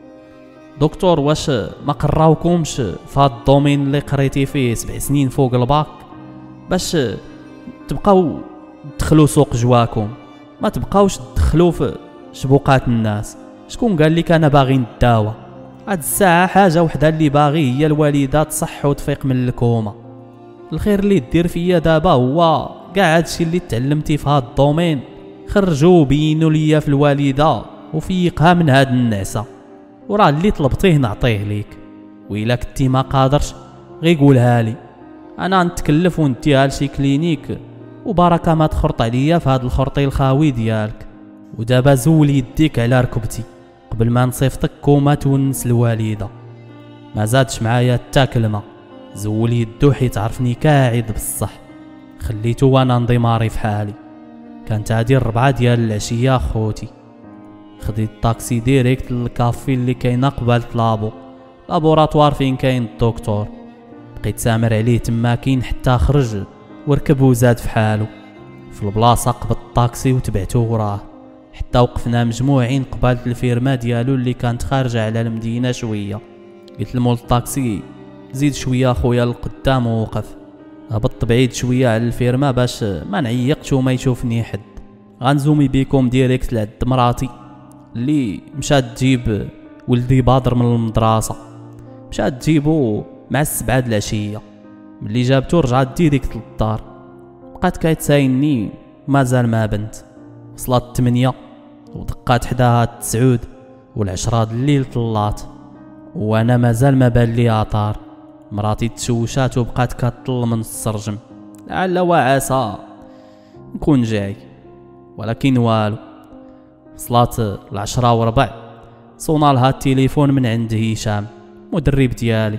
دكتور واش ما قراوكمش في هاد الدومين اللي قريتي فيه سبع سنين فوق الباك باش تبقاو تدخلوا سوق جواكم، ما تبقاوش تدخلوا في شبوقات الناس؟ شكون قال لك انا باغي نداوى؟ هاد الساعه حاجه وحده اللي باغي هي الوالده تصح وتفيق من الكوما. الخير اللي دير فيا دابا هو كاع هادشي اللي تعلمتي في هاد الدومين خرجوا بينوا ليا في الوالده وفيقها من هاد النعسه، وراه اللي طلبتيه نعطيه ليك، وإلا كنتي ما قادرش غير قولها لي، انا نتكلف ونديها لشي كلينيك وبركه ما تخرط عليا في هاد الخرطي الخاوي ديالك. ودابا زول يديك على ركبتي قبل ما نصيفطك وما تونس الوالده. ما زادش معايا حتى كلمه، زول يدو حيت عرفني كاعد بصح، خليتو وانا انضماري في حالي. كانت هادي الربعه ديال العشيه خوتي، خديت طاكسي ديريكت للكافي اللي كاينه قبال لابو لابوراتوار فين كاين الدكتور. بقيت سامر عليه تماكين حتى خرج وركب وزاد في حاله. في البلاصه قبضت الطاكسي وتبعته وراه حتى وقفنا مجموعين قبالة الفيرما ديالو اللي كانت خارجه على المدينه شويه. قلت لمول الطاكسي زيد شويه خويا لقدام ووقف. هبطت بعيد شويه على الفيرما باش ما نعيقش وما يشوفني حد. غنزومي بيكم ديريكت لعند مراتي اللي مشات تجيب ولدي بادر من المدرسه، مشات تجيبو مع السبعة د العشيه. ملي جابتو رجعت ديريكت للدار، بقات كيتسايني مازال ما بنت. وصلت الثمانية ودقات حداها التسعود والعشرة د الليل طلات، وانا مازال ما بان لي عطار. مراتي تشوشات وبقات كتطل من السرجم، لعل وعسى نكون جاي، ولكن والو. وصلات العشرة وربع، صونا لها التليفون من عند هشام مدرب ديالي.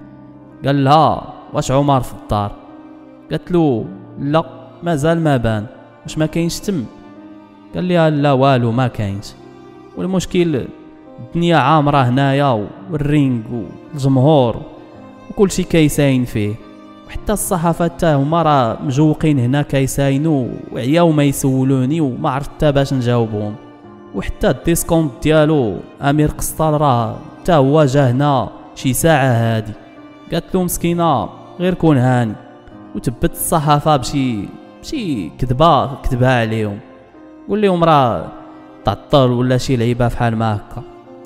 قال لها واش عمر في الدار؟ قالت له لا مازال ما بان. واش ما كاينش تم؟ قال لي لا والو ما كاينش، والمشكل الدنيا عامره هنايا والرينغ والجمهور وكل شيء كيساين فيه، وحتى الصحافه حتى هما راه مجوقين هنا كيساينوا وعياو ما يسولوني وما عرفت حتى باش نجاوبهم. وحتى الديسكونت ديالو امير قسطال راه حتى هو جا هنا شي ساعه هادي. قالت له مسكينه غير كون هاني، وتبت الصحافه بشي بشي كذبه كذبها عليهم، قول لهم راه تعطل ولا شي لعيبه فحال ما هكا،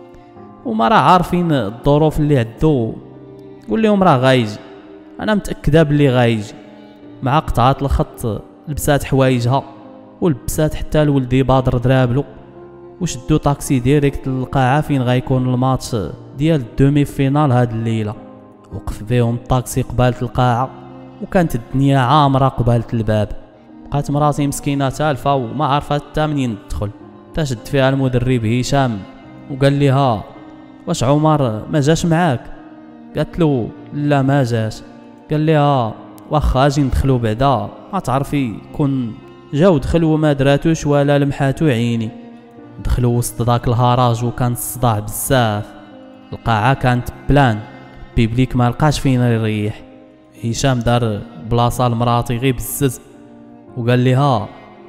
وما راه عارفين الظروف اللي عدو. قول لهم راه غايجي، انا متاكده بلي غايجي. مع قطعات الخط لبسات حوايجها ولبسات حتى لولدي بادر درابلو، وشدو طاكسي ديريكت للقاعه فين غيكون الماتش ديال الدومي فينال هاد الليله. وقف بهم الطاكسي قبالة القاعه وكانت الدنيا عامره قبالة الباب. بقات مراتي مسكينه تالفه وما عرفت حتى منين تدخل. تشد فيها المدرب هشام وقال لها واش عمر ما جاش معاك؟ قالت له لا ما جاش. قال لها واخا اجي ندخلو بعدا، ما تعرفي كون جاو دخلوا وما دراتوش ولا لمحاتو عيني. دخلوا وسط داك الهراج وكان الصداع بزاف. القاعه كانت بلان بيبليك ما لقاش فين يريح. هشام دار بلاصه لمراتي غير بزز وقال لها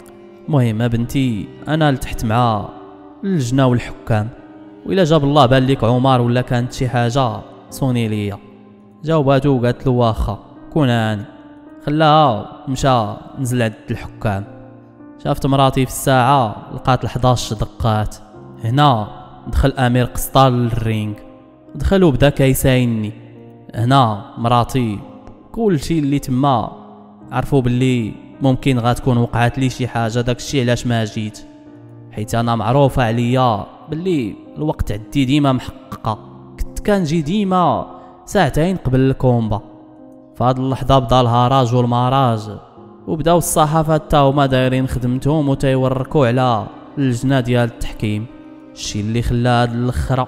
مهم بنتي انا لتحت مع اللجنه والحكام، وإلا جاب الله بان لك عمر ولا كانت شي حاجه صوني ليا. جاوباتو وقالت له واخا كون هاني. خلاها ومشى نزل عند الحكام. شافت مراتي في الساعه لقات الحداش دقات. هنا دخل امير قسطال للرينغ، دخل وبدا كيسايني. هنا مراتي كل شيء اللي تما عرفوا باللي ممكن غتكون وقعت لي شي حاجه، داك الشيء علاش ما جيت، حيت انا معروفه عليا باللي الوقت عندي ديما محققه. كنت كنجي ديما ساعتين قبل الكومبا. فهاد اللحظه بدا الهراج والمراج، وبداو الصحافه حتى هما دايرين خدمتهم وتيوركوا على اللجنه ديال التحكيم. الشيء اللي خلى هاد الاخره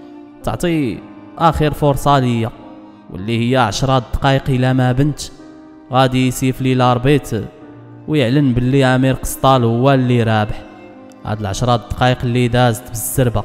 تعطي اخر فرصه ليا، واللي هي عشرة دقائق الى ما بنت غادي يسيف لي لاربيت ويعلن باللي امير قسطال هو اللي رابح. هاد العشرة دقائق اللي دازت بالزربه،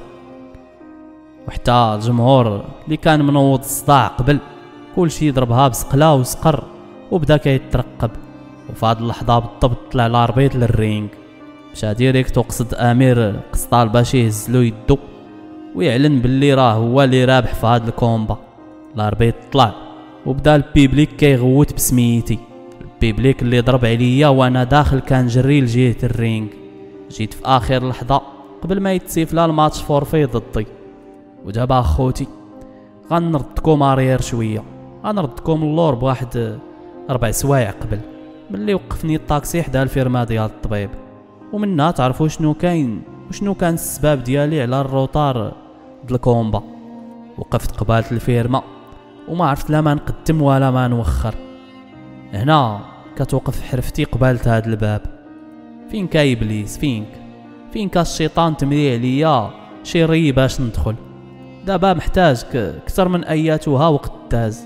وحتى الجمهور اللي كان منوض الصداع قبل كلشي ضربها بسقله وسقر وبدا كيترقب. وفي هاد اللحظه بالضبط طلع الاربيط للرينغ، مشى ديريكت وقصد امير قسطال باش يهزلو يدو ويعلن باللي راه هو اللي رابح في هاد الكومبا. الاربيط طلع وبدا البيبليك كيغوت بسميتي، البيبليك اللي ضرب عليا وانا داخل كان جري لجهه الرينغ. جيت في اخر لحظه قبل ما يتسيفلا الماتش فورفي ضدي. ودابا اخوتي غنردكم ارير شويه، غنردكم اللور بواحد ربع سوايع قبل ملي وقفني الطاكسي حدا الفيرما ديال الطبيب، ومنها تعرفوا شنو كاين وشنو كان السبب ديالي على الروطار د الكومبا. وقفت قبالة الفيرما وما عرفت لا ما نقدم ولا ما نوخر. هنا كتوقف حرفتي قبالة هاد الباب. فين كاي ابليس؟ فينك فين الشيطان تمري عليا شي ري باش ندخل؟ دابا محتاجك اكثر من اياتها وقت داز،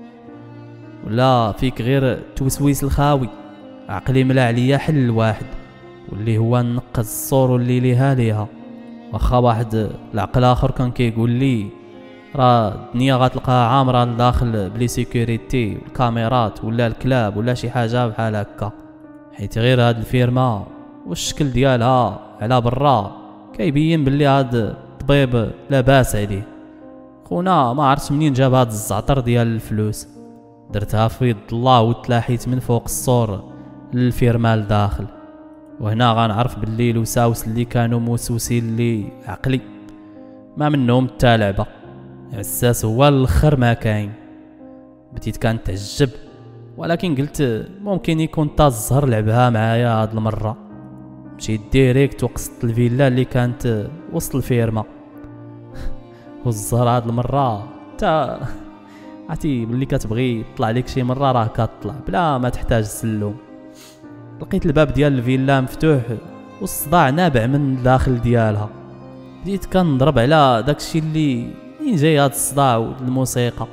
ولا فيك غير توسويس الخاوي؟ عقلي ملا عليا حل واحد واللي هو نقز الصور واللي ليها ليها. واخا واحد العقل اخر كان كيقول لي راه الدنيا غتلقاها عامره لداخل بلي سيكوريتي والكاميرات ولا الكلاب ولا شي حاجه بحال هكا، حيت غير هاد الفيرما والشكل ديالها على برا كيبين باللي هاد الطبيب لاباس عليه. خونا ما عرفتش منين جاب هاد الزعتر ديال الفلوس، درتها في يد الله وتلاحيت من فوق السور للفيرما لداخل. وهنا غنعرف باللي الوساوس اللي كانوا موسوسين لي عقلي ما منهم حتى لعبه، عساس هو الاخر ما كاين. بديت كنتعجب ولكن قلت ممكن يكون تا الزهر لعبها معايا هاد المره. مشيت ديريكت وقصدت الفيلا اللي كانت وسط الفيرما. والزهر هاد المره تا عرفتي ملي كتبغي يطلع لك شي مره راه كتطلع بلا ما تحتاج سلوم. لقيت الباب ديال الفيلا مفتوح والصداع نابع من الداخل ديالها. بديت كنضرب على داكشي اللي منين جاي هاد الصداع والموسيقى.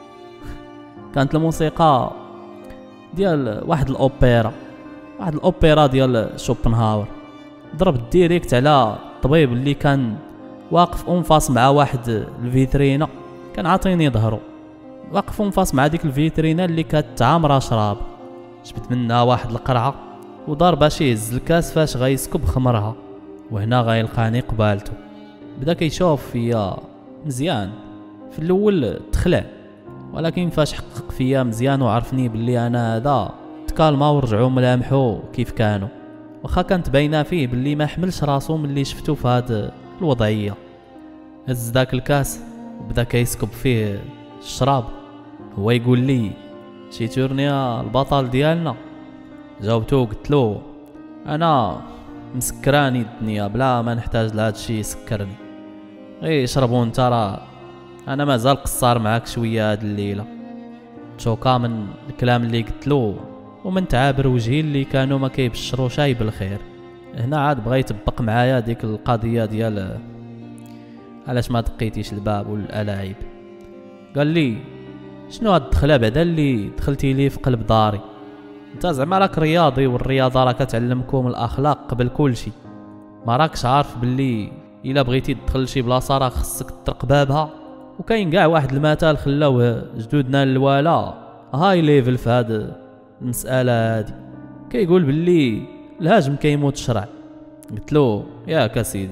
كانت الموسيقى ديال واحد الاوبرا واحد الاوبرا ديال شوبنهاور. ضربت ديريكت على الطبيب اللي كان واقف انفاس مع واحد الفيترينا، كان عاطيني ظهرو واقف انفاس مع ديك الفيترينا اللي كانت عامره شراب. جبت منها واحد القرعه ودار باش يهز الكاس فاش غيسكب خمرها، وهنا غيلقاني قبالته. بدا كيشوف فيا مزيان، في الاول تخلع ولكن فاش حقق فيا مزيان وعرفني باللي انا هذا تكالما ورجعوا ملامحو كيف كانوا، واخا كانت باينه فيه باللي ما حملش راسو ملي شفتو في هاد الوضعيه. هز داك الكاس وبدا كيسكب فيه الشراب. هو يقول لي شي تورنيا البطل ديالنا؟ جاوبتو قلت له انا مسكراني الدنيا بلا ما نحتاج لهاد الشيء يسكرني، غير شربوا انت، راه انا مازال قصار معاك شويه هاد الليله. تشوكا من الكلام اللي قلت له ومن تعابر وجهي اللي كانوا ما كيبشروا شاي بالخير. هنا عاد بغا يطبق معايا ديك القضيه ديال علاش ما دقيتيش الباب والالاعيب. قال لي شنو هاد الدخله بعدا اللي دخلتي لي في قلب داري؟ انت زعما راك رياضي والرياضه راه كتعلمكم الاخلاق قبل كل شيء، ما راكش عارف باللي الا بغيتي تدخل لشي بلاصه راه خصك تطرق بابها؟ وكاين كاع واحد المثال خلاوه جدودنا الوالا هاي ليفل في هاد المساله هادي، كيقول باللي الهاجم كيموت شرع. قلت له ياك سيدي.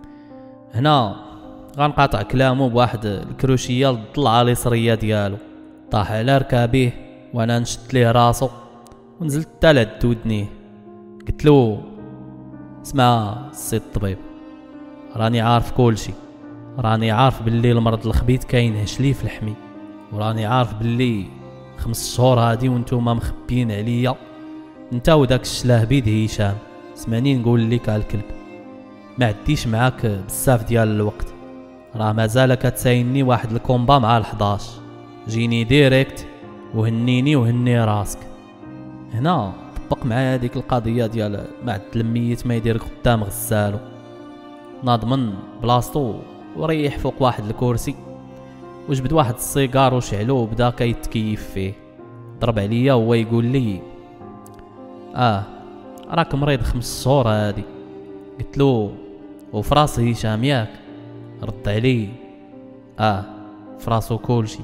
هنا غنقاطع كلامه بواحد الكروشيه للضلعه اليسريه ديالو، طاح على ركابيه وانا نشد ليه راسو ونزلت حتى لعد ودنيه. قلت له اسمع السي الطبيب، راني عارف كلشي، راني عارف باللي المرض الخبيث كاين هشلي في الحمي، وراني عارف باللي خمس شهور هادي وانتوما مخبيين عليا انت وداك الشلاهبيد هشام. سمعني نقول لك على الكلب، ما عديش معاك بزاف ديال الوقت، راه مازال كتسايني واحد الكومبا مع الحداش. جيني ديريكت وهنيني وهني راسك. هنا طبق معايا هذيك القضيه ديال معد الميت ما يدير قدام غسالو. ناض من بلاصتو وريح فوق واحد الكرسي وجبد واحد السيجار وشعلو وبدا كيتكيف فيه. ضرب عليا وهو يقول لي اه راك مريض خمس شهور هادي. قلت له وفراس هشام ياك؟ رد علي اه فراسو كلشي.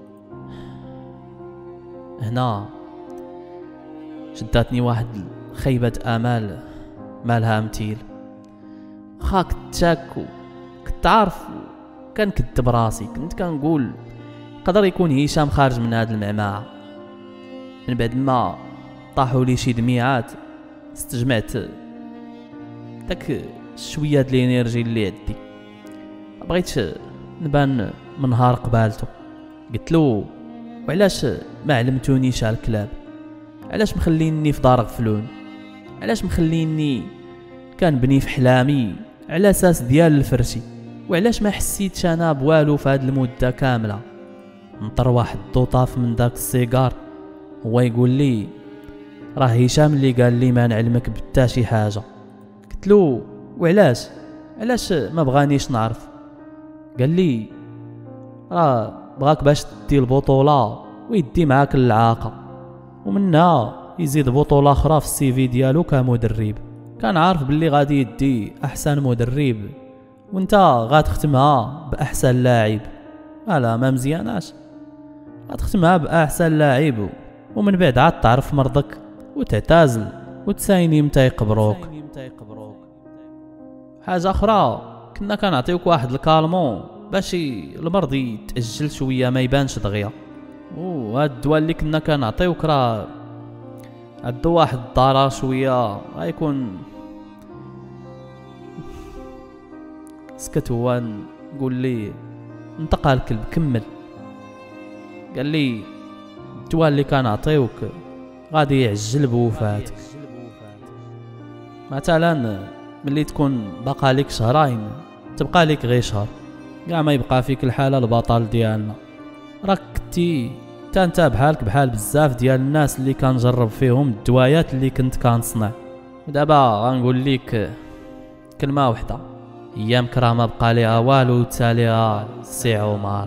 هنا شداتني واحد خيبة امال مالها مثيل. خا كنت شاك كنت عارف كنكذب راسي، كنت كنقول قدر يكون هشام خارج من هاد المعمعة. من بعد ما طاحوا لي شي دميعات استجمعت داك شويه د الانرجي اللي عندي، بغيت نبان من نهار قبالته. قلت له وعلاش ما علمتونيش على الكلاب؟ علاش مخليني في دار غفلون؟ علاش مخليني كنبني في حلامي على اساس ديال الفرشي؟ وعلاش ما حسيتش انا بوالو في هاد المده كامله؟ نطر واحد الضوطاف من داك السيجار هو يقول لي راه هشام اللي قال لي ما نعلمك بتا شي حاجه. قلت له وعلاش علاش ما بغانيش نعرف؟ قال لي راه بغاك باش تدي البطوله ويدي معاك العاقه، ومنها يزيد بطوله اخرى في السي في ديالو كمدرب. كان عارف باللي غادي يدي احسن مدرب وانت غتختمها باحسن لاعب. لا ما مزياناش، غتختمها باحسن لاعب ومن بعد عاد تعرف مرضك وتعتزل وتسايني متى يقبروك. حاجه اخرى كنا كنعطيوك واحد الكالمون باش المرض يتاجل شويه ما يبانش دغيا، وهاد الدواء اللي كنا كنعطيوك راه عندو واحد الضرر شويه غيكون سكت. هو نقول لي انتقى الكلب كمل. قال لي الدواء اللي كنعطيوك غادي يعجل بوفاتك. مثلا ملي تكون باقا لك شهرين تبقى لك غير شهر، كاع ما يبقى فيك الحاله البطل ديالنا. راك كنتي تا انت بحالك بحال بزاف ديال الناس اللي كنجرب فيهم الدوايات اللي كنت كنصنع. ودابا غنقول لك كلمه وحده، ايام كرا ما بقى ليها والو تاليها سي عمر.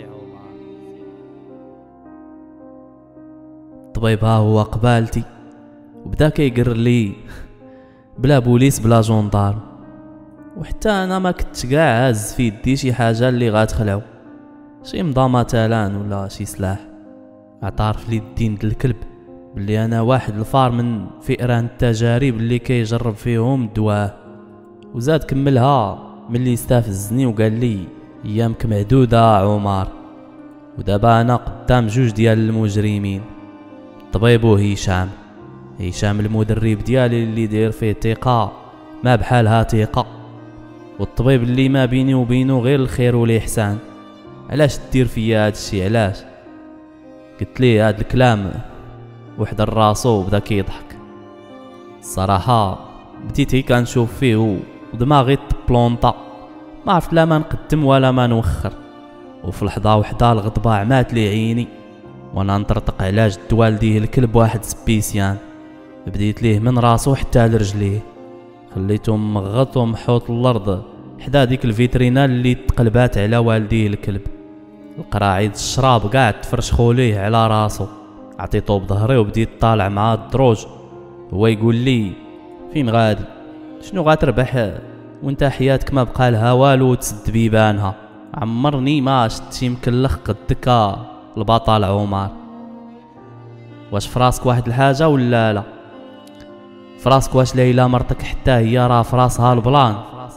الطبيب ها هو قبالتي وبدا كيقر لي بلا بوليس بلا جوندار، وحتى انا ما كنت كاع هاز في يدي شي حاجه اللي غتخلعو، شي مضى مثلا ولا شي سلاح. اعترف لي الدين د الكلب بلي انا واحد الفار من فئران التجارب اللي كيجرب فيهم الدواء، وزاد كملها ملي استفزني وقال لي ايامك معدوده عمر. ودابا انا قدام جوج ديال المجرمين، الطبيب وهشام. هشام المدرب ديالي اللي داير فيه ثقه ما بحالها ثقه، والطبيب اللي ما بيني وبينه غير الخير والاحسان. علاش دير فيا هاد الشيء علاش؟ قلت ليه هاد الكلام وحد الراسو وبدا كيضحك. الصراحه بديت هي كنشوف فيه ودماغي طبلونطا، ما عرفت لا ما نقدم ولا ما نوخر. وفي لحظه وحده الغضبه عمات لي عيني وانا نطرطق علاج الدواء لديه الكلب واحد سبيسيان. بديت ليه من راسو حتى لرجليه، خليته مغط ومحوط الارض حدا ديك الفيترينا اللي تقلبات على والديه الكلب. القراعيد الشراب قاعد تفرشخوا ليه على راسو. عطيتو بظهري وبديت طالع مع الدروج. هو يقول لي فين غادي؟ شنو غتربح وانت حياتك ما بقى لها والو تسد بيبانها؟ عمرني ما شفت شي مكلخ قدك البطل عمر. واش فراسك واحد الحاجه ولا لا؟ فراسك واش ليلى مرتك حتى هي راه فراسها البلان؟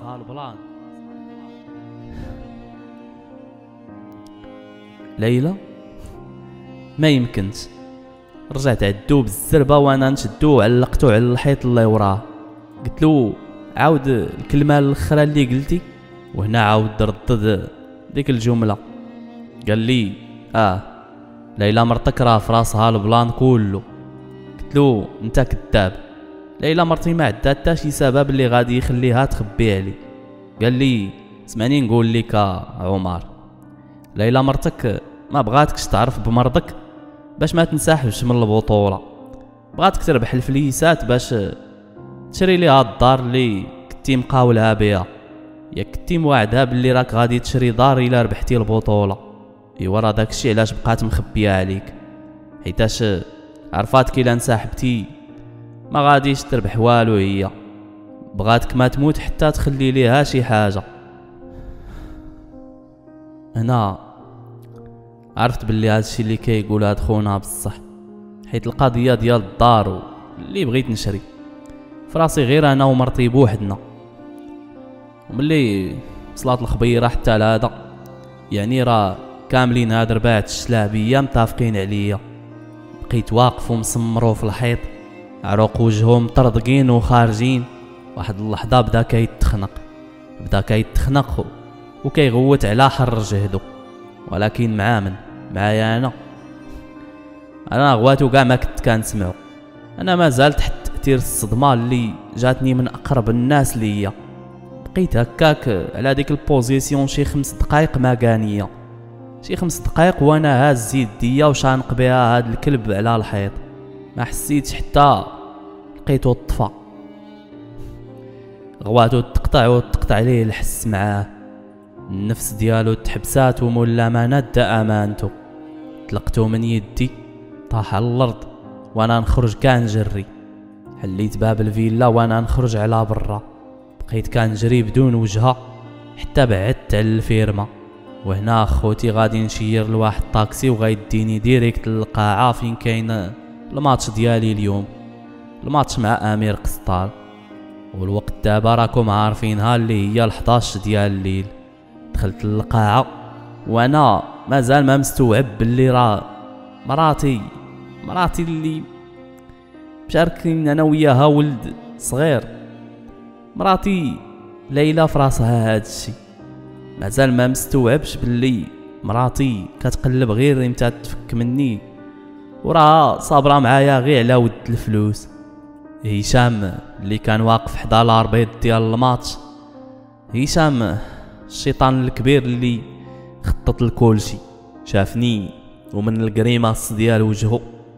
ليلى ما يمكنش. رجعت عدو بالزربه وانا نشدو وعلقتو على الحيط اللي وراه. قلت له عاود الكلمه الاخرى اللي قلتي، وهنا عاود ردد ديك الجمله. قال لي اه ليلى مرتك راه فراسها البلان كله. قلت له انت كذاب، ليلى مرتي ما عندها حتى شي سبب اللي غادي يخليها تخبي علي. قال لي اسمعني نقول لك عمر، ليلى مرتك ما بغاتكش تعرف بمرضك باش ما تنسحبش من البطوله، بغاتك تربح الفليسات باش تشري ليها الدار اللي كنتي مقاولها بها. يا كنتي موعدها باللي راك غادي تشري دار الا ربحتي البطوله. ايوا راه داكشي علاش بقات مخبيه عليك، حيتاش عرفاتك الا انسحبتي ما غاديش تربح والو، هي بغاتك ما تموت حتى تخلي ليها شي حاجه. هنا عرفت باللي هادشي اللي كيقول هاد خونا بصح، حيت القضيه ديال الدار اللي بغيت نشري فراسي غير انا ومرتي بوحدنا، وملي وصلات الخبيره حتى لهذا يعني راه كاملين هاد ربعة الشلابيه متفقين عليا. بقيت واقف ومسمرو في الحيط، عروق وجههم مطردقين وخارجين. واحد اللحظه بدا كيتخنق بدا كيتخنق وكيغوت على حر جهدو، ولكن مع من معايا انا انا غواتو كاع ما كنت كنسمعو. انا مازال تحت تاثير الصدمه اللي جاتني من اقرب الناس ليا. بقيت هكاك على ديك البوزيسيون شي خمس دقائق ما كانيه، شي خمس دقائق وانا هاز يديا وشانق بها هاد الكلب على الحيط. ما حسيتش حتى لقيتو طفى. غواتو تقطع وتقطع عليه الحس معاه، النفس ديالو تحبسات ومولا ما ند امانتو. طلقتو من يدي طاح على الارض وانا نخرج كنجري. حليت باب الفيلا وانا نخرج على برا، بقيت كنجري بدون وجهه حتى بعدت على الفيرما. وهنا خوتي غادي نشير لواحد طاكسي وغايديني ديريكت للقاعه فين كاين الماتش ديالي اليوم، الماتش مع امير قسطال. والوقت دابا راكم عارفينها اللي هي الحداش ديال الليل. دخلت للقاعه وانا مازال ما مستوعب باللي راه مراتي مراتي اللي مشاركين انا وياها ولد صغير، مراتي ليلى فراسها هادشي. مازال ما مستوعبش باللي مراتي كتقلب غير امتى تفك مني، وراه صابره معايا غير على ود الفلوس. هشام اللي كان واقف حدا لاربيض ديال الماتش، هشام الشيطان الكبير اللي خطط لكلشي، شافني ومن الكريماس ديال وجهه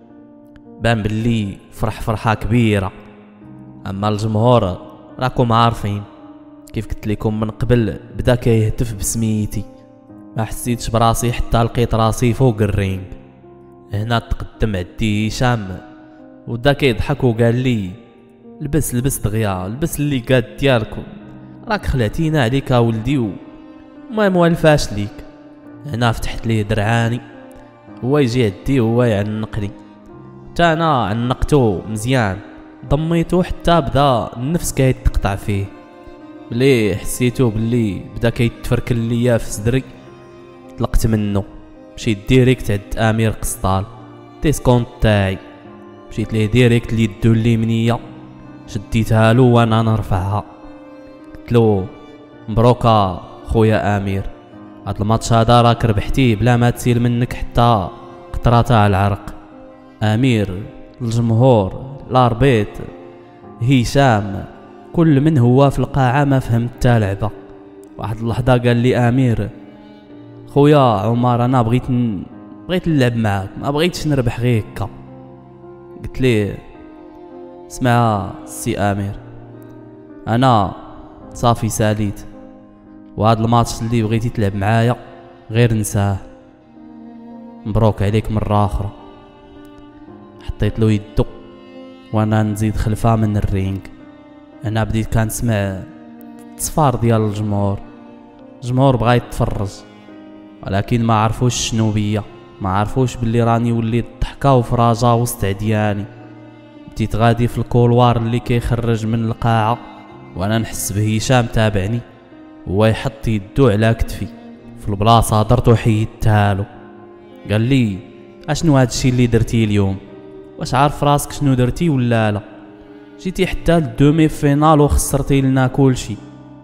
بان باللي فرح فرحه كبيره. اما الجمهور راكم عارفين كيف قلت لكم من قبل بدا كيهتف بسميتي. ما حسيتش براسي حتى لقيت راسي فوق الرينج. هنا تقدم عندي هشام ودا كيضحك وقال لي لبس لبس دغيا، لبس اللي قاد ديالكم، راك خلعتينا عليك ولدي وما موالفاش ليك. هنا فتحت ليه درعاني، هو يجي عندي هو يعنقني، حتى انا عنقتو مزيان، ضميتو حتى بدا النفس كيتقطع فيه. ملي حسيتو باللي بدا كيتفركل ليا في صدري طلقت منه، مشيت ديريكت عند امير قسطال ديسكونت تاعي. مشيت ليه ديريكت ليدو اليمنيه شديتها له وانا نرفعها، قلتلو مبروكا خويا امير، هاد الماتش هذا راك ربحتيه بلا ما تسيل منك حتى قطره تاع العرق. امير، الجمهور، الاربيط، هشام، كل من هو في القاعه ما فهمت تا لعبه. واحد اللحظه قال لي امير خويا عمر انا بغيت ن... بغيت نلعب معاك، ما بغيتش نربح غير هكا. قلت ليه اسمع سي امير، انا صافي ساليت، وهذا الماتش اللي بغيتي تلعب معايا غير نساه، مبروك عليك مره اخرى. حطيت له يدو وانا نزيد خلفها من الرينج. انا بديت كنسمع التصفار ديال الجمهور، الجمهور بغا يتفرج ولكن ما عرفوش شنو بيا، ما عرفوش باللي راني وليت ضحكه وفراجه وسط عدياني. بديت غادي في الكولوار اللي كيخرج من القاعه وانا نحس بهشام تابعني، هو يحط يدو على كتفي في البلاصه درتو حيدتها له. قال لي اشنو هادشي اللي درتي اليوم؟ واش عارف راسك شنو درتي ولا لا؟ جيتي حتى للدومي فينال وخسرتي لنا كلشي.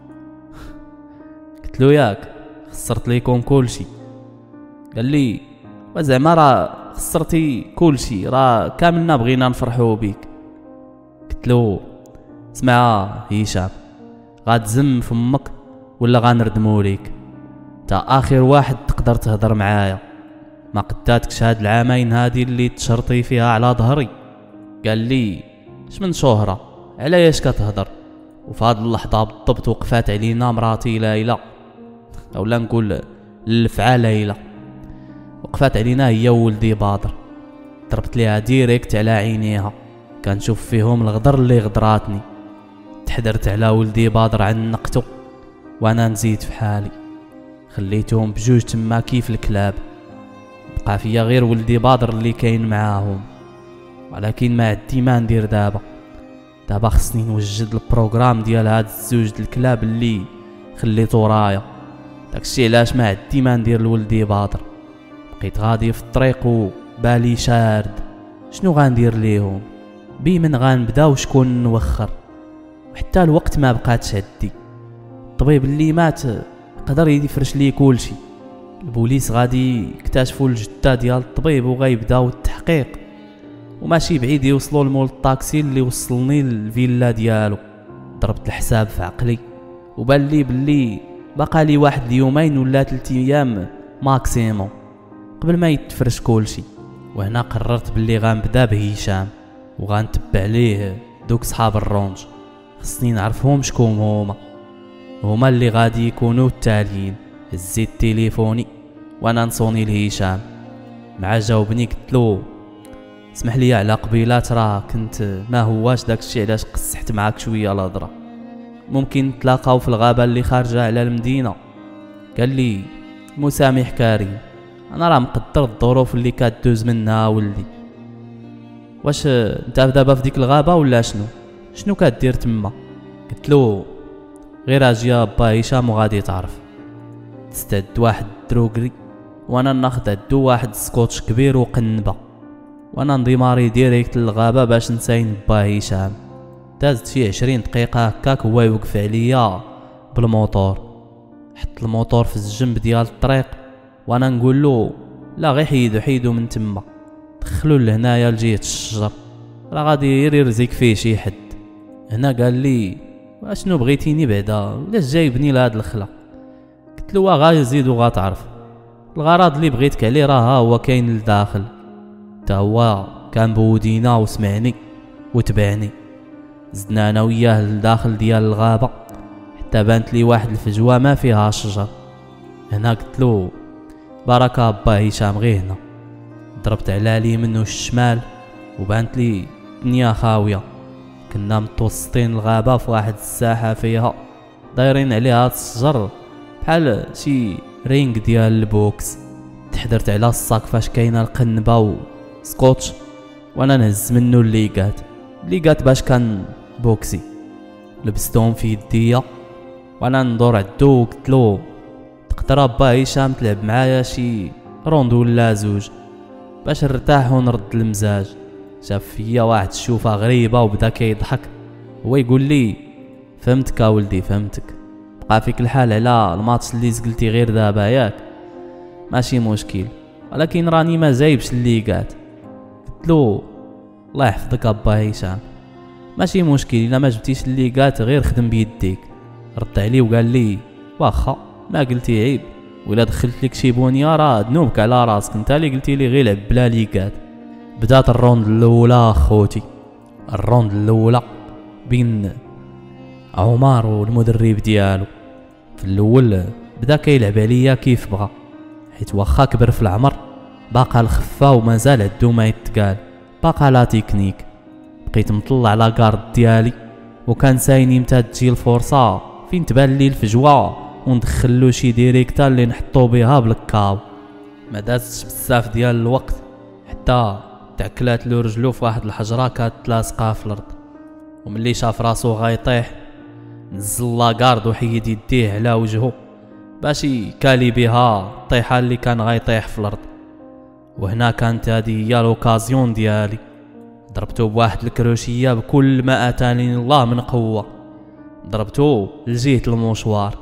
قلت له ياك خسرت ليكم كلشي؟ قال لي وزعما راه خسرتي كلشي، راه كاملنا بغينا نفرحوا بيك. قلت له اسمع هشام، غاتزم فمك ولا غنردمو ليك، تا اخر واحد تقدر تهضر معايا، ما قداتكش هاد العامين هادي اللي تشرطي فيها على ظهري. قال لي اش من شهره علاش كتهضر؟ وفي هاد اللحظه بالضبط وقفات علينا مراتي ليلى، اولا نقول الفعا ليلى، وقفات علينا هي وولدي باطر. ضربت ليها ديريكت على عينيها كنشوف فيهم الغدر اللي غدراتني. تحدرت على ولدي بادر عنقته وانا نزيد في حالي، خليتهم بجوج تما كيف الكلاب. بقى فيا غير ولدي بادر اللي كاين معاهم، ولكن ما عندي ما ندير دابا. دابا خصني نوجد البروغرام ديال هاد الزوج الكلاب اللي خليتو ورايا. داكشي علاش ما عندي ما ندير لولدي بادر. بقيت غادي في الطريق وبالي شارد، شنو غندير ليهم؟ بمن غنبدا وشكون نوخر؟ وحتى الوقت ما بقاتش عندي. الطبيب اللي مات قدر يفرش لي كلشي. البوليس غادي يكتشفوا الجثه ديال الطبيب وغيبداو التحقيق، وماشي بعيد يوصلوا لمول الطاكسي اللي وصلني للفيلا ديالو. ضربت الحساب في عقلي وبان لي بلي بقى لي واحد اليومين ولا ثلاث ايام ماكسيموم قبل ما يتفرش كلشي. وهنا قررت بلي غنبدا بهشام وغنتبع ليه دوك صحاب الرونج. خصني نعرفهم شكون هما هما اللي غادي يكونوا التاليين. هزيت تليفوني وانا نصوني لهشام. مع جاوبني قلتلو اسمح لي على قبيلات، راه كنت ما هواش داكشي علاش قصحت معاك شويه الهضره. ممكن نتلاقاو في الغابه اللي خارجه على المدينه؟ قال لي مسامح كريم، انا راه مقدر الظروف اللي كدوز منها ولدي. واش انت دابا في ديك الغابه ولا شنو شنو كدير تما؟ قلت له غير اجي با هشام وغادي تعرف. تستعد واحد دروغري وانا ناخذ عدو واحد سكوتش كبير وقنبه، وانا نديماري ديريكت للغابه باش نساين با هشام. دازت شي عشرين دقيقه هكاك هو يوقف عليا بالموتور. حط الموتور في الجنب ديال الطريق وانا نقول له لا غير حيدو حيدو من تما، دخلوا لهنايا لجهه الشجر، راه غادي يرزيك فيه شي حد. هنا قال لي واشنو بغيتيني بعدا؟ علاش جايبني لهاد الخلا؟ قلت له غادي زيد وغتعرف. الغرض اللي بغيتك عليه راه ها هو كاين لداخل. تا هو كان بودينا وسمعني وتبعني. زدنا انا وياه لداخل ديال الغابه حتى بانت لي واحد الفجوه ما فيها شجر. هنا قلت له بركه با هشام غير هنا. ضربت على اليمين والشمال وبانت لي الدنيا خاويه. كنا متوسطين الغابه في واحد الساحه فيها دايرين عليها الشجر بحال شي رينج ديال البوكس. تحضرت على الصاك فاش كاينه القنبه وسكوتش وانا نهز منه الليقات الليقات باش كان بوكسي. لبستهم في يديا وانا ندور عدو قلت له تقدر با هشام تلعب معايا شي روند ولا زوج باش نرتاح ونرد المزاج. شاف فيا واحد الشوفه غريبه وبدا كيضحك. هو يقول لي فهمتك يا ولدي فهمتك، بقى فيك الحال على الماتش اللي زقلتي غير دابا ياك؟ ماشي مشكل، ولكن راني ما جايبش الليقات. قلت له الله يحفظك ابا هشام، ماشي مشكل الا ما جبتيش الليقات غير خدم بيديك. رد عليه وقال لي واخا ما قلتي عيب، ولا دخلت لك شي بونيه راه ذنوبك على راسك، انت اللي قلتي لي غير لعب بلا ليقات. بدات الروند الاولى خوتي. الروند الاولى بين عمر والمدرب ديالو. في الاول بدا كيلعب عليا كيف بغا، حيت واخا كبر في العمر باقا الخفه ومازال عندو ما يتقال، باقا لا تكنيك. بقيت مطلع على كارد ديالي وكان سايني متى تجي الفرصه فين تبان لي الفجوه وندخلو شي ديريكتا اللي نحطو بها بالكاو. ما دازتش بزاف ديال الوقت حتى تعكلات له رجلو في واحد الحجره كانت لاصقه في الارض، وملي شاف راسو غايطيح نزل لاكارد وحيد يديه على وجهه باش يكالي بها الطيحه اللي كان غايطيح في الارض. وهنا كانت هذه هي لوكازيون ديالي. ضربته بواحد الكروشيه بكل ما اتاني الله من قوه، ضربته لجهه المشوار،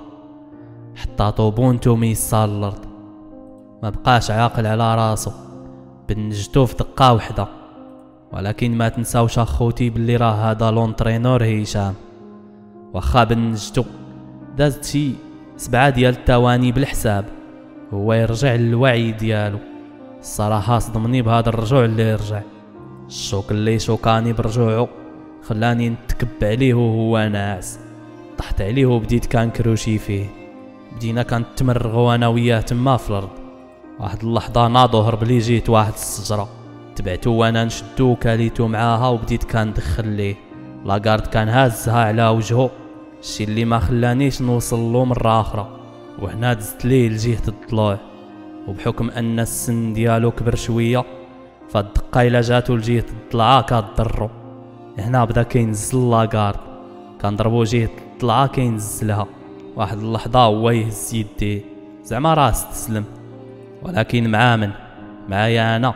حطاتو بونتو ميسال الارض. ما بقاش عاقل على راسو، بنجتو في دقه وحده. ولكن ما تنساوش اخوتي باللي راه هذا لونترينور هشام. واخا بنجتو دازت شي سبعه ديال الثواني بالحساب هو يرجع للوعي ديالو. الصراحه صدمني بهذا الرجوع اللي رجع. الشوك اللي شوكاني برجوعو خلاني نتكب عليه وهو ناعس. طحت عليه وبديت كنكروشي فيه. بدينا كنتمرغو انا وياه تما في الارض. واحد اللحظه ناضو هرب لي جيت واحد الشجره تبعتو وانا نشدو كاليتو معاها وبديت كندخل ليه. لاكارد كان هازها على وجهه، الشي اللي ما خلانيش نوصل له مره اخرى. وهنا دزت ليه لجهه الضلوع، وبحكم ان السن ديالو كبر شويه فالدقه الا جاتو لجهه الضلعه كضرو. هنا بدا كينزل لاكارد، كنضربو جهه الضلعه كينزلها. واحد اللحظه هو يهز يديه زعما راه استسلم، ولكن مع من؟ معايا انا،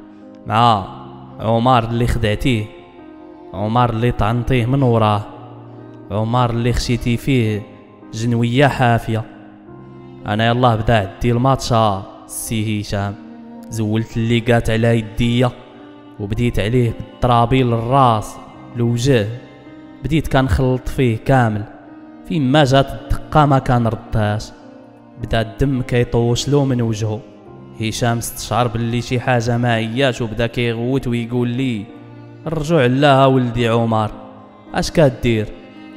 مع عمر اللي خدعتيه، عمر اللي طعنتيه من وراه، عمر اللي خشيتي فيه جنويه حافيه. انا يلاه بدا عدي الماتشا سي هشام، زولت اللي قات على يديا وبديت عليه بالضرابيل الراس الوجه، بديت كنخلط فيه كامل. فين ما جات الدقه ما كنردهاش، بدا الدم كيطوش له من وجهه. هشام استشعر باللي شي حاجه ما هياش وبدا كيغوت ويقول لي الرجوع لها ولدي عمر، اش كدير؟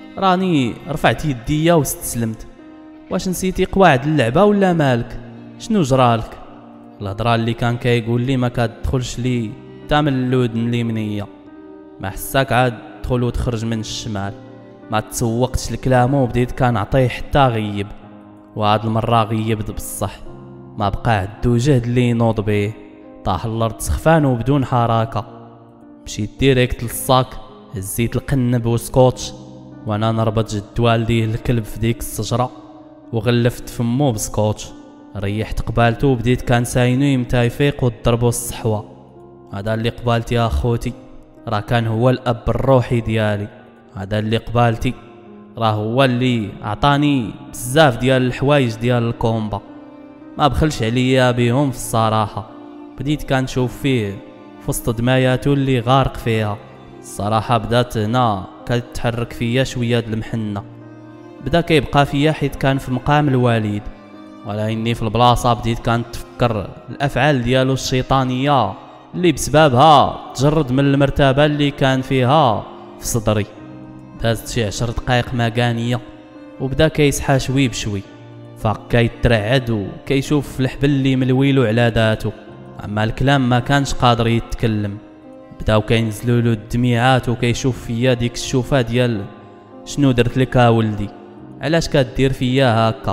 راني رفعت يديا واستسلمت. واش نسيتي قواعد اللعبه ولا مالك؟ شنو جرالك؟ الهضره اللي كان كيقول لي ما كتدخلش لي حتى من الودن اليمنيه، ما حساك عاد تدخل وتخرج من الشمال. ما تسوقتش لكلامه وبديت كنعطيه حتى غيب، وهاد المره غيبت بصح، ما بقى عندو جهد اللي ينوض بيه. طاح الارض سخفان وبدون حركه. مشيت ديريكت للصاك، هزيت القنب وسكوتش وانا نربط جد والديه الكلب في ديك الشجره، وغلفت فمو بسكوتش. ريحت قبالته وبديت كان ساينو يمتى يفيق وضربو الصحوه. هذا اللي قبالتي يا اخوتي، راه كان هو الاب الروحي ديالي. هذا اللي قبالتي راه هو اللي عطاني بزاف ديال الحوايج ديال الكومبا، ما بخلش عليا بهم في الصراحه. بديت كنشوف فيه في وسط دماياتو اللي غارق فيها. الصراحه بدات هنا كتحرك فيا شويه د المحنه، بدا كيبقى فيا حيت كان في مقام الوالد، ولكني في البلاصه بديت كنتفكر الافعال ديالو الشيطانيه اللي بسببها تجرد من المرتبه اللي كان فيها في صدري. دازت شي عشر دقائق مكانيه وبدا كيسحى شوي بشوي، فاق كيترعد وكيشوف في الحبل اللي ملويلو على ذاته، اما الكلام ما كانش قادر يتكلم. بداو كينزلوا له الدميعات وكيشوف فيا ديك الشوفه ديال شنو درت لك يا ولدي، علاش كدير فيا هكا؟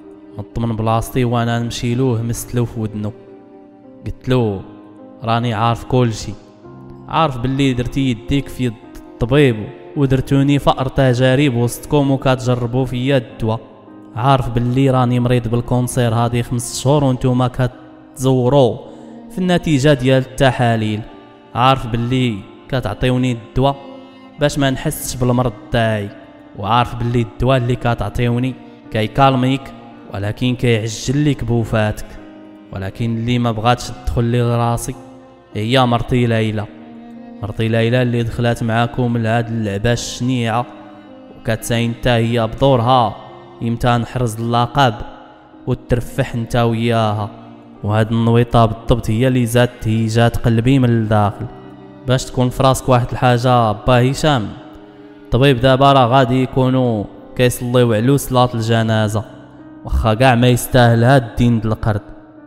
نط من بلاصتي وانا نمشي له مستلو في ودنو، قلت له راني عارف كلشي، عارف باللي درتي يديك في يد الطبيب ودرتوني فقر تجارب وسطكم وكتجربوا فيا الدواء، عارف باللي راني مريض بالكونسير هادي خمس شهور وانتوما كتزوروا في النتيجه ديال التحاليل، عارف باللي كتعطيوني الدواء باش ما نحسش بالمرض تاعي، وعارف باللي الدواء اللي كتعطيوني كيكالميك ولكن كيعجل ليك بوفاتك. ولكن اللي ما بغاتش تدخل لي لراسي هي مرتي ليلى، مرتي ليلى اللي دخلت معاكم لهاد اللعبه الشنيعه وكتساين حتى هي بدورها يمتى نحرز اللقب وترفح انت وياها. وهاد النويطه بالضبط هي اللي زادت تهيجات قلبي من الداخل. باش تكون فراسك واحد الحاجه با هشام، الطبيب دابا راه غادي يكونوا كيصليو على صلاه الجنازه، واخا كاع ما يستاهل هاد الدين د القرد.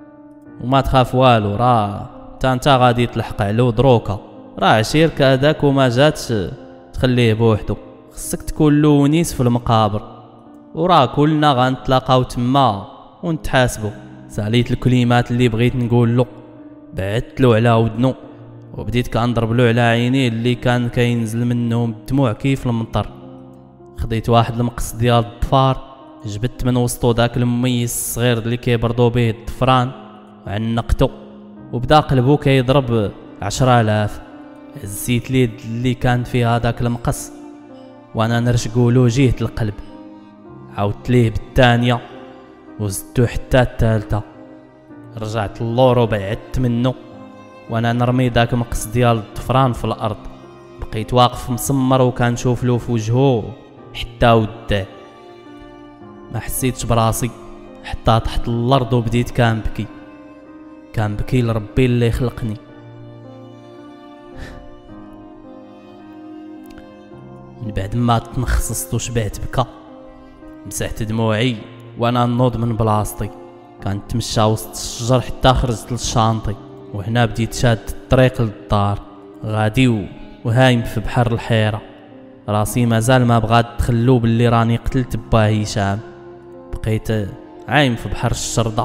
وما تخاف والو، راه تا انت غادي تلحق عليه دروكا، راه عشيرك هذاك وما جاتش تخليه بوحدو، خصك تكون له ونيس في المقابر، وراه كلنا غنتلاقاو تما ونتحاسبوا. ساليت الكلمات اللي بغيت نقول له، بعدت له على ودنو وبديت كنضرب له على عينيه اللي كان كينزل منهم الدموع كيف المطر. خديت واحد المقص ديال الضفار، جبت من وسطو داك المميز الصغير اللي كيبردو به الضفران وعنقتو، وبدا قلبو كيضرب عشرة آلاف. هزيت ليه اللي كان فيه هذاك المقص وانا نرشقو له جهة القلب، عاودت ليه بالثانيه وزدتو حتى الثالثه، رجعت اللور وبعدت منه وانا نرمي داك المقص ديال الضفران في الارض. بقيت واقف مسمر وكنشوف له في وجهه حتى وداه. ما حسيتش براسي حتى تحت الارض وبديت كنبكي، كنبكي لربي اللي خلقني. من بعد ما تنخصصت وشبعت بكا، مسحت دموعي وانا نوض من بلاصتي، كنتمشى وسط الشجر حتى خرجت للشانطي. وهنا بديت شاد الطريق للدار غادي وهايم في بحر الحيرة. راسي مازال ما بغات تخلو باللي راني قتلت با هشام. بقيت عايم في بحر الشرطة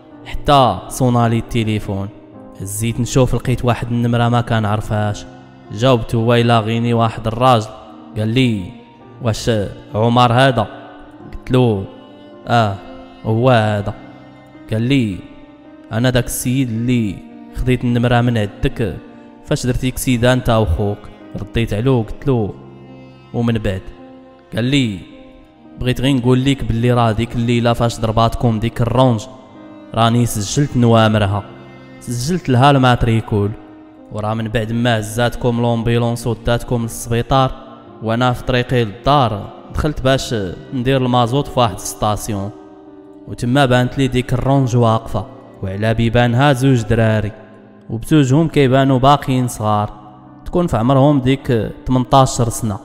حتى صونالي التليفون. هزيت نشوف لقيت واحد النمرة ما كان عرفهاش. جاوبته هو يلاغيني واحد الراجل قال لي واش عمر هذا؟ قلت له اه هو هذا. قال لي انا داك السيد اللي خديت النمرة من عندك فاش درتي كسيده انت وخوك. رديت عليه قلت له ومن بعد؟ قال لي بغيت غير نقول لك باللي راه ديك الليله فاش ضرباتكم ديك الرونج راني سجلت نوامرها، سجلت لها الماتريكول، وراه من بعد ما هزاتكم لومبيلونس وداتكم للسبيطار وانا في طريقي للدار دخلت باش ندير المازوت في واحد الستاسيون، وتما بانت لي ديك الرونج واقفه وعلى بيبانها زوج دراري وبزوجهم كيبانوا باقيين صغار، تكون في عمرهم ديك ثمنطاش سنه.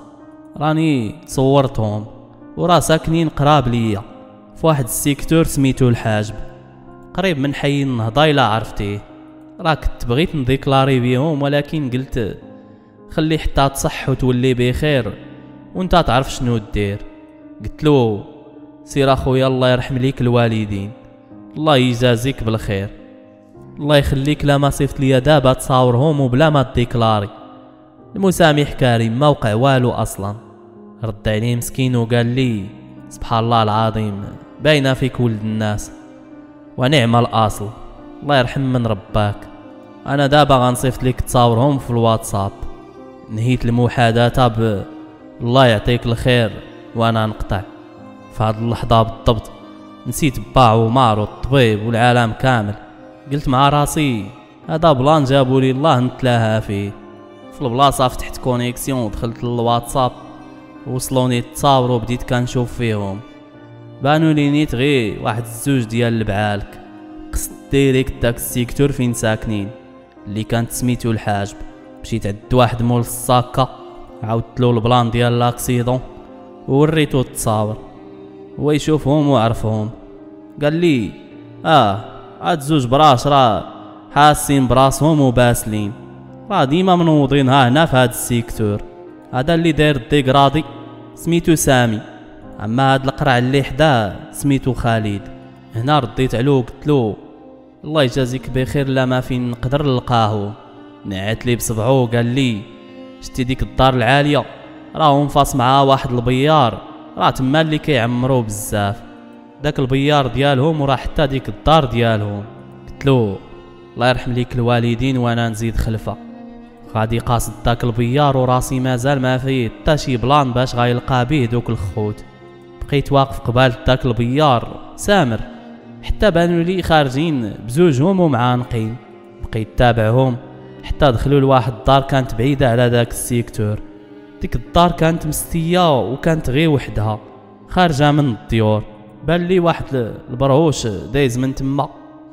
راني صورتهم وراه ساكنين قراب ليا في واحد السيكتور سميتو الحاجب قريب من حي النهضه الا عرفتيه. راه كنت بغيت نديكلاري بيهم ولكن قلت خلي حتى تصح وتولي بخير وانت تعرف شنو دير. قلت له سير اخويا الله يرحم ليك الوالدين، الله يجازيك بالخير، الله يخليك لا ما صيفط ليا دابا تصاورهم وبلا ما تديكلاري. المسامح كريم ما وقع والو اصلا. رد عليه مسكين وقال لي سبحان الله العظيم باينه فيك ولد الناس ونعم الاصل، الله يرحم من رباك. انا دابا غنصيفط لك تصاورهم في الواتساب. نهيت المحادثه ب الله يعطيك الخير وانا نقطع. في هاد اللحظه بالضبط نسيت با عمر والطبيب والعالم كامل. قلت مع راسي هذا بلان جابوا لي الله نتلاها فيه. في البلاصه فتحت كونيكسيون ودخلت للواتساب وصلوني التصاور وبديت كنشوف فيهم. بانوا لي نيت غير واحد الزوج ديال البعالك. قصد ديريكت داك السيكتور فين ساكنين اللي كانت سميتو الحاجب. مشيت عند واحد مول الصاكه عاودت له البلان ديال لاكسيدون ووريتو التصاور، هو يشوفهم وعرفهم. قال لي اه هاد زوج براش راه حاسين براسهم وباسلين، راه ديما منوضينها هنا في هاد السيكتور. هذا اللي داير الديكرادي سميتو سامي، اما هاد القرع اللي حداه سميتو خالد. هنا رديت عليه قلت له الله يجازيك بخير لا ما فين نقدر نلقاهو. نعت لي بصبعو وقال لي شتي ديك الدار العاليه راهم فاس معها واحد البيار راه تما اللي كيعمرو بزاف، داك البيار ديالهم وراه حتى ديك الدار ديالهم. قلت له الله يرحم ليك الوالدين وانا نزيد خلفه. غادي قاصد داك البيار وراسي مازال ما فيه حتى شي بلان باش غيلقى به دوك الخوت. بقيت واقف قبال داك البيار سامر حتى بانوا لي خارجين بزوجهم ومعانقين. بقيت تابعهم حتى دخلوا لواحد الدار كانت بعيده على داك السيكتور. ديك الدار كانت مستيه وكانت غير وحدها خارجه من الديور. بان لي واحد البرهوش دايز من تما.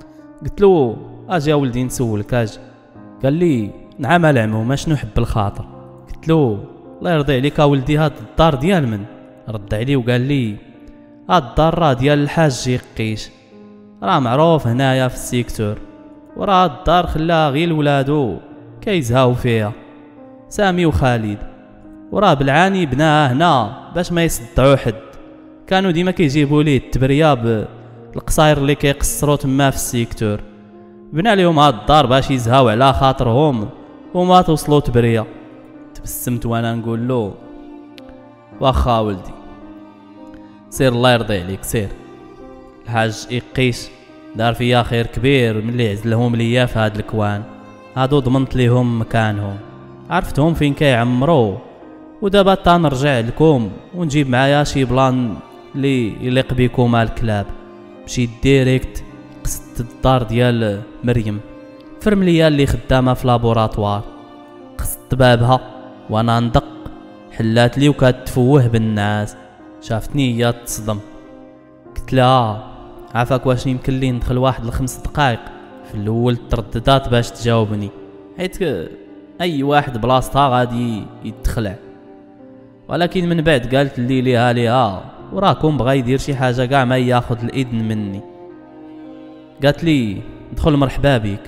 قلت له اجي ولدي نسولك اجي. قال لي نعم العموم شنو حب الخاطر. قلت له الله يرضي عليك ولدي هاد الدار ديال من؟ رد علي وقال لي هاد الدار راه ديال الحاج قيش، راه معروف هنايا في السيكتور، وراه الدار خلاها غير ولادو كيزهاو فيها سامي وخالد، وراه بالعاني بناها هنا باش ما يصدعوا حد. كانوا ديما كيجيبوا ليه التبريه بالقصاير اللي كيقصروا تما في السيكتور. بنا لهم هاد الدار باش يزهاو على خاطرهم وما توصلوا تبريه. تبسمت وانا نقول له واخا ولدي سير الله يرضي عليك سير. الحاج إقيش دار فيا خير كبير ملي عزلهم ليا في هاد الكوان هادو، ضمنت ليهم مكانهم عرفتهم فين كيعمروا، ودابا تا نرجع لكم ونجيب معايا شي بلان اللي يليق بكم الكلاب. مشيت ديريكت قصدت الدار ديال مريم فرمليه اللي خدامه في لابوراتوار. قصدت بابها وانا ندق حلات لي وكتفوه بالناس. شافتني هي تصدم. قلت لها عافاك واش يمكن لي ندخل واحد الخمس دقائق؟ في الاول ترددات باش تجاوبني حيت اي واحد بلاصتها غادي يتخلع، ولكن من بعد قالت لي ليها ليها وراكم بغا يدير شي حاجه كاع ما ياخذ الاذن مني. قالت لي ندخل مرحبا بك.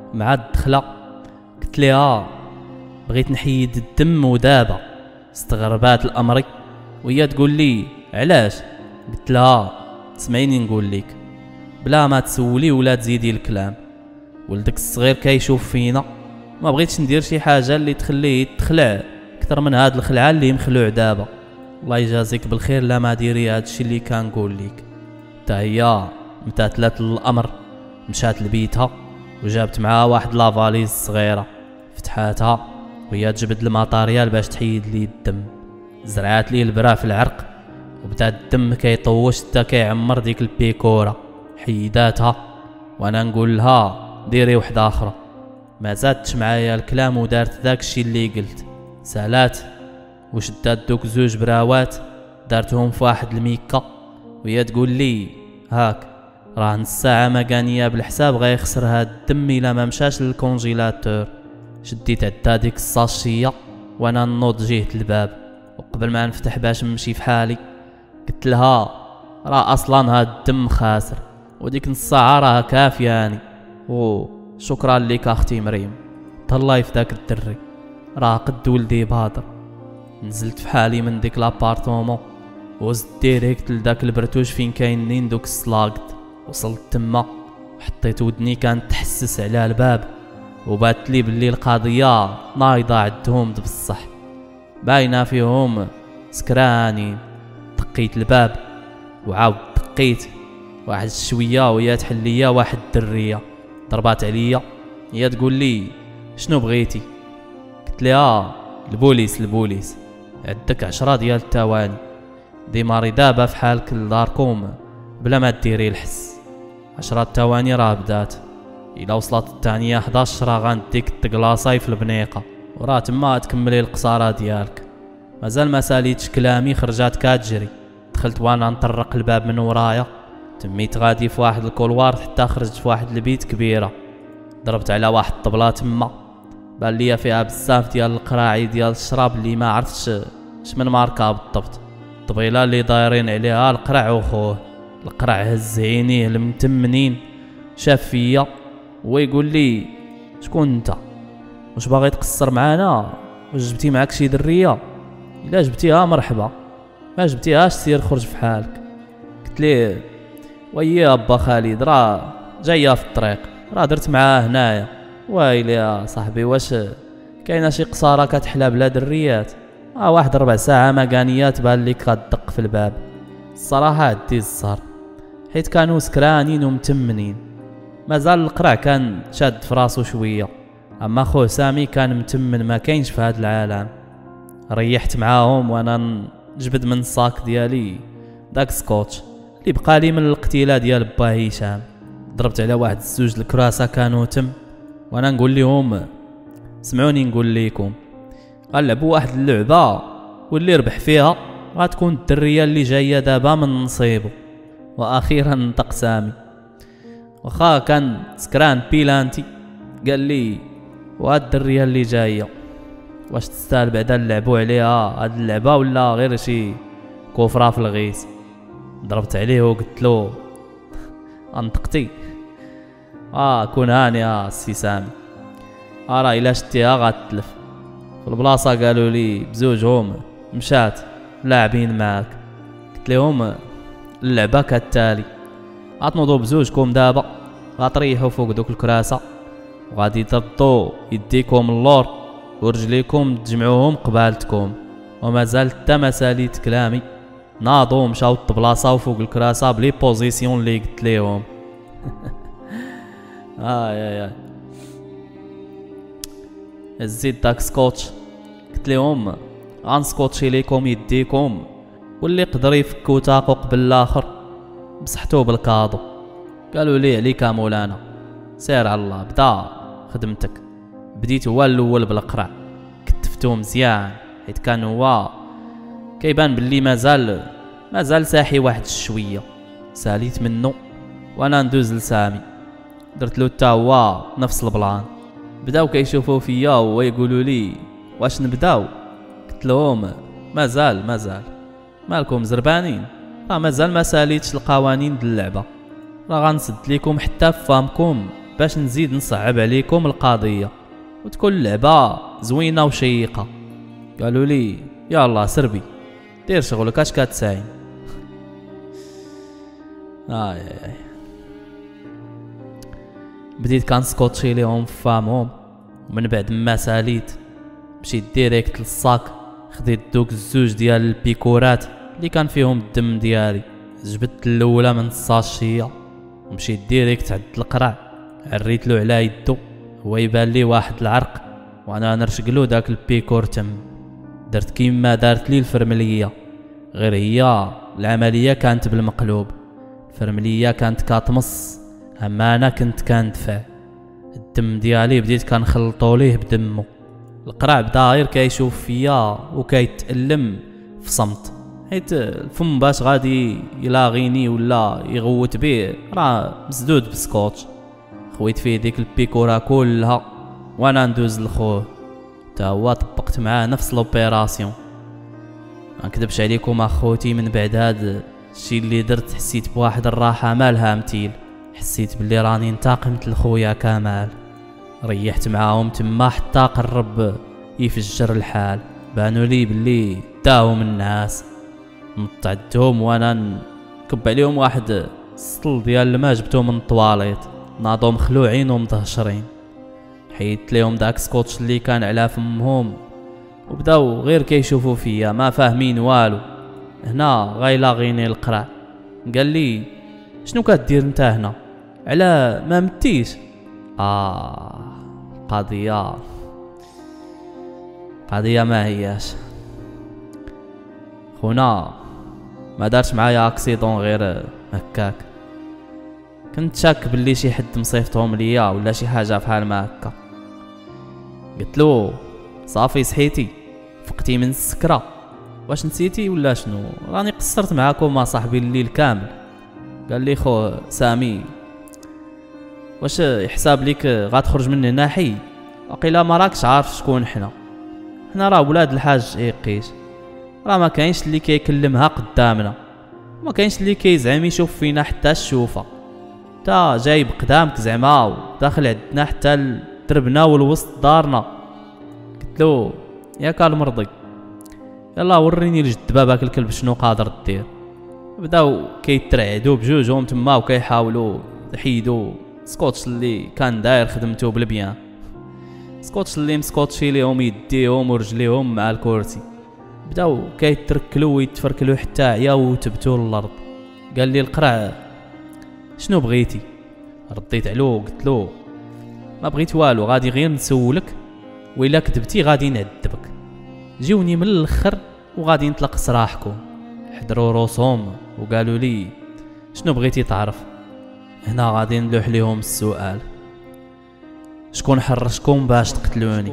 مع الدخله قلت لها بغيت نحيد الدم ودابا. استغربات الامر وهي تقول لي علاش؟ قلت لها تسمعيني نقول لك بلا ما تسولي ولا تزيدي الكلام، ولدك الصغير كيشوف فينا، ما بغيتش ندير شي حاجه اللي تخليه يتخلع اكثر من هاد الخلعه اللي مخلوع دابا. الله يجازيك بالخير لا ما ديري هادشي اللي كنقول لك. حتى هي امتثلت الامر، مشات لبيتها وجابت معها واحد لافاليز صغيره، فتحاتها وهي تجبد الماتاريال باش تحيد لي الدم. زرعات لي البرا في العرق وبدا الدم كيطوش حتى كيعمر ديك البيكوره. حيداتها وانا نقول لها ديري وحده اخرى. ما زادتش معايا الكلام ودارت داكشي اللي قلت. سالات وشدات دوك زوج براوات دارتهم في واحد الميكا وهي تقول لي هاك راه نص ساعه مكانيه بالحساب غيخسر هاد الدم الا ما مشاش للكونجيلاتور. شديت عدا ديك الساشيه وانا نوض جهه الباب، وقبل ما نفتح باش نمشي في حالي قلت لها راه اصلا هاد الدم خاسر وديك نص ساعه راه كافياني. او شكرا لك اختي مريم، تهلاي في داك الدري راه قد ولدي بادر. نزلت في حالي من ديك لابارتومون وزدت ديريكت لداك البرتوش فين كاينين دوك السلاقط. وصلت تما وحطيت ودني كانت تحسس على الباب وبات لي باللي القضيه نايضه عندهم بصح، باينه فيهم سكرانين. دقيت الباب وعاود دقيت واحد الشويه وهي تحل ليا واحد الدريه ضربات عليا. هي تقول لي شنو بغيتي؟ قلت لها البوليس البوليس عندك عشرة ديال الثواني ديماري دابا في حالك لداركم بلا ما ديري الحس. عشرة ثواني راه بدات، الا وصلت الثانيه حداش راه غنديك الطقلاصاي في البنيقه وراه تما تكملي القصاره ديالك. مازال ما ساليتش كلامي خرجات كاتجري. دخلت وانا نطرق الباب من ورايا، تميت غادي في واحد الكولوار حتى خرجت في واحد البيت كبيره. ضربت على واحد الطبله تما بان ليا فيها بزاف ديال القراعي ديال الشراب اللي ما عرفتش اش من ماركه بالضبط. الطبيله اللي دايرين عليها القرع وخوه. القرع هز عينيه المتمنين شاف فيا ويقول لي شكون انت؟ واش باغي تقصر معانا؟ واش جبتي معاك شي دريه؟ الا جبتيها مرحبا، ما جبتيهاش سير خرج في حالك. قلت ليه ويا ابا خالد راه جايه في الطريق، راه درت معاه هنايا. ويلي يا صاحبي واش كاينه شي قصاره كتحلى بلا دريات؟ اه واحد ربع ساعه مكانيات بان لك كتدق في الباب. الصراحه عدي الزهر حيت كانوا سكرانين ومتمنين. مازال القرع كان شاد في راسو شويه، اما خوه سامي كان متمن ما كاينش في هذا العالم. ريحت معاهم وانا نجبد من الصاك ديالي داك سكوتش اللي بقى لي من القتيله ديال با هشام. ضربت على واحد الزوج الكراسه كانوا تم وانا نقول لهم سمعوني نقول لكم غنلعبوا واحد اللعبه واللي ربح فيها غتكون الدريه اللي جايه دابا من نصيبه. واخيرا نطق سامي واخا كان سكران بيلانتي قال لي وهاد الدريه اللي جايه واش تستاهل بعدا نلعبوا عليها هاد اللعبه ولا غير شي كفره في الغيس؟ ضربت عليه وقلت له انطقتي اه كون هاني يا سي سامي، اه راه الا شتيها غتلف. في البلاصه قالوا لي بزوجهم مشات لاعبين معاك. قلت لهم اللعبه كالتالي، غتنوضوا بزوجكم دابا غتريحوا فوق دوك الكراسه وغادي تردوا يديكم اللور ورجليكم تجمعوهم قبالتكم. ومازال حتى ما ساليت كلامي ناضوا مشاو الطبلاصه وفوق الكراسه بلي بوزيسيون اللي قلت لهم. اه يا يا زيد داك سكوتش. قلت لهم غنسكوتشي ليكم يديكم واللي قدر يفك وتاقو قبل الاخر مسحتوه بالكادو. قالوا لي عليك مولانا سير على الله بدا خدمتك. بديت هو الاول بالقرع، كتفتو مزيان حيت كان هو كيبان باللي مازال مازال ساحي واحد الشويه. ساليت منه وانا ندوز لسامي درت له حتى هو نفس البلان. بداو كيشوفوا فيا وهو يقولوا لي واش نبداو؟ قلت لهم مازال مازال مالكم زربانين، راه مازال ما ساليتش القوانين ديال اللعبه، راه غنسد لكم حتى فامكم باش نزيد نصعب عليكم القضيه وتكون اللعبه زوينه وشيقه. قالوا لي يلا سربي دير شغلك اش كتساين. اي اي بديت كنسكوتشي ليهم فامهم، ومن بعد ما ساليت مشيت ديريكت للصاك، خديت دوك الزوج ديال البيكورات اللي كان فيهم الدم ديالي، جبت الاولى من الساشيه ومشيت ديريكت عند القرع، عريت له على يدو، هو يبان لي واحد العرق وانا نرشقلو داك البيكور تم. درت كيما دارت لي الفرمليه، غير هي العمليه كانت بالمقلوب، الفرمليه كانت كاتمص اما انا كنت كندفع. الدم ديالي بديت كنخلطو ليه بدمو. القرع بدا غير كيشوف فيا وكيتألم في صمت، حيت الفم باش غادي يلاغيني ولا يغوت بيه راه مسدود بسكوتش. خويت فيه ديك البيكورا كلها وانا ندوز لخوه، تا هو طبقت معاه نفس لوبيراسيون. ما نكذبش عليكم اخوتي، من بعد هاد الشي اللي درت حسيت بواحد الراحه مالها مثيل، حسيت باللي راني انتقمت لخويا كمال. ريحت معاهم تما حتى قرب يفجر الحال، بانوا لي باللي داهم الناس. نطعدهم وانا نكب عليهم واحد السطل ديال الماء جبتو من الطواليت، ناضو مخلوعين ومدهشرين. حيدت ليهم داك سكوتش اللي كان على فمهم وبداو غير كيشوفوا فيا ما فاهمين والو. هنا غيلاغيني القرع، قال لي شنو كدير انت هنا، على ما متيش؟ اه قضيه قضيه ما هياش خونا، ما دارش معايا اكسيدون غير هكاك. كنت شاك باللي شي حد مصيفطهم ليا ولا شي حاجه بحال ما هكا. قلت له صافي صحيتي فقتي من السكره، واش نسيتي ولا شنو؟ راني قصرت معاكم مع صاحبي الليل كامل. قال لي خو سامي واش يحساب ليك غتخرج من هنا حي؟ وقيلا ما راكش عارف شكون حنا. حنا راه ولاد الحاج ايقيش، راه ما كاينش اللي كيكلمها قدامنا، ما كاينش اللي كيزعم يشوف فينا حتى الشوفه. تا جايب قدامك زعما وداخل عندنا حتى دربنا والوسط دارنا. قلت له ياك المرضي يلا وريني لجد باباك الكلب شنو قادر دير. بداو كيترعدوا بجوجهم تما وكيحاولوا يحيدوا سكوتش اللي كان داير خدمته بالبيان، سكوتش اللي مسكوتشي ليهم يديهم ورجليهم مع الكرسي. بداو كيتركلوا ويتفركلوا حتى عياو وتبتوا للارض. قال لي القرع شنو بغيتي؟ رديت عليه قلت له ما بغيت والو، غادي غير نسولك وإلا كذبتي غادي نعذبك. جيوني من الاخر وغادي نطلق سراحكم. حضروا روسهم وقالوا لي شنو بغيتي تعرف؟ هنا غادي نلوح ليهم السؤال، شكون حرشكم باش تقتلوني؟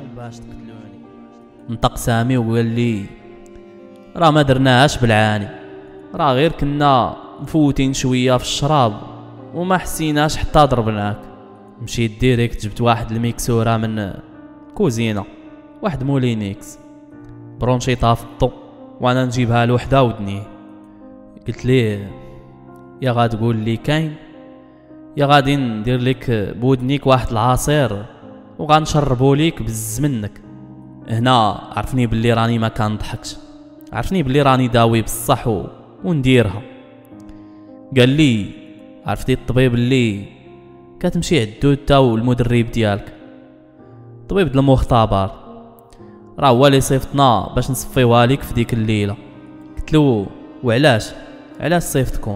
نطق سامي وقال لي راه ما درناهاش بالعاني، راه غير كنا مفوتين شويه في الشراب وما حسيناش حتى ضربناك. مشيت ديريكت جبت واحد الميكسوره من كوزينه، واحد مولينيكس برونشيطها في الضو وانا نجيبها لوحده ودنيه. قلت ليه يا غاتقول لي كاين يا غادي ندير لك بودنيك واحد العصير وغنشربو ليك بز منك. هنا عرفني باللي راني ما كنضحكش، عرفني باللي راني داوي بصح ونديرها. قال لي عرفتي الطبيب اللي كتمشي عندو تا والمدرب ديالك، طبيب د المختبر، راه هو اللي صيفطنا باش نصفيوها ليك في ديك الليله. قلت له وعلاش علاش صيفطكم؟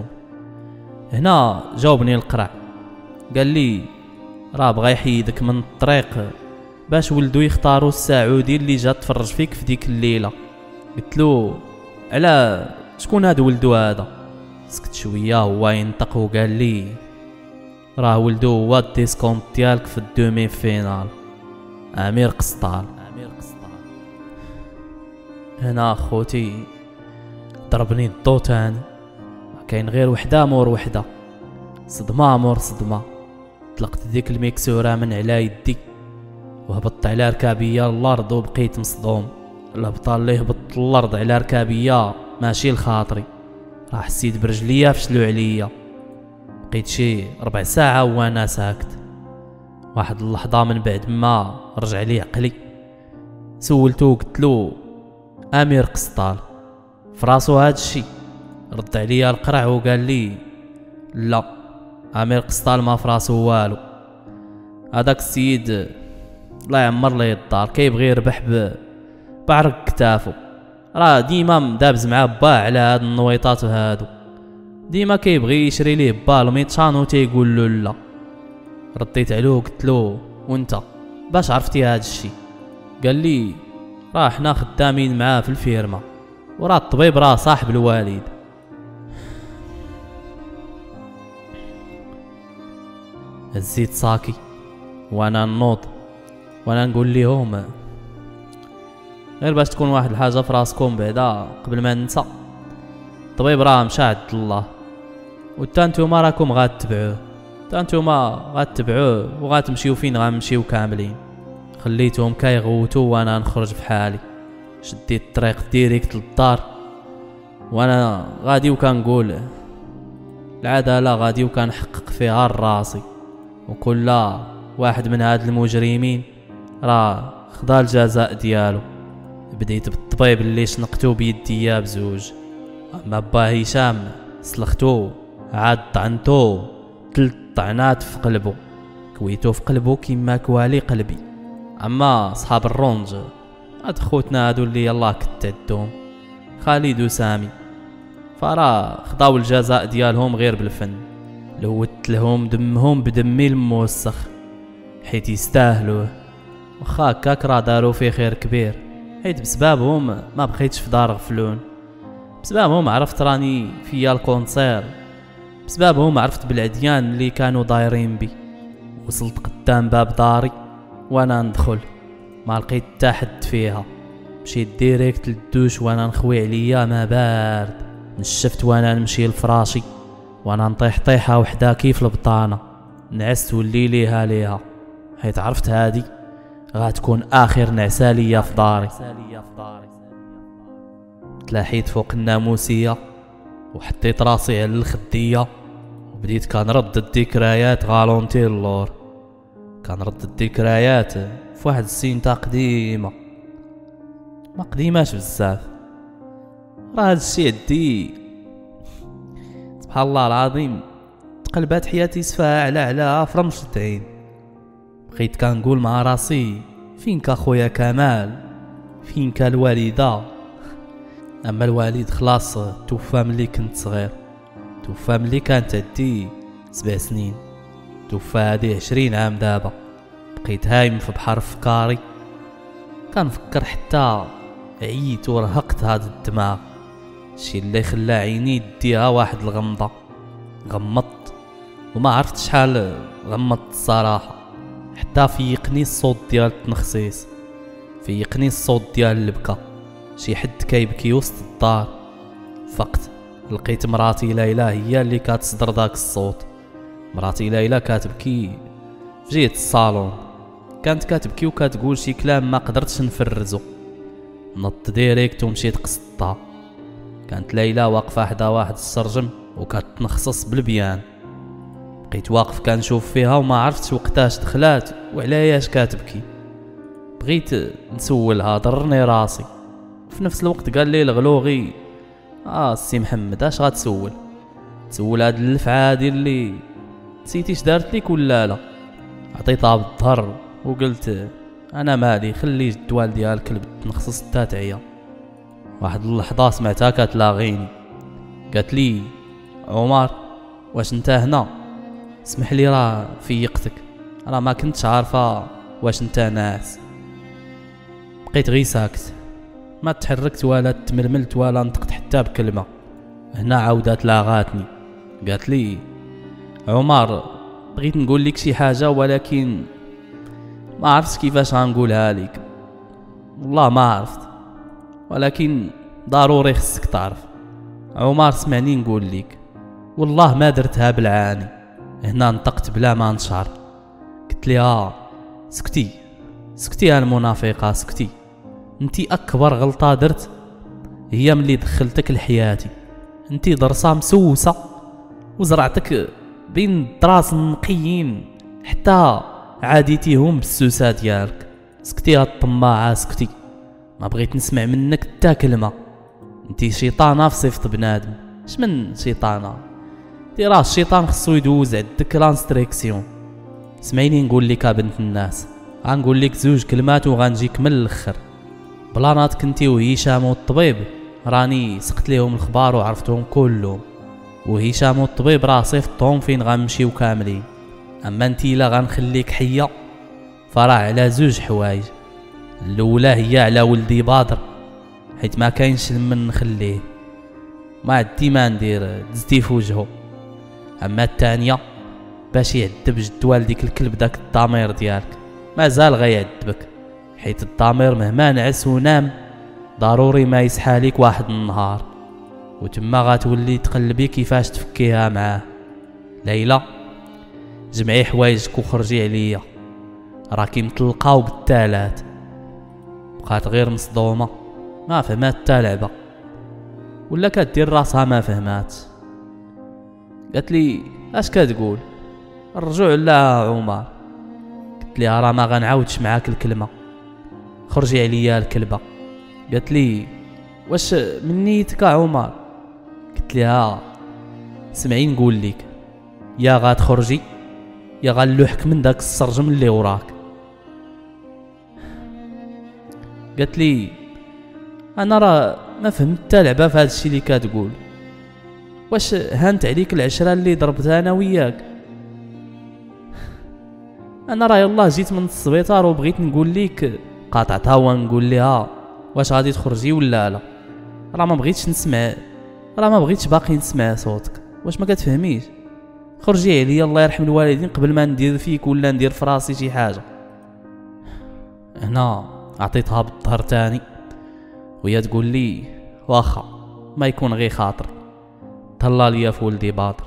هنا جاوبني القرع، قال لي راه بغا يحيدك من الطريق باش ولدو يختاروا السعودي اللي جا تفرج فيك في ديك الليله. قلت له على شكون هذا ولدو هذا؟ سكت شويه هو ينطق وقال لي راه ولدو هو الديسكونت ديالك في الدومي فينال، امير قسطال. امير قسطال هنا اخوتي ضربني الضو تاني، كاين غير وحده مور وحده، صدمه مور صدمه. طلقت ديك الميكسوره من على يدي وهبطت على ركابيه الارض وبقيت مصدوم. الهبطه اللي هبطت الارض على ركابيه ماشي لخاطري، راه حسيت برجليا فشلو عليا. بقيت شي ربع ساعه وانا ساكت، واحد اللحظة من بعد ما رجع لي عقلي سولتو قلتلو امير قسطال فراسو هاد الشي. رد عليا القرع وقال لي لا امير قسطال ما فراسو والو، هذاك السيد الله يعمر ليه الدار كيبغي يربح بعرق كتافو، راه ديما مدابز مع با على هاد النويطات هادو، ديما كيبغي يشري ليه با الميتشان و تيقول له لا. رديت عليه وقلتلو وانت باش عرفتي هاد الشي؟ قال لي راه حنا خدامين معاه في الفيرما وراه الطبيب راه صاحب الوالد. هزيت صاكي وانا نوض وانا نقول ليهم غير باش تكون واحد الحاجه في راسكم بعدا قبل ما ننسى، الطبيب راه مشى عند الله وتا نتوما راكم غاتبعوه، تا نتوما غاتبعوه وغاتمشيو فين غنمشيو كاملين. خليتهم كيغوتو وانا نخرج في حالي، شديت الطريق ديريكت للدار وانا غادي وكنقول العداله غادي وكنحقق فيها راسي، وكل واحد من هاد المجرمين راه خدا الجزاء ديالو. بديت بالطبيب اللي شنقتو بيديا بزوج، اما با هشام سلختو عاد طعنتو تلت طعنات في قلبو، كويتو في قلبو كيما كوالي قلبي. اما صحاب الرونج هاد خوتنا هادو اللي يلاه كنت عدهم خالد وسامي فرا خداو الجزاء ديالهم غير بالفن، لوت لهم دمهم بدمي الموسخ حيت يستاهلوه، واخا هكاك راه دارو فيه خير كبير، حيت بسبابهم ما بقيتش في دار غفلون، بسبابهم عرفت راني فيا الكونسير، بسبابهم عرفت بالعديان اللي كانوا دايرين بي. وصلت قدام باب داري وانا ندخل ما لقيت حتى حد فيها، مشيت ديريكت للدوش وانا نخوي عليا ما بارد، نشفت وانا نمشي لفراشي وانا نطيح طيحه وحده كيف البطانه، نعست ولي ليها ليها حيت عرفت هادي غتكون اخر نعسه ليا في داري. تلاحيت فوق الناموسيه وحطيت راسي على الخديه وبديت كنرد الذكريات غالونتي اللور، كنرد الذكريات في واحد السينتا قديمه ما قديماش بزاف، راه هاد الشي عندي سبحان الله العظيم تقلبات حياتي سفاها على على في رمش العين. بقيت كنقول مع راسي فين كاخويا كمال، فين كالوالده، اما الوالد خلاص توفى ملي كنت صغير، توفى ملي كانت عندي سبع سنين، توفى هادي عشرين عام دابا. بقيت هايم في بحر فكاري كنفكر حتى عييت ورهقت هاد الدماغ، الشي اللي خلى عيني ديها واحد الغمضه، غمضت وما عرفت شحال غمضت الصراحه، حتى فيقني الصوت ديال التنخسيس، فيقني الصوت ديال البكا، شي حد كيبكي وسط الدار. فقت لقيت مراتي ليلى هي اللي كتصدر داك الصوت، مراتي ليلى كاتبكي في جهه الصالون، كانت كاتبكي وكتقول شي كلام ما قدرتش نفرزو. نط ديريكت ومشيت قصدتها، كانت ليلى واقفه حدا واحد السرجم وكتنخصص بالبيان، بقيت واقف كنشوف فيها وما عرفتش وقتاش دخلات وعلاش كاتبكي. بغيت نسولها ضرني راسي، في نفس الوقت قال لي الغلوغي اه السي محمد اش غتسول؟ تسول هاد اللفعه هادي اللي نسيتيش دارت ليك ولا لا؟ عطيتها بالظهر وقلت انا مالي، خلي الدوال ديال الكلب تنخصص التاتعيه. واحد اللحظه سمعتها كتلاغيني، قالت لي عمر واش انت هنا؟ اسمح لي راه فيقتك، راه ما كنتش عارفه واش انت ناعس. بقيت غير ساكت، ما تحركت ولا تململت ولا نطقت حتى بكلمه. هنا عاودات لاغاتني، قالت لي عمر بغيت نقول لك شي حاجه ولكن ما عرفت كيفاش غنقولها لك، والله ما عرفت، ولكن ضروري خصك تعرف. عمر سمعني نقول لك، والله ما درتها بالعاني. هنا نطقت بلا ما نشعر، قلت لها سكتي سكتي يا المنافقه سكتي، انتي اكبر غلطه درت هي ملي دخلتك لحياتي، انتي درسه مسوسه وزرعتك بين الدراس النقيين حتى عاديتيهم بالسوسه ديالك. سكتي هاد الطماعه سكتي، ما بغيت نسمع منك حتى كلمه. انتي شيطانه في صفه بنادم. اش من شيطانه؟ دي راه الشيطان خصو يدوز عندك لانستريكسيون. سمعيني نقول لك بنت الناس، غنقول لك زوج كلمات وغنجيك من الاخر. بلانات كنتي وهشام والطبيب راني سقت ليهم الخبار وعرفتهم كلهم، وهشام والطبيب راه صيفطهم فين غنمشيو كاملين. اما انتي لا غنخليك حيه فراه على زوج حوايج. الاولى هي على ولدي بدر، حيت ما كاينش من نخليه، ما عندي ما ندير، دزتي في وجهه. اما الثانيه باش يعذب جد والديك الكلب داك الضمير ديالك، مازال غيعذبك، حيت الضمير مهما نعس ونام ضروري ما يسحى ليك واحد النهار، وتما غتولي تقلبي كيفاش تفكيها معاه. ليلى جمعي حوايجك وخرجي عليا، راكي مطلقه وبالتالات. بقات غير مصدومه، ما فهمات حتى لعبه، ولا كدير راسها ما فهمات. قالت لي اش كتقول؟ الرجوع لا عمر. قلت لها راه ما غنعاودش معاك الكلمه، خرجي عليا الكلبه. قالت لي واش من نيتك عمر؟ قلت لها سمعي نقول لك، يا غتخرجي يا غنلوحك من داك السرجم اللي وراك. قالت لي انا راه ما فهمت حتى لعبه في هذا الشيء اللي كتقول. واش هانت عليك العشره اللي ضربتها انا وياك؟ انا راه يلاه جيت من السبيطار وبغيت نقول لك، قاطعتها ونقول لها واش غادي تخرجي ولا لا؟ راه ما بغيتش نسمع، راه ما بغيتش باقي نسمع صوتك. واش ما كتفهميش؟ خرجي عليا الله يرحم الوالدين قبل ما ندير فيك ولا ندير في راسي شي حاجه. هنا عطيتها بالظهر تاني وهي تقول لي واخا ما يكون غير خاطر، طلع ليا في ولدي باطر.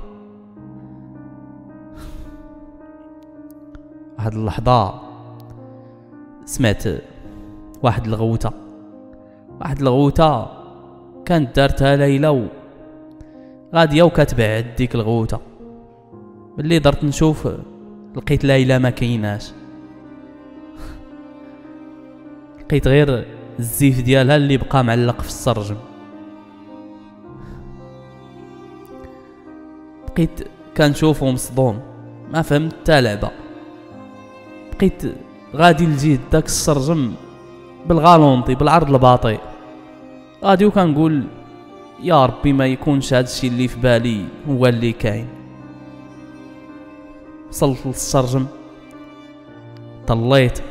واحد اللحظه سمعت واحد الغوته، واحد الغوته كانت دارتها ليلى غاديه وكتبعد ديك الغوته. ملي درت نشوف لقيت ليلى ما كايناش، لقيت غير الزيف ديالها اللي بقى معلق في السرجم. بقيت كنشوفو مصدوم، ما فهمت حتى لعبه. بقيت غادي لجيت داك السرجم بالغالونطي بالعرض الباطئ، غادي وكنقول يا ربي ما يكونش هادشي اللي في بالي هو اللي كاين. وصلت للسرجم طليت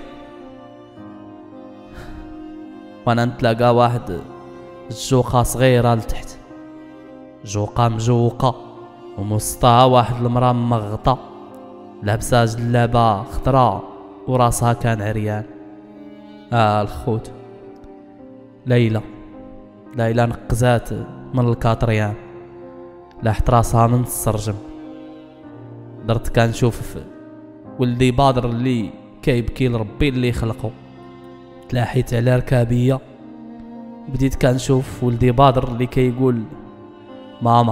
وانا نتلاقى واحد الجوقه صغيره لتحت، جوقه مجوقه وموسطها واحد المراه مغطى لابسه جلابه خضراء وراسها كان عريان. اه الخوت ليلى ليلى نقزات من الكاطريان، لاحت راسها من السرجم. درت كنشوف ولدي بادر اللي كيبكي لربي اللي خلقه. تلاحيت على ركابيه بديت كنشوف ولدي بادر اللي كيقول ماما.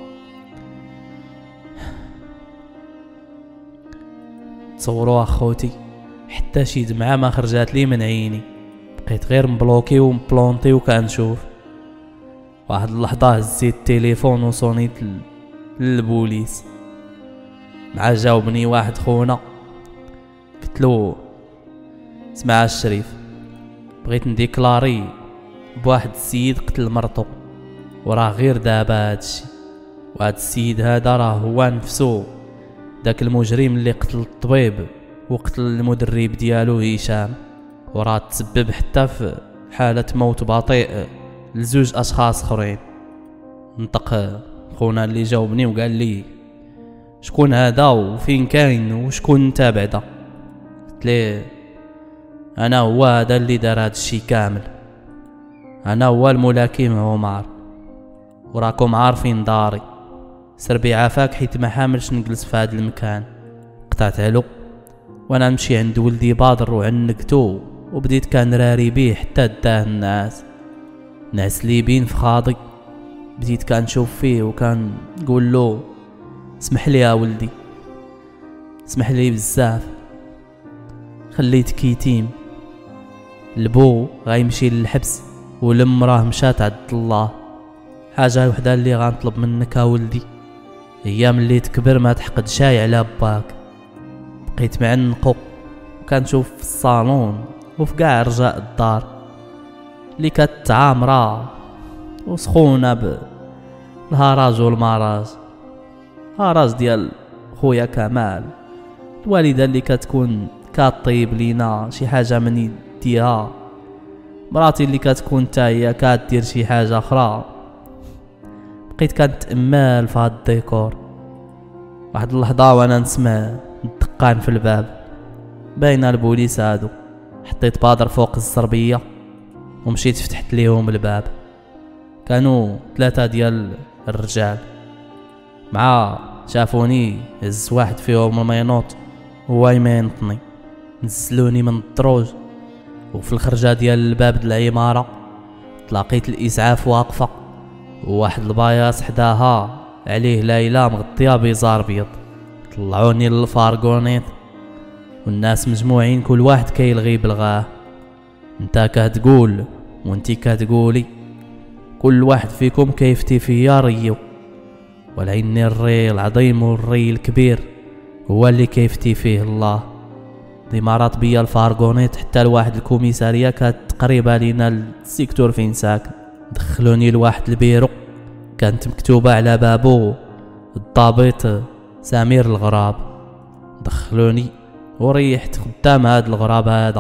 تصوروا اخوتي حتى شي دمعه ما خرجات لي من عيني، بقيت غير مبلوكي ومبلونطي وكنشوف. واحد اللحظه هزيت التليفون وصونيت للبوليس، مع جاوبني واحد خونا. قلتلو اسمع الشريف، بغيت نديكلاري بواحد السيد قتل مرتو، وراه غير دابا هادشي، وهاد السيد هذا راه هو نفسو داك المجرم اللي قتل الطبيب وقتل المدرب ديالو هشام، وراه تسبب حتى في حالة موت بطيء لزوج اشخاص اخرين. نطق خونا اللي جاوبني وقال لي شكون هذا وفين كاين وشكون انت بعدا؟ قلت ليه انا هو هذا اللي دار هذا الشيء كامل، انا هو الملاكم عمر، وراكم عارفين داري. سربي عافاك حيت ما حاملش نجلس في هذا المكان. قطعت له وانا نمشي عند ولدي بادر وعنقتو وبديت كنراري بيه حتى داه الناس، نعس لي بين فخاضي. بديت كنشوف فيه وكان نقول له اسمح لي يا ولدي، اسمح لي بزاف، خليتك يتيم. البو غيمشي للحبس ولم راه مشات عند الله. حاجه وحده اللي غنطلب منك اولدي هي ملي تكبر ما تحقد شاي على باك. بقيت معنقو وكنشوف في الصالون وفي كاع رجاء الدار اللي كتعامره وسخونه بالهراج والمراج. هراج ديال خويا كمال، الوالده اللي كتكون كطيب لينا شي حاجه من يديها، مراتي اللي كتكون تا هي كدير شي حاجه اخرى. بقيت كنتامل في هاد الديكور. واحد اللحظه وانا نسمع الدقان في الباب، باينه البوليس هادو. حطيت بادر فوق الزربيه ومشيت فتحت ليهم الباب. كانوا ثلاثه ديال الرجال مع شافوني هز واحد فيهم المينوط هو يمينطني، نزلوني من الدروج. وفي الخرجه ديال الباب ديال العماره تلاقيت الاسعاف واقفه وواحد الباياس حداها عليه ليلى مغطيه بيزار بيض. طلعوني للفارغونيط والناس مجموعين كل واحد كيلغي بلغاه. انت كتقول وانتي كتقولي، كل واحد فيكم كيفتي فيا ريو، ولكن الري العظيم والري الكبير هو اللي كيفتي فيه الله. دي مرات بيا الفارغونيط حتى لواحد الكوميساريه كانت قريبه لينا السيكتور فين ساكن. دخلوني لواحد البيرو كانت مكتوبه على بابو الضابط سمير الغراب. دخلوني وريحت قدام هاد الغراب هذا.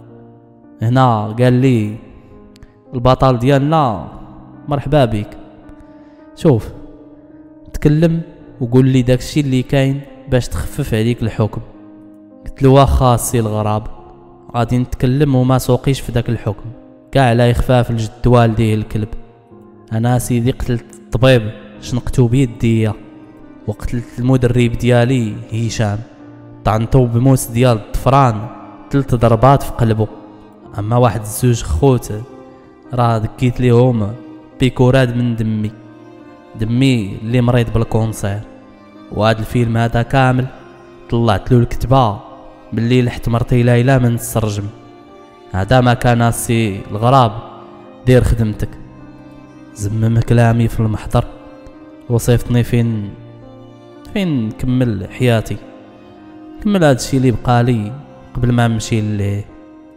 هنا قال لي البطل ديالنا مرحبا بك، شوف تكلم وقول لي داكشي اللي كاين باش تخفف عليك الحكم. قلت له واخا سي الغراب غادي نتكلم وما سوقيش في داك الحكم كاع لا يخفى في الجد والديه الكلب. انا سيدي قتلت الطبيب شنقتو بيديا وقتلت المدرب ديالي هشام، طعنتو بموس ديال الضفران ثلاث ضربات في قلبه. اما واحد الزوج خوت راه دكيت ليهم بيكوراد من دمي دمي اللي مريض بالكونسير. وهذا الفيلم هذا كامل طلعت له الكتبه باللي لحت مرتي ليلى من السرجم. هذا ما كان سي الغراب دير خدمتك. زمم كلامي في المحضر وصيفتني فين فين نكمل حياتي، كمل هادشي اللي بقالي قبل ما نمشي ليه.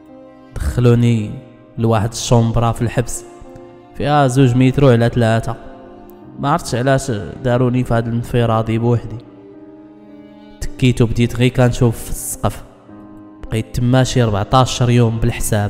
دخلوني لواحد الشومبرا في الحبس فيها زوج مترو على ثلاثة. ما عرفتش علاش داروني في هاد الانفرادي بوحدي. تكيت وبديت غير كنشوف في السقف. بقيت تما شي ربعطاش يوم بالحساب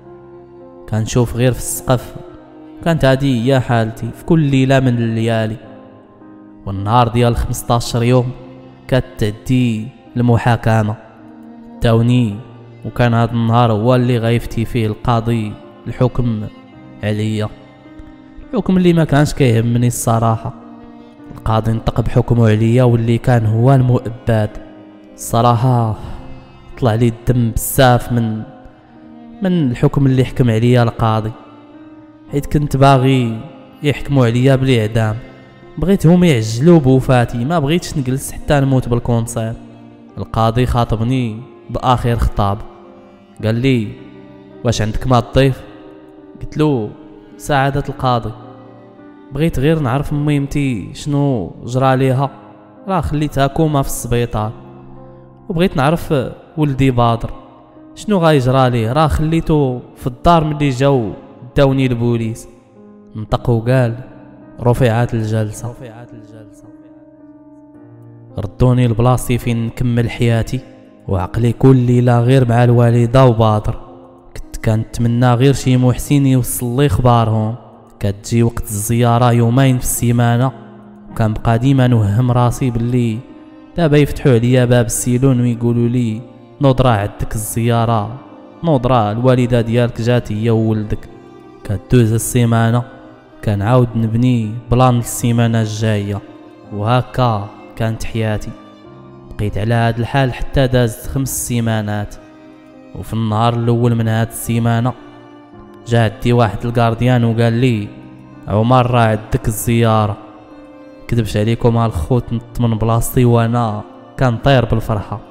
كنشوف غير في السقف. كانت هادي هي حالتي في كل ليله من الليالي. والنهار ديال خمسطاش يوم كتعدي المحاكمه داوني، وكان هذا النهار هو اللي غيفتي فيه القاضي الحكم عليا. الحكم اللي ما كانش كيهمني الصراحه. القاضي نطق بحكمه عليا واللي كان هو المؤبد. الصراحه طلع لي الدم بزاف من من الحكم اللي حكم عليا القاضي، حيت كنت باغي يحكموا عليا بالاعدام. بغيتهم يعجلوا بوفاتي، ما بغيتش نجلس حتى نموت بالكونسير. القاضي خاطبني باخر خطاب، قال لي واش عندك ما تضيف؟ قلت له سعاده القاضي بغيت غير نعرف ميمتي شنو جرى ليها، راه خليتها كوما في السبيطار، وبغيت نعرف ولدي بادر شنو غايجرى ليه، راه خليته في الدار ملي جاو داوني البوليس. نطق وقال رفعت الجلسه. رفعت الجلسه ردوني لبلاصتي فين نكمل حياتي، وعقلي كل ليله غير مع الوالده وبادر. كنت كنتمنى غير شي محسن يوصل لي خبارهم. كتجي وقت الزياره يومين في السيمانه، وكنبقى ديما نوهم راسي باللي دابا يفتحوا عليا باب السيلون ويقولوا لي نضرة عندك الزياره، نضرة الوالده ديالك جات هي وولدك. كدوز السيمانه كنعاود نبني بلان السيمانه الجايه، وهكا كانت حياتي. بقيت على هاد الحال حتى دازت خمس سيمانات. وفي النهار الاول من هاد السيمانه جا عندي واحد الكارديان وقال لي عمر راه عندك الزياره. كذبش عليكم الخوت، نط من بلاصتي وانا كنطير بالفرحه.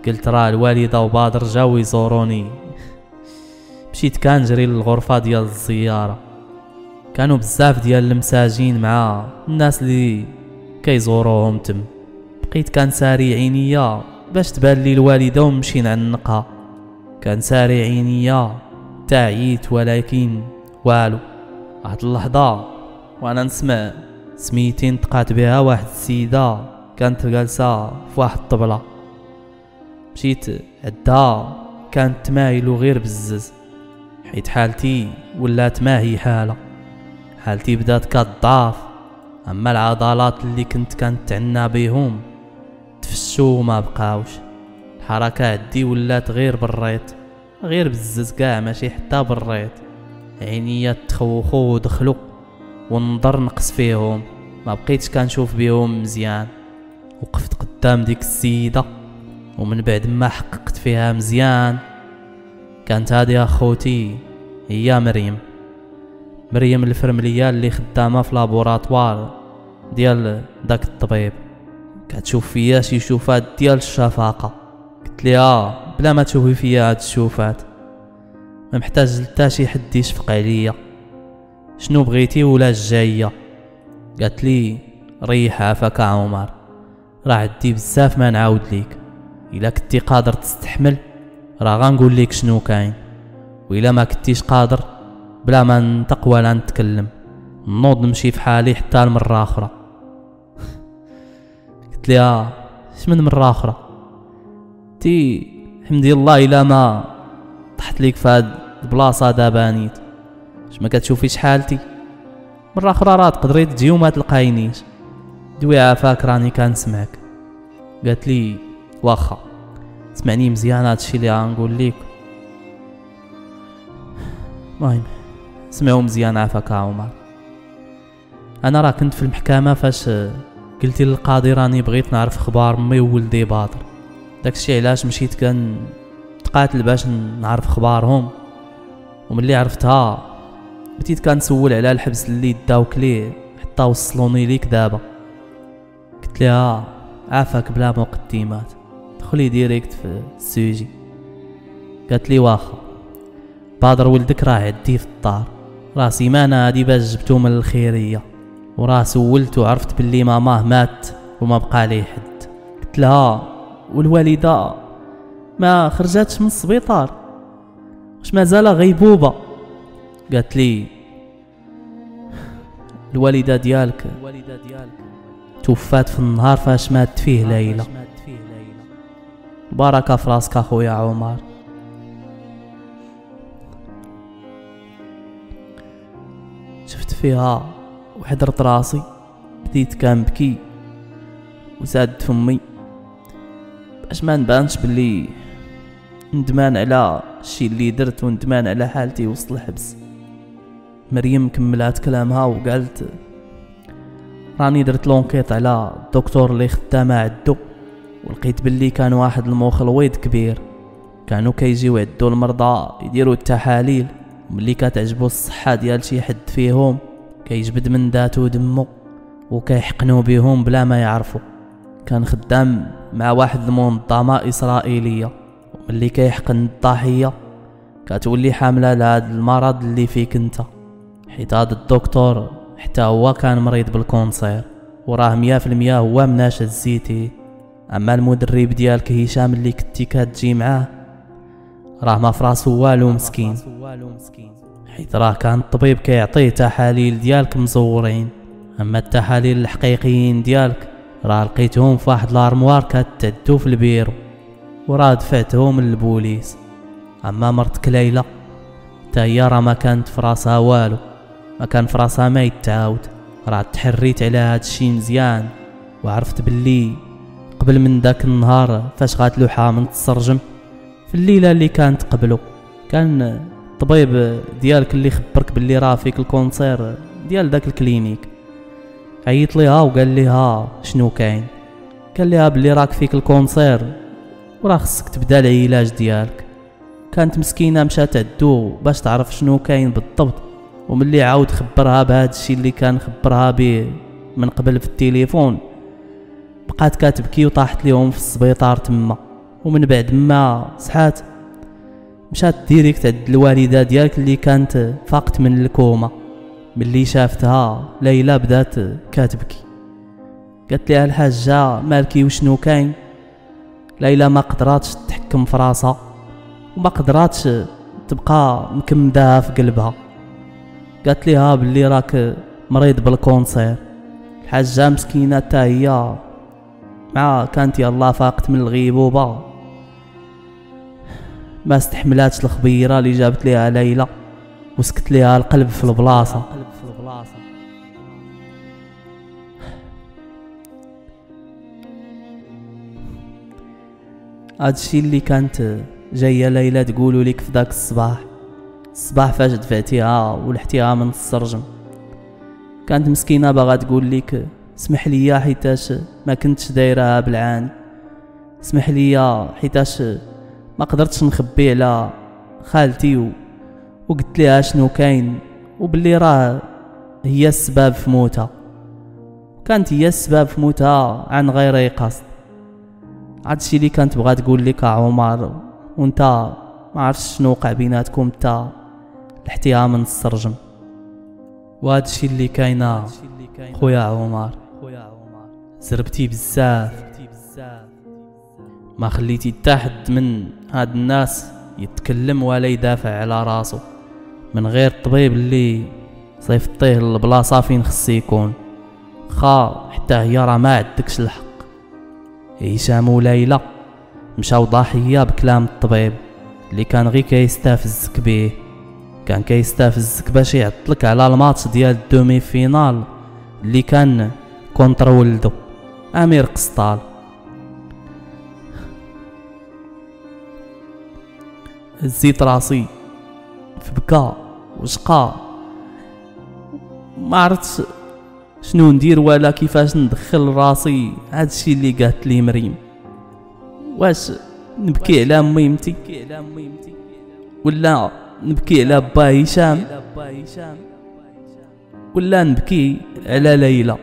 قلت راه الوالده وبادر جاو يزوروني. مشيت كنجري للغرفه ديال الزياره، كانوا بزاف ديال المساجين مع الناس اللي كيزوروهم تم. بقيت كنساري عينيا باش تبان لي الوالده ونمشي نعنقها. كنساري عينيا تعييت ولكن والو. واحد اللحظه وانا نسمع سميتي نطقات بها واحد السيده كانت جالسه في واحد الطبله. مشيت عدها كانت تمايلو غير بزز، حيت حالتي ولات ما هي حاله. حالتي بدات كتضعف، اما العضلات اللي كنت كنتعنى بهم تفشوا وما بقاوش. الحركه عندي ولات غير بالريط، غير بزز كاع ماشي حتى بالريط. عينيا تخوخو ودخلو والنظر نقص فيهم، ما بقيتش كنشوف بهم مزيان. وقفت قدام ديك السيده ومن بعد ما حققت فيها مزيان كانت هادي اخوتي هي مريم. مريم الفرمليه اللي خدامه في لابوراتوار ديال داك الطبيب. كتشوف فيا شي شوفات ديال الشفاقه. قلت ليها بلا ما تشوفي فيا هاد الشوفات، ما محتاج حتى شي حد يشفق عليا. شنو بغيتي ولا الجايه؟ قالت لي ريح عافاك عمر، راه عندي بزاف ما نعاود ليك. الا كنتي قادر تستحمل راه غنقول لك شنو كاين، والا ما كنتيش قادر بلا ما ننطق ولا نتكلم نوض نمشي في حالي حتى المره اخرى. قلت لها شمن مره اخرى؟ تي حمدي الله الا ما طحت ليك في هاد البلاصه دابا نيت. واش ما كتشوفيش حالتي؟ مره اخرى راه تقدري تجي وما تلقاينيش. دوي عافاك راني كنسمعك. قالت لي واخا سمعني مزيان هادشي اللي غنقول ليك. المهم سمعوا مزيان عافاك عمر. انا راه كنت في المحكمه فاش قلتي للقاضي راني بغيت نعرف اخبار امي وولدي باطل. داكشي علاش مشيت كان تقاتل باش نعرف اخبارهم، وملي عرفتها بديت كنسول على الحبس اللي داوك ليه حتى وصلوني ليك دابا. قلت لها عافاك بلا مقدمات دخلي ديريكت في السوجي. قالت لي واخا بادر ولدك راه عندي في الدار، راه سيمانه هادي باش جبتو من الخيريه، وراه سولت وعرفت باللي ماماه مات وما بقى ليه حد. قلت لها والوالده ما خرجاتش من السبيطار؟ واش مازال غيبوبه؟ قالت لي الوالده ديالك توفات في النهار فاش مات فيه ليلى. بركه في راسك اخويا عمر. شفت فيها وحضرت راسي، بديت كنبكي وزاد فمي باش ما نبانش بلي ندمان على الشي اللي درت وندمان على حالتي وسط الحبس. مريم كملات كلامها وقالت راني درت لونكيط على الدكتور اللي خدامه عدو، ولقيت باللي كان واحد المخلويد كبير. كانوا كيجيو عدو المرضى يديروا التحاليل، وملي كتعجبو الصحه ديال شي حد فيهم كيجبد من ذاته دمو وكيحقنوا بهم بلا ما يعرفوا. كان خدام مع واحد المنظمه اسرائيليه، وملي كيحقن الضحيه كتولي حامله لهاد المرض اللي فيك انت. حيت هاد الدكتور حتى هو كان مريض بالكونسير، وراه مية في المية هو مناشد الزيتي. اما المدرب ديالك هشام اللي كنتي كتجي معاه راه ما فراسو والو مسكين، حيت راه كان الطبيب كيعطيه تحاليل ديالك مزورين. اما التحاليل الحقيقيين ديالك راه لقيتهم في واحد لارموار كتعدو في البيرو، وراه دفعتهم للبوليس. اما مرتك ليلى تا هي راه ما كانت فراسها والو، ما كان فراسها ما يتعاود. راه تحريت على هاد الشي مزيان وعرفت باللي قبل من داك النهار فاش غاتلو حامل تسرجم، في الليله اللي كانت قبله كان الطبيب ديالك اللي خبرك باللي راه فيك الكونسير ديال داك الكلينيك عيط ليها وقال ليها شنو كاين. قال ليها باللي راك فيك الكونسير وراه خصك تبدا العلاج ديالك. كانت مسكينه مشات عدو باش تعرف شنو كاين بالضبط، وملي عاود خبرها بهذا الشيء اللي كان خبرها به من قبل في التليفون بقات كتبكي وطاحت ليهم في السبيطار تما. ومن بعد ما صحات مشات ديريكت عند الوالده ديالك اللي كانت فاقت من الكوما. ملي شافتها ليلى بدات كتبكي، قالت لها الحاجه مالكي وشنو كاين؟ ليلى ما قدراتش تحكم في راسها وما قدراتش تبقى مكمداها في قلبها. قالت لها باللي راك مريض بالكونسير. الحاجه مسكينه حتى هي مع كانت يلاه فاقت من الغيبوبه ما استحملاتش الخبيره اللي جابت ليها ليلى وسكت ليها القلب في البلاصه. هادشي اللي كانت جايه ليلى تقولوا لك في داك الصباح الصباح فاش دفعتيها ولحتيها من السرجم. كانت مسكينه باغا تقول لك اسمح لي حيتاش ما كنتش دايرها بالعاني، اسمح لي حيتاش ما قدرتش نخبي على خالتي و... وقلت لها شنو كاين وباللي راه هي السبب في موتها. كانت هي السبب في موتها عن غير اي قصد. هادشي اللي كانت بغات تقول لك عمر، وانت ما عرفتش شنو وقع بيناتكم انت لحتيها من السرجم. وهادشي اللي كاينه خويا عمر، زربتي بزاف، ما خليتي حتى حد من هاد الناس يتكلم ولا يدافع على راسو من غير الطبيب اللي صيفطيه للبلاصه فين خص يكون. خا حتى هي راه ما عندكش الحق. هشام وليلى مشاو ضحيه بكلام الطبيب اللي كان غير كيستافزك بيه، كان كيستافزك باش يعطلك على الماتش ديال الدومي فينال اللي كان كونتر ولدو امير قسطال. هزيت راسي في بكا وشقا، ما عرفتش شنو ندير ولا كيفاش ندخل راسي هادشي اللي قالت لي مريم. واش نبكي على ميمتي ولا نبكي على با هشام ولا نبكي على ليلى؟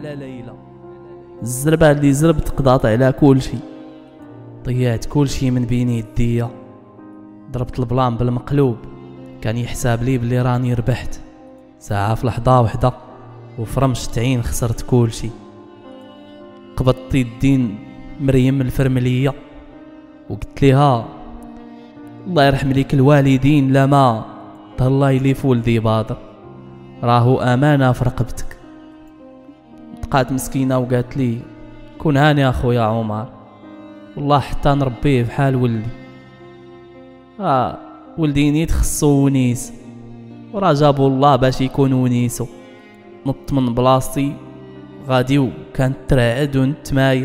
الزربه اللي زربت قضات على كل شيء، ضيعت كل شيء من بين يديا، ضربت البلان بالمقلوب. كان يحساب لي بلي راني ربحت ساعه في لحظه وحده، وفرمشت عين خسرت كل شيء. قبضت يدين مريم الفرمليه وقلت لها الله يرحم ليك الوالدين لما تهلاي لي في ولدي باطر، راهو امانه في رقبتك. بقات مسكينه وقالت لي كون هاني اخويا عمر، والله حتى نربيه بحال ولدي. اه ولدي نيت خصو ونيس وراه جابو الله باش يكون ونيسو. نط من بلاصتي غادي وكانت ترعد ونتمايل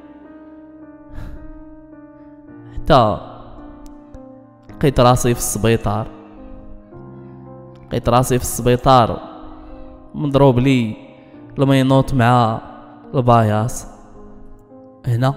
حتى لقيت راسي في السبيطار. لقيت راسي في السبيطار مضروب لي المينوط مع الباياس. هنا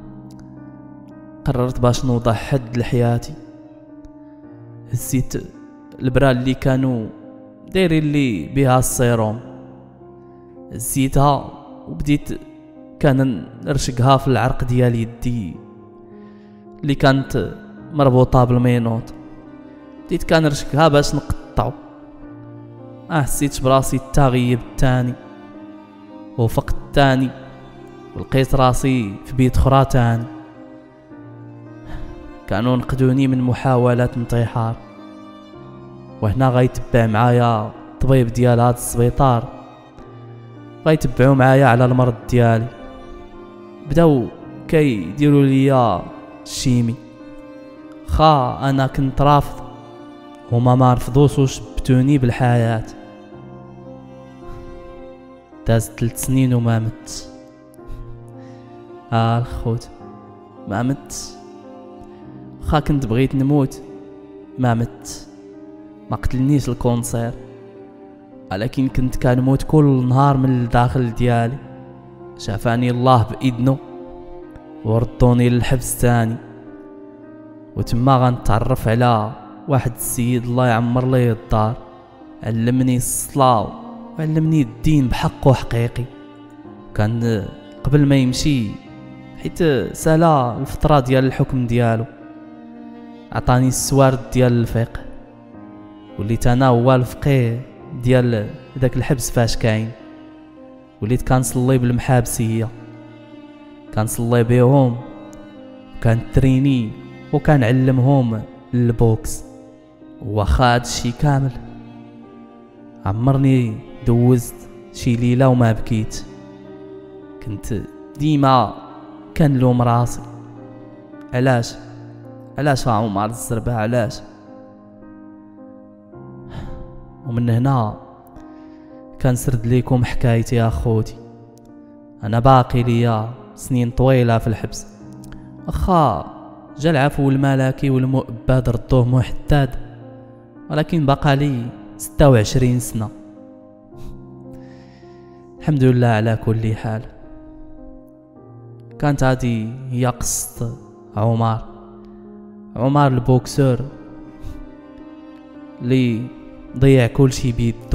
قررت باش نوضع حد لحياتي. هزيت البرا اللي كانوا دايرين لي بها السيروم، هزيتها وبديت كان نرشقها في العرق ديال يدي اللي كانت مربوطه بالمينوط. بديت كنرشقها باش نقطعو. اه حسيت براسي التغيب الثاني وفقت الثاني، ولقيت راسي في بيت اخرى تاني. كانوا نقدوني من محاولات انتحار، وهنا غيتبع معايا الطبيب ديال هاد السبيطار، غيتبعوا معايا على المرض ديالي. بداو كيديروا ليا الشيمي. خا انا كنت رافض، هما ما رفضوش وشبتوني بالحياه. دازت ثلاث سنين وما مت. اه الخوت ما مت. خا كنت بغيت نموت ما مت، ما قتلنيش الكونسير، ولكن كنت كنموت كل نهار من الداخل ديالي. شافاني الله بإذنه وردوني للحبس تاني، وتما غنتعرف على واحد السيد الله يعمر ليه الدار، علمني الصلاة وعلمني الدين بحقه حقيقي. كان قبل ما يمشي حيت سالا الفتره ديال الحكم ديالو، عطاني السوارد ديال الفقه، وليت انا هو الفقيه ديال داك الحبس فاش كاين. وليت كنصلي بالمحابسيه، كنصلي بيهم، كان تريني وكنعلمهم البوكس. واخا هادشي كامل عمرني دوزت شي ليله وما بكيت. كنت ديما كنلوم راسي، علاش علاش عمر الزربه، علاش؟ ومن هنا كنسرد ليكم حكايتي يا اخوتي. انا باقي ليا سنين طويله في الحبس، واخا جا العفو الملكي والمؤبد ردوه محدد، ولكن بقى لي ستة وعشرين سنه. الحمد لله على كل حال. كانت هذه هي قصة عمر عمر البوكسور اللي ضيع كل شي بيدو.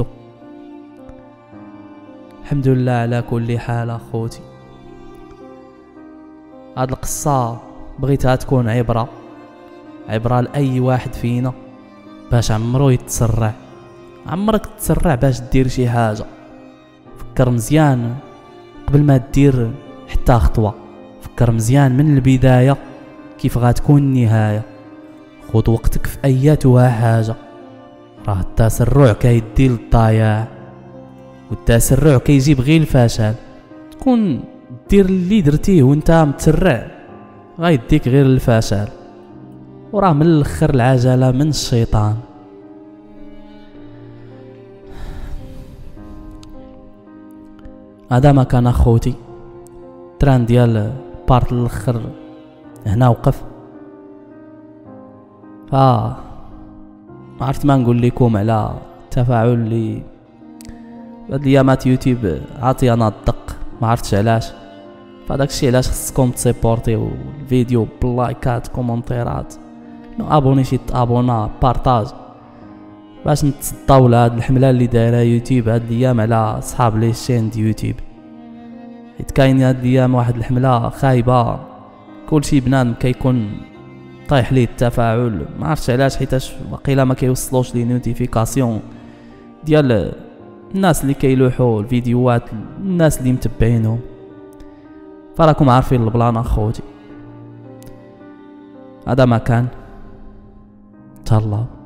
الحمد لله على كل حال اخوتي. هاد القصة بغيتها تكون عبرة عبرة لأي واحد فينا، باش عمرو يتسرع. عمرك تسرع باش دير شي حاجة، فكر مزيان قبل ما دير حتى خطوة. فكر مزيان من البداية كيف غتكون النهاية. خذ وقتك في اياتها حاجة، راه التسرع كيدي للضياع، والتسرع كيجيب غير الفشل. تكون دير اللي درتيه وانت متسرع غيديك غير الفشل، وراه من الاخر العجلة من الشيطان. هذا ما كان اخوتي تران ديال بارت الاخر هنا وقف. ف عرفت ما نقول لكم على التفاعل اللي هاد الايامات يوتيوب عاطي انا الدق، ما عرفتش علاش. فداك الشيء علاش خصكم تسيبورتيو الفيديو باللايكات كومونتيرات، نو ابوني شي تابونا بارطاج، باش نتصداو لهاد الحمله اللي دايره يوتيوب هاد الايام على صحاب لي شين دي يوتيوب. حيت كاين هاد الايام واحد الحمله خايبه، كلشي بنادم كيكون طايح ليه التفاعل، ما عرفتش علاش، حيتاش باقيلا ما كيوصلوش لي نوتيفيكاسيون ديال الناس اللي كيلوحوا الفيديوهات، الناس اللي متبعينهم. فراكم عارفين البلان اخوتي. هذا ما كان تهلاو.